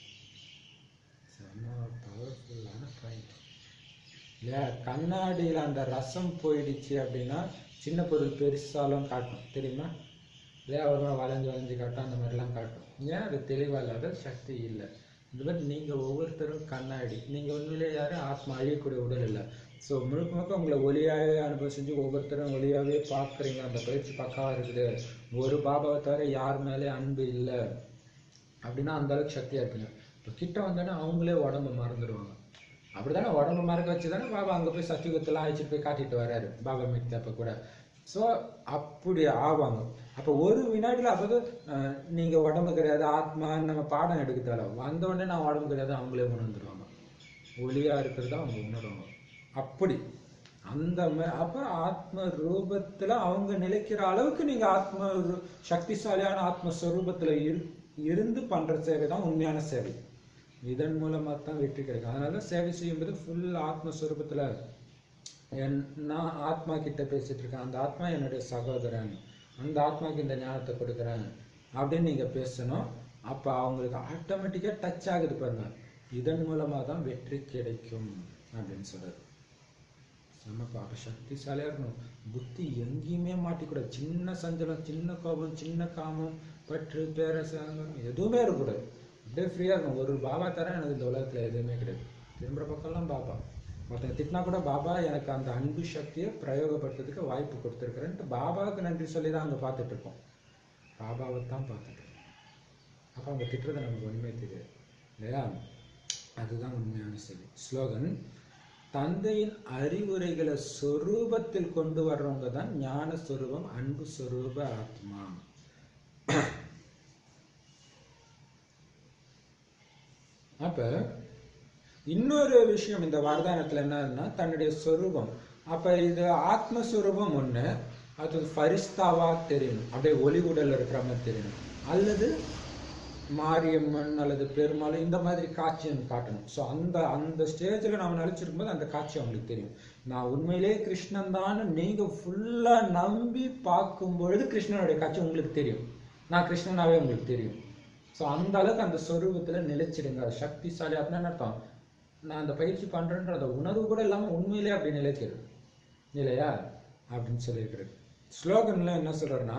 பவர்ஃபுல்லான பாயிண்ட் இல்லையா? கண்ணாடியில் அந்த ரசம் போயிடுச்சு அப்படின்னா சின்ன பொருள் பெருசாலும் காட்டும் தெரியுமா இல்லையா? ஒரு வளைஞ்சு வளைஞ்சு காட்டும், அந்த மாதிரிலாம் காட்டும். ஏன்? அது தெளிவாக இல்லாத சக்தி இல்லை. இந்த மாதிரி நீங்கள் ஒவ்வொருத்தரும் கண்ணாடி. நீங்கள் உண்மையிலே யாரும் ஆத்மா அழியக்கூடிய உடல் இல்லை. ஸோ முழுக்க முழுக்க உங்களை ஒளியாகவே அனுபவம் செஞ்சு ஒவ்வொருத்தரும் ஒளியாகவே பார்க்குறீங்க. அந்த பயிற்சி பக்காவாக இருக்குது. ஒரு பாபாவை தவிர யார் மேலே அன்பு இல்லை அப்படின்னா அந்த அளவுக்கு சக்தியாக இருக்குங்க. இப்போ கிட்ட வந்தோடனே அவங்களே உடம்பு மறந்துடுவாங்க. அப்படித்தானே? உடம்பு மறக்க வச்சு தானே பாபா அங்கே போய் சத்தியுகத்தெல்லாம் அழைச்சிட்டு போய் காட்டிட்டு வர்றாரு பாபா மீட் அப்போ கூட. ஸோ அப்படி ஆவாங்க. அப்போ ஒரு வினாடியில் அப்போது நீங்கள் உடம்பு கிடையாது ஆத்மான்னு நம்ம பாடம் எடுக்க தேவை. வந்த உடனே நான் உடம்பு கிடையாது அவங்களே உணர்ந்துருவாங்க. ஒளியாக இருக்கிறது அவங்க உணர்வாங்க. அப்படி அந்த மாதிரி அப்போ ஆத்ம ரூபத்தில் அவங்க நிலைக்கிற அளவுக்கு நீங்கள் ஆத்ம சக்திசாலியான ஆத்மஸ்வரூபத்தில் இரு இருந்து பண்ணுற சேவை தான் உண்மையான சேவை. இதன் மூலமாக தான் வெற்றி கிடைக்கும். அதனால தான் சேவை செய்யும்போது ஃபுல் ஆத்மஸ்வரூபத்தில் என் நான் ஆத்மா கிட்ட பேசிட்டு இருக்கேன், அந்த ஆத்மா என்னுடைய சகோதரன், அந்த ஆத்மாவுக்கு இந்த ஞானத்தை கொடுக்குறேன் அப்படின்னு நீங்கள் பேசணும். அப்போ அவங்களுக்கு ஆட்டோமேட்டிக்காக டச் ஆகுது பாருங்க. இதன் மூலமாக தான் வெற்றி கிடைக்கும் அப்படின்னு சொல்றது. செம்ம பாப்ப சக்திசாலியாக இருக்கணும். புத்தி எங்கேயுமே மாட்டிக்கூடாது. சின்ன சஞ்சலம், சின்ன கோபம், சின்ன காமம், பற்று, பேரசாங்கம் எதுவுமே இருக்கக்கூடாது. அப்படியே ஃப்ரீயாக இருக்கணும். ஒரு பாபா தர எனக்கு இந்த உலகத்தில் எதுவுமே கிடையாது. திரும்புகிற பக்கம்லாம் பாபா. ஒருத்தங்க திட்டினா கூட பாபா எனக்கு அந்த அன்பு சக்தியை பிரயோகப்படுத்துறதுக்கு வாய்ப்பு கொடுத்துருக்குறேன்ட்டு பாபாவுக்கு நன்றி சொல்லி தான் அங்கே பார்த்துட்டு இருக்கோம். பாபாவை தான் பார்த்துட்டு இருக்கோம். அப்போ அவங்க திட்டுறது நமக்கு ஒன்றுமே தெரியாது இல்லையா? அதுதான் உண்மையான செய்தி. ஸ்லோகன்: தந்தையின் அறிவுரைகளை சொரூபத்தில் கொண்டு வர்றவங்க தான் ஞான சொரூபம், அன்பு சொரூப ஆத்மா. அப்ப இன்னொரு விஷயம் இந்த வரதானத்துல என்னன்னா, தன்னுடைய சொரூபம். அப்ப இது ஆத்மஸ்வரூபம் ஒண்ணு, அது ஃபரிஸ்தாவா தெரியணும், அப்படியே ஒளி உடல் இருக்கிற மாதிரி தெரியணும், அல்லது மாரியம்மன் அல்லது பெருமாள் இந்த மாதிரி காட்சியை காட்டணும். ஸோ அந்த அந்த ஸ்டேஜில் நம்ம நினச்சிருக்கும் போது அந்த காட்சி அவங்களுக்கு தெரியும். நான் உண்மையிலே கிருஷ்ணன் தான் நீங்கள் ஃபுல்லாக நம்பி பார்க்கும் பொழுது கிருஷ்ணனுடைய காட்சி உங்களுக்கு தெரியும். நான் கிருஷ்ணனாவே உங்களுக்கு தெரியும். ஸோ அந்த அளவுக்கு அந்த சொரூபத்தில் நிலைச்சிடுங்க. சக்திசாலி அப்படின்னு அர்த்தம். நான் அந்த பயிற்சி பண்ணுறேன்ற அந்த உணர்வு கூட இல்லாமல் உண்மையிலே அப்படி நிலைக்கிறது இல்லையா அப்படின்னு சொல்லியிருக்கிறது. ஸ்லோகன்ல என்ன சொல்கிறேன்னா,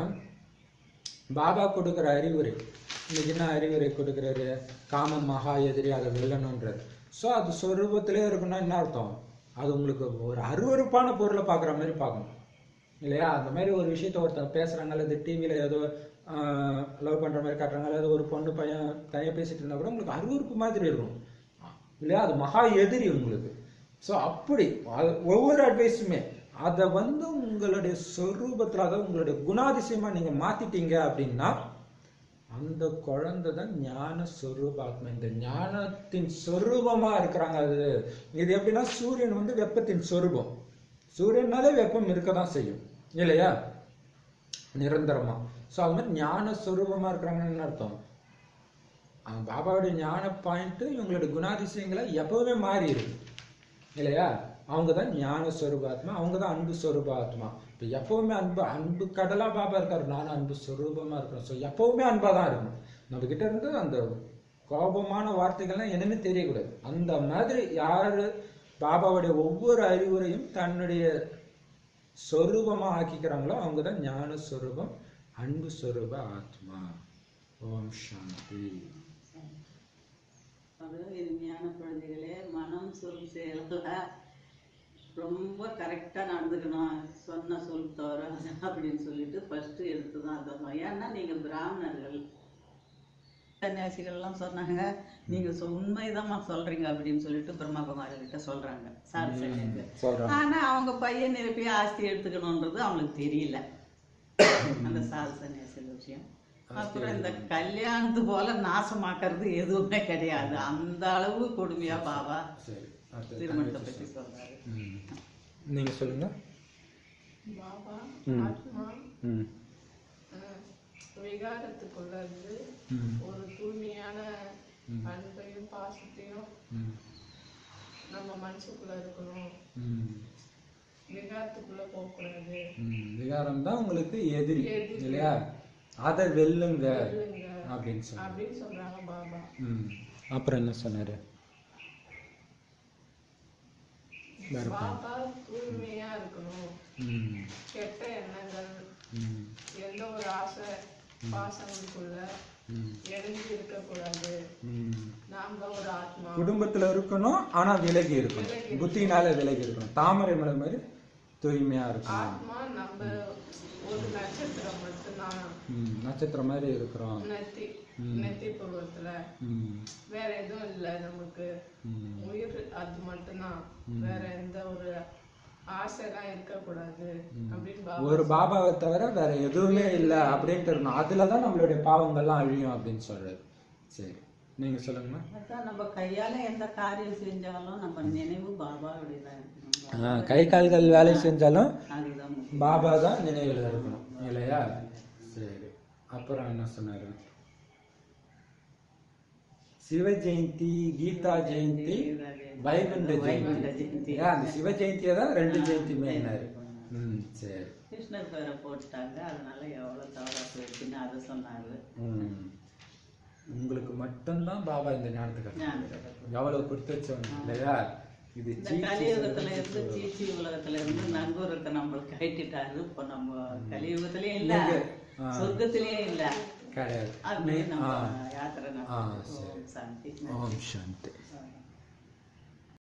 பாபா கொடுக்குற அறிவுரை, இன்னைக்கு என்ன அறிவுரை கொடுக்குறாரு? காமம் மகா எதிரி, அதை வெல்லணுன்றார். ஸோ அது சொரூபத்திலே இருக்குன்னா என்ன அர்த்தம்? அது உங்களுக்கு ஒரு அருவருப்பான பொருளை பார்க்குற மாதிரி பார்க்கணும் இல்லையா? அந்த மாதிரி ஒரு விஷயத்த ஒருத்தர் பேசுகிறாங்க, அல்லது டிவியில் ஏதோ லவ் பண்ணுற மாதிரி காட்டுறாங்க, அல்லது ஒரு பொண்ணு பையன் தனியாக பேசிட்டு இருந்தால் கூட உங்களுக்கு அருவருப்பு மாதிரி இருக்கும் இல்லையா? அது மகா எதிரி உங்களுக்கு. ஸோ அப்படி ஒவ்வொரு அட்வைஸுமே அதை வந்து உங்களுடைய சொரூபத்தில், அதாவது உங்களுடைய குணாதிசயமாக நீங்கள் மாற்றிட்டீங்க அப்படின்னா அந்த குழந்தை தான் ஞான சொரூபாத்மா. இந்த ஞானத்தின் சொரூபமாக இருக்கிறாங்க. அது இது எப்படின்னா, சூரியன் வந்து வெப்பத்தின் சொரூபம். சூரியனாலே வெப்பம் இருக்க தான் செய்யும் இல்லையா, நிரந்தரமா. ஸோ அது மாதிரி ஞான சொரூபமாக இருக்கிறாங்கன்னு அர்த்தம். பாபாவுடைய ஞான பாயிண்ட்டு இவங்களுடைய குணாதிசயங்களை எப்பவுமே மாறி இருக்கு இல்லையா? அவங்க தான் ஞான ஸ்வரூபாத்மா, அவங்க தான் அன்பு ஸ்வரூபாத்மா. இப்போ எப்பவுமே அன்பு அன்பு கடலா பாபா இருக்காரு, நானும் அன்பு ஸ்வரூபமா இருக்கிறேன். ஸோ எப்பவுமே அன்பா தான் இருக்கணும். நம்ம கிட்ட இருந்து அந்த கோபமான வார்த்தைகள்லாம் என்னன்னு தெரியக்கூடாது. அந்த மாதிரி யாரு பாபாவுடைய ஒவ்வொரு அறிவுரையும் தன்னுடைய ஸ்வரூபமா ஆக்கிக்கிறாங்களோ அவங்க தான் ஞான ஸ்வரூபம், அன்பு ஸ்வரூப ஆத்மா. ஓம் சாந்தி. அது இனிமையான குழந்தைகளே, மனம் சொல் செயல்கள ரொம்ப கரெக்டாக நடந்துக்கணும். சொன்ன சொல் தவிர அப்படின்னு சொல்லிட்டு ஃபர்ஸ்ட் எடுத்து தான் தரணும். ஏன்னா நீங்கள் பிராமணர்கள். சன்னியாசிகள்லாம் சொன்னாங்க, நீங்கள் சொ உண்மைதாம்மா சொல்கிறீங்க அப்படின்னு சொல்லிட்டு பிரம்மகுமாரிகிட்ட சொல்கிறாங்க சார் சன்னியாசி. ஆனால் அவங்க பையன் நிரப்பி ஆஸ்தி எடுத்துக்கணுன்றது அவங்களுக்கு தெரியல, அந்த சாது சன்னியாசி விஷயம். அப்புறம் இந்த கல்யாணத்து போல நாசமாக்குறது எதுவுமே கிடையாது. அந்த அளவு கொடுமையா பாபா திருமணத்தை பற்றி சொல்றாரு. நீங்க சொல்லுங்க. பாபா ஆத்மா விகாரத்துக்குள்ள இருந்து ஒரு தூய்மையான அன்பையும் பாசத்தையும் நம்ம மனசுக்குள்ள இருக்கணும். விகாரத்துக்குள்ள போகக்கூடாது. விகாரம் தான் உங்களுக்கு எதிரி இல்லையா? அதை வெல்லுங்க அப்படின்னு சொல்லி அப்படின்னு சொல்றாங்க பாபா. அப்புறம் என்ன சொன்னாரு பாபா? தூய்மையா இருக்கணும், கெட்ட எண்ணங்கள், எந்த ஒரு ஆசை பாசங்களுக்குள்ள இறங்கி இருக்க கூடாது. நாம ஒரு ஆத்மா குடும்பத்துல இருக்கணும், ஆனா விலகி இருக்கணும், புத்தினால விலகி இருக்கணும். தாமரை மலை மாதிரி தூய்மையா இருக்கணும். ஆத்மா நம்ம ஒரு நட்சத்திரம் மட்டும்தான், நட்சத்திரம் மாதிரி இருக்கிறோம். நெத்தி நெத்தி பருவத்துல வேற எதுவும் இல்ல நமக்கு. உயிர் அது மட்டும்தான், வேற எந்த ஒரு ஆசைலாம் இருக்கக்கூடாது அப்படின்னு ஒரு பாபாவை தவிர வேற எதுவுமே இல்லை அப்படின்ட்டு இருக்கணும். அதுலதான் நம்மளுடைய பாவங்கள்லாம் அழியும் அப்படின்னு சொல்றாரு. சரி, நீங்க சொல்லுங்கம்மா. அதான் நம்ம கையால எந்த காரியம் செஞ்சாலும் நம்ம நினைவு பாபாவுடையதான் இருக்கணும். கை கால்கள் வேலை செஞ்சாலும் அதுதான் பாபா தான் நினைவில் இருக்கணும் இல்லையா? சரி, அப்புறம் என்ன சொன்னாரு? சிவ ஜெயந்தி, கீதா ஜெயந்தி, வைகுண்ட ஜெயந்தி. அந்த சிவ ஜெயந்தியை தான் ரெண்டு ஜெயந்தி மெயினாரு. ம் சரி. கிருஷ்ணர் பேரை போட்டுட்டாங்க, அதனால எவ்வளோ தவறா போயிடுச்சுன்னு அதை சொன்னாரு. உங்களுக்கு மட்டும்தான் பாபா இந்த ஞானத்துக்கு எவ்வளவு கொடுத்து வச்சவங்க இல்லையா? இது இந்த சீச்சி கலியுகத்துல இருந்து சீச்சி உலகத்துல இருந்து நங்கூரத்தை நம்மளுக்கு கைட்டிட்டாரு. இப்போ நம்ம கலியுகத்திலயும் இல்ல, சொர்க்கத்திலயும் இல்ல, கிடையாது. அப்படின்னு நம்ம யாத்திரை ஆ நடத்துறோம். சரி. சாந்தி. ஓம் சாந்தி.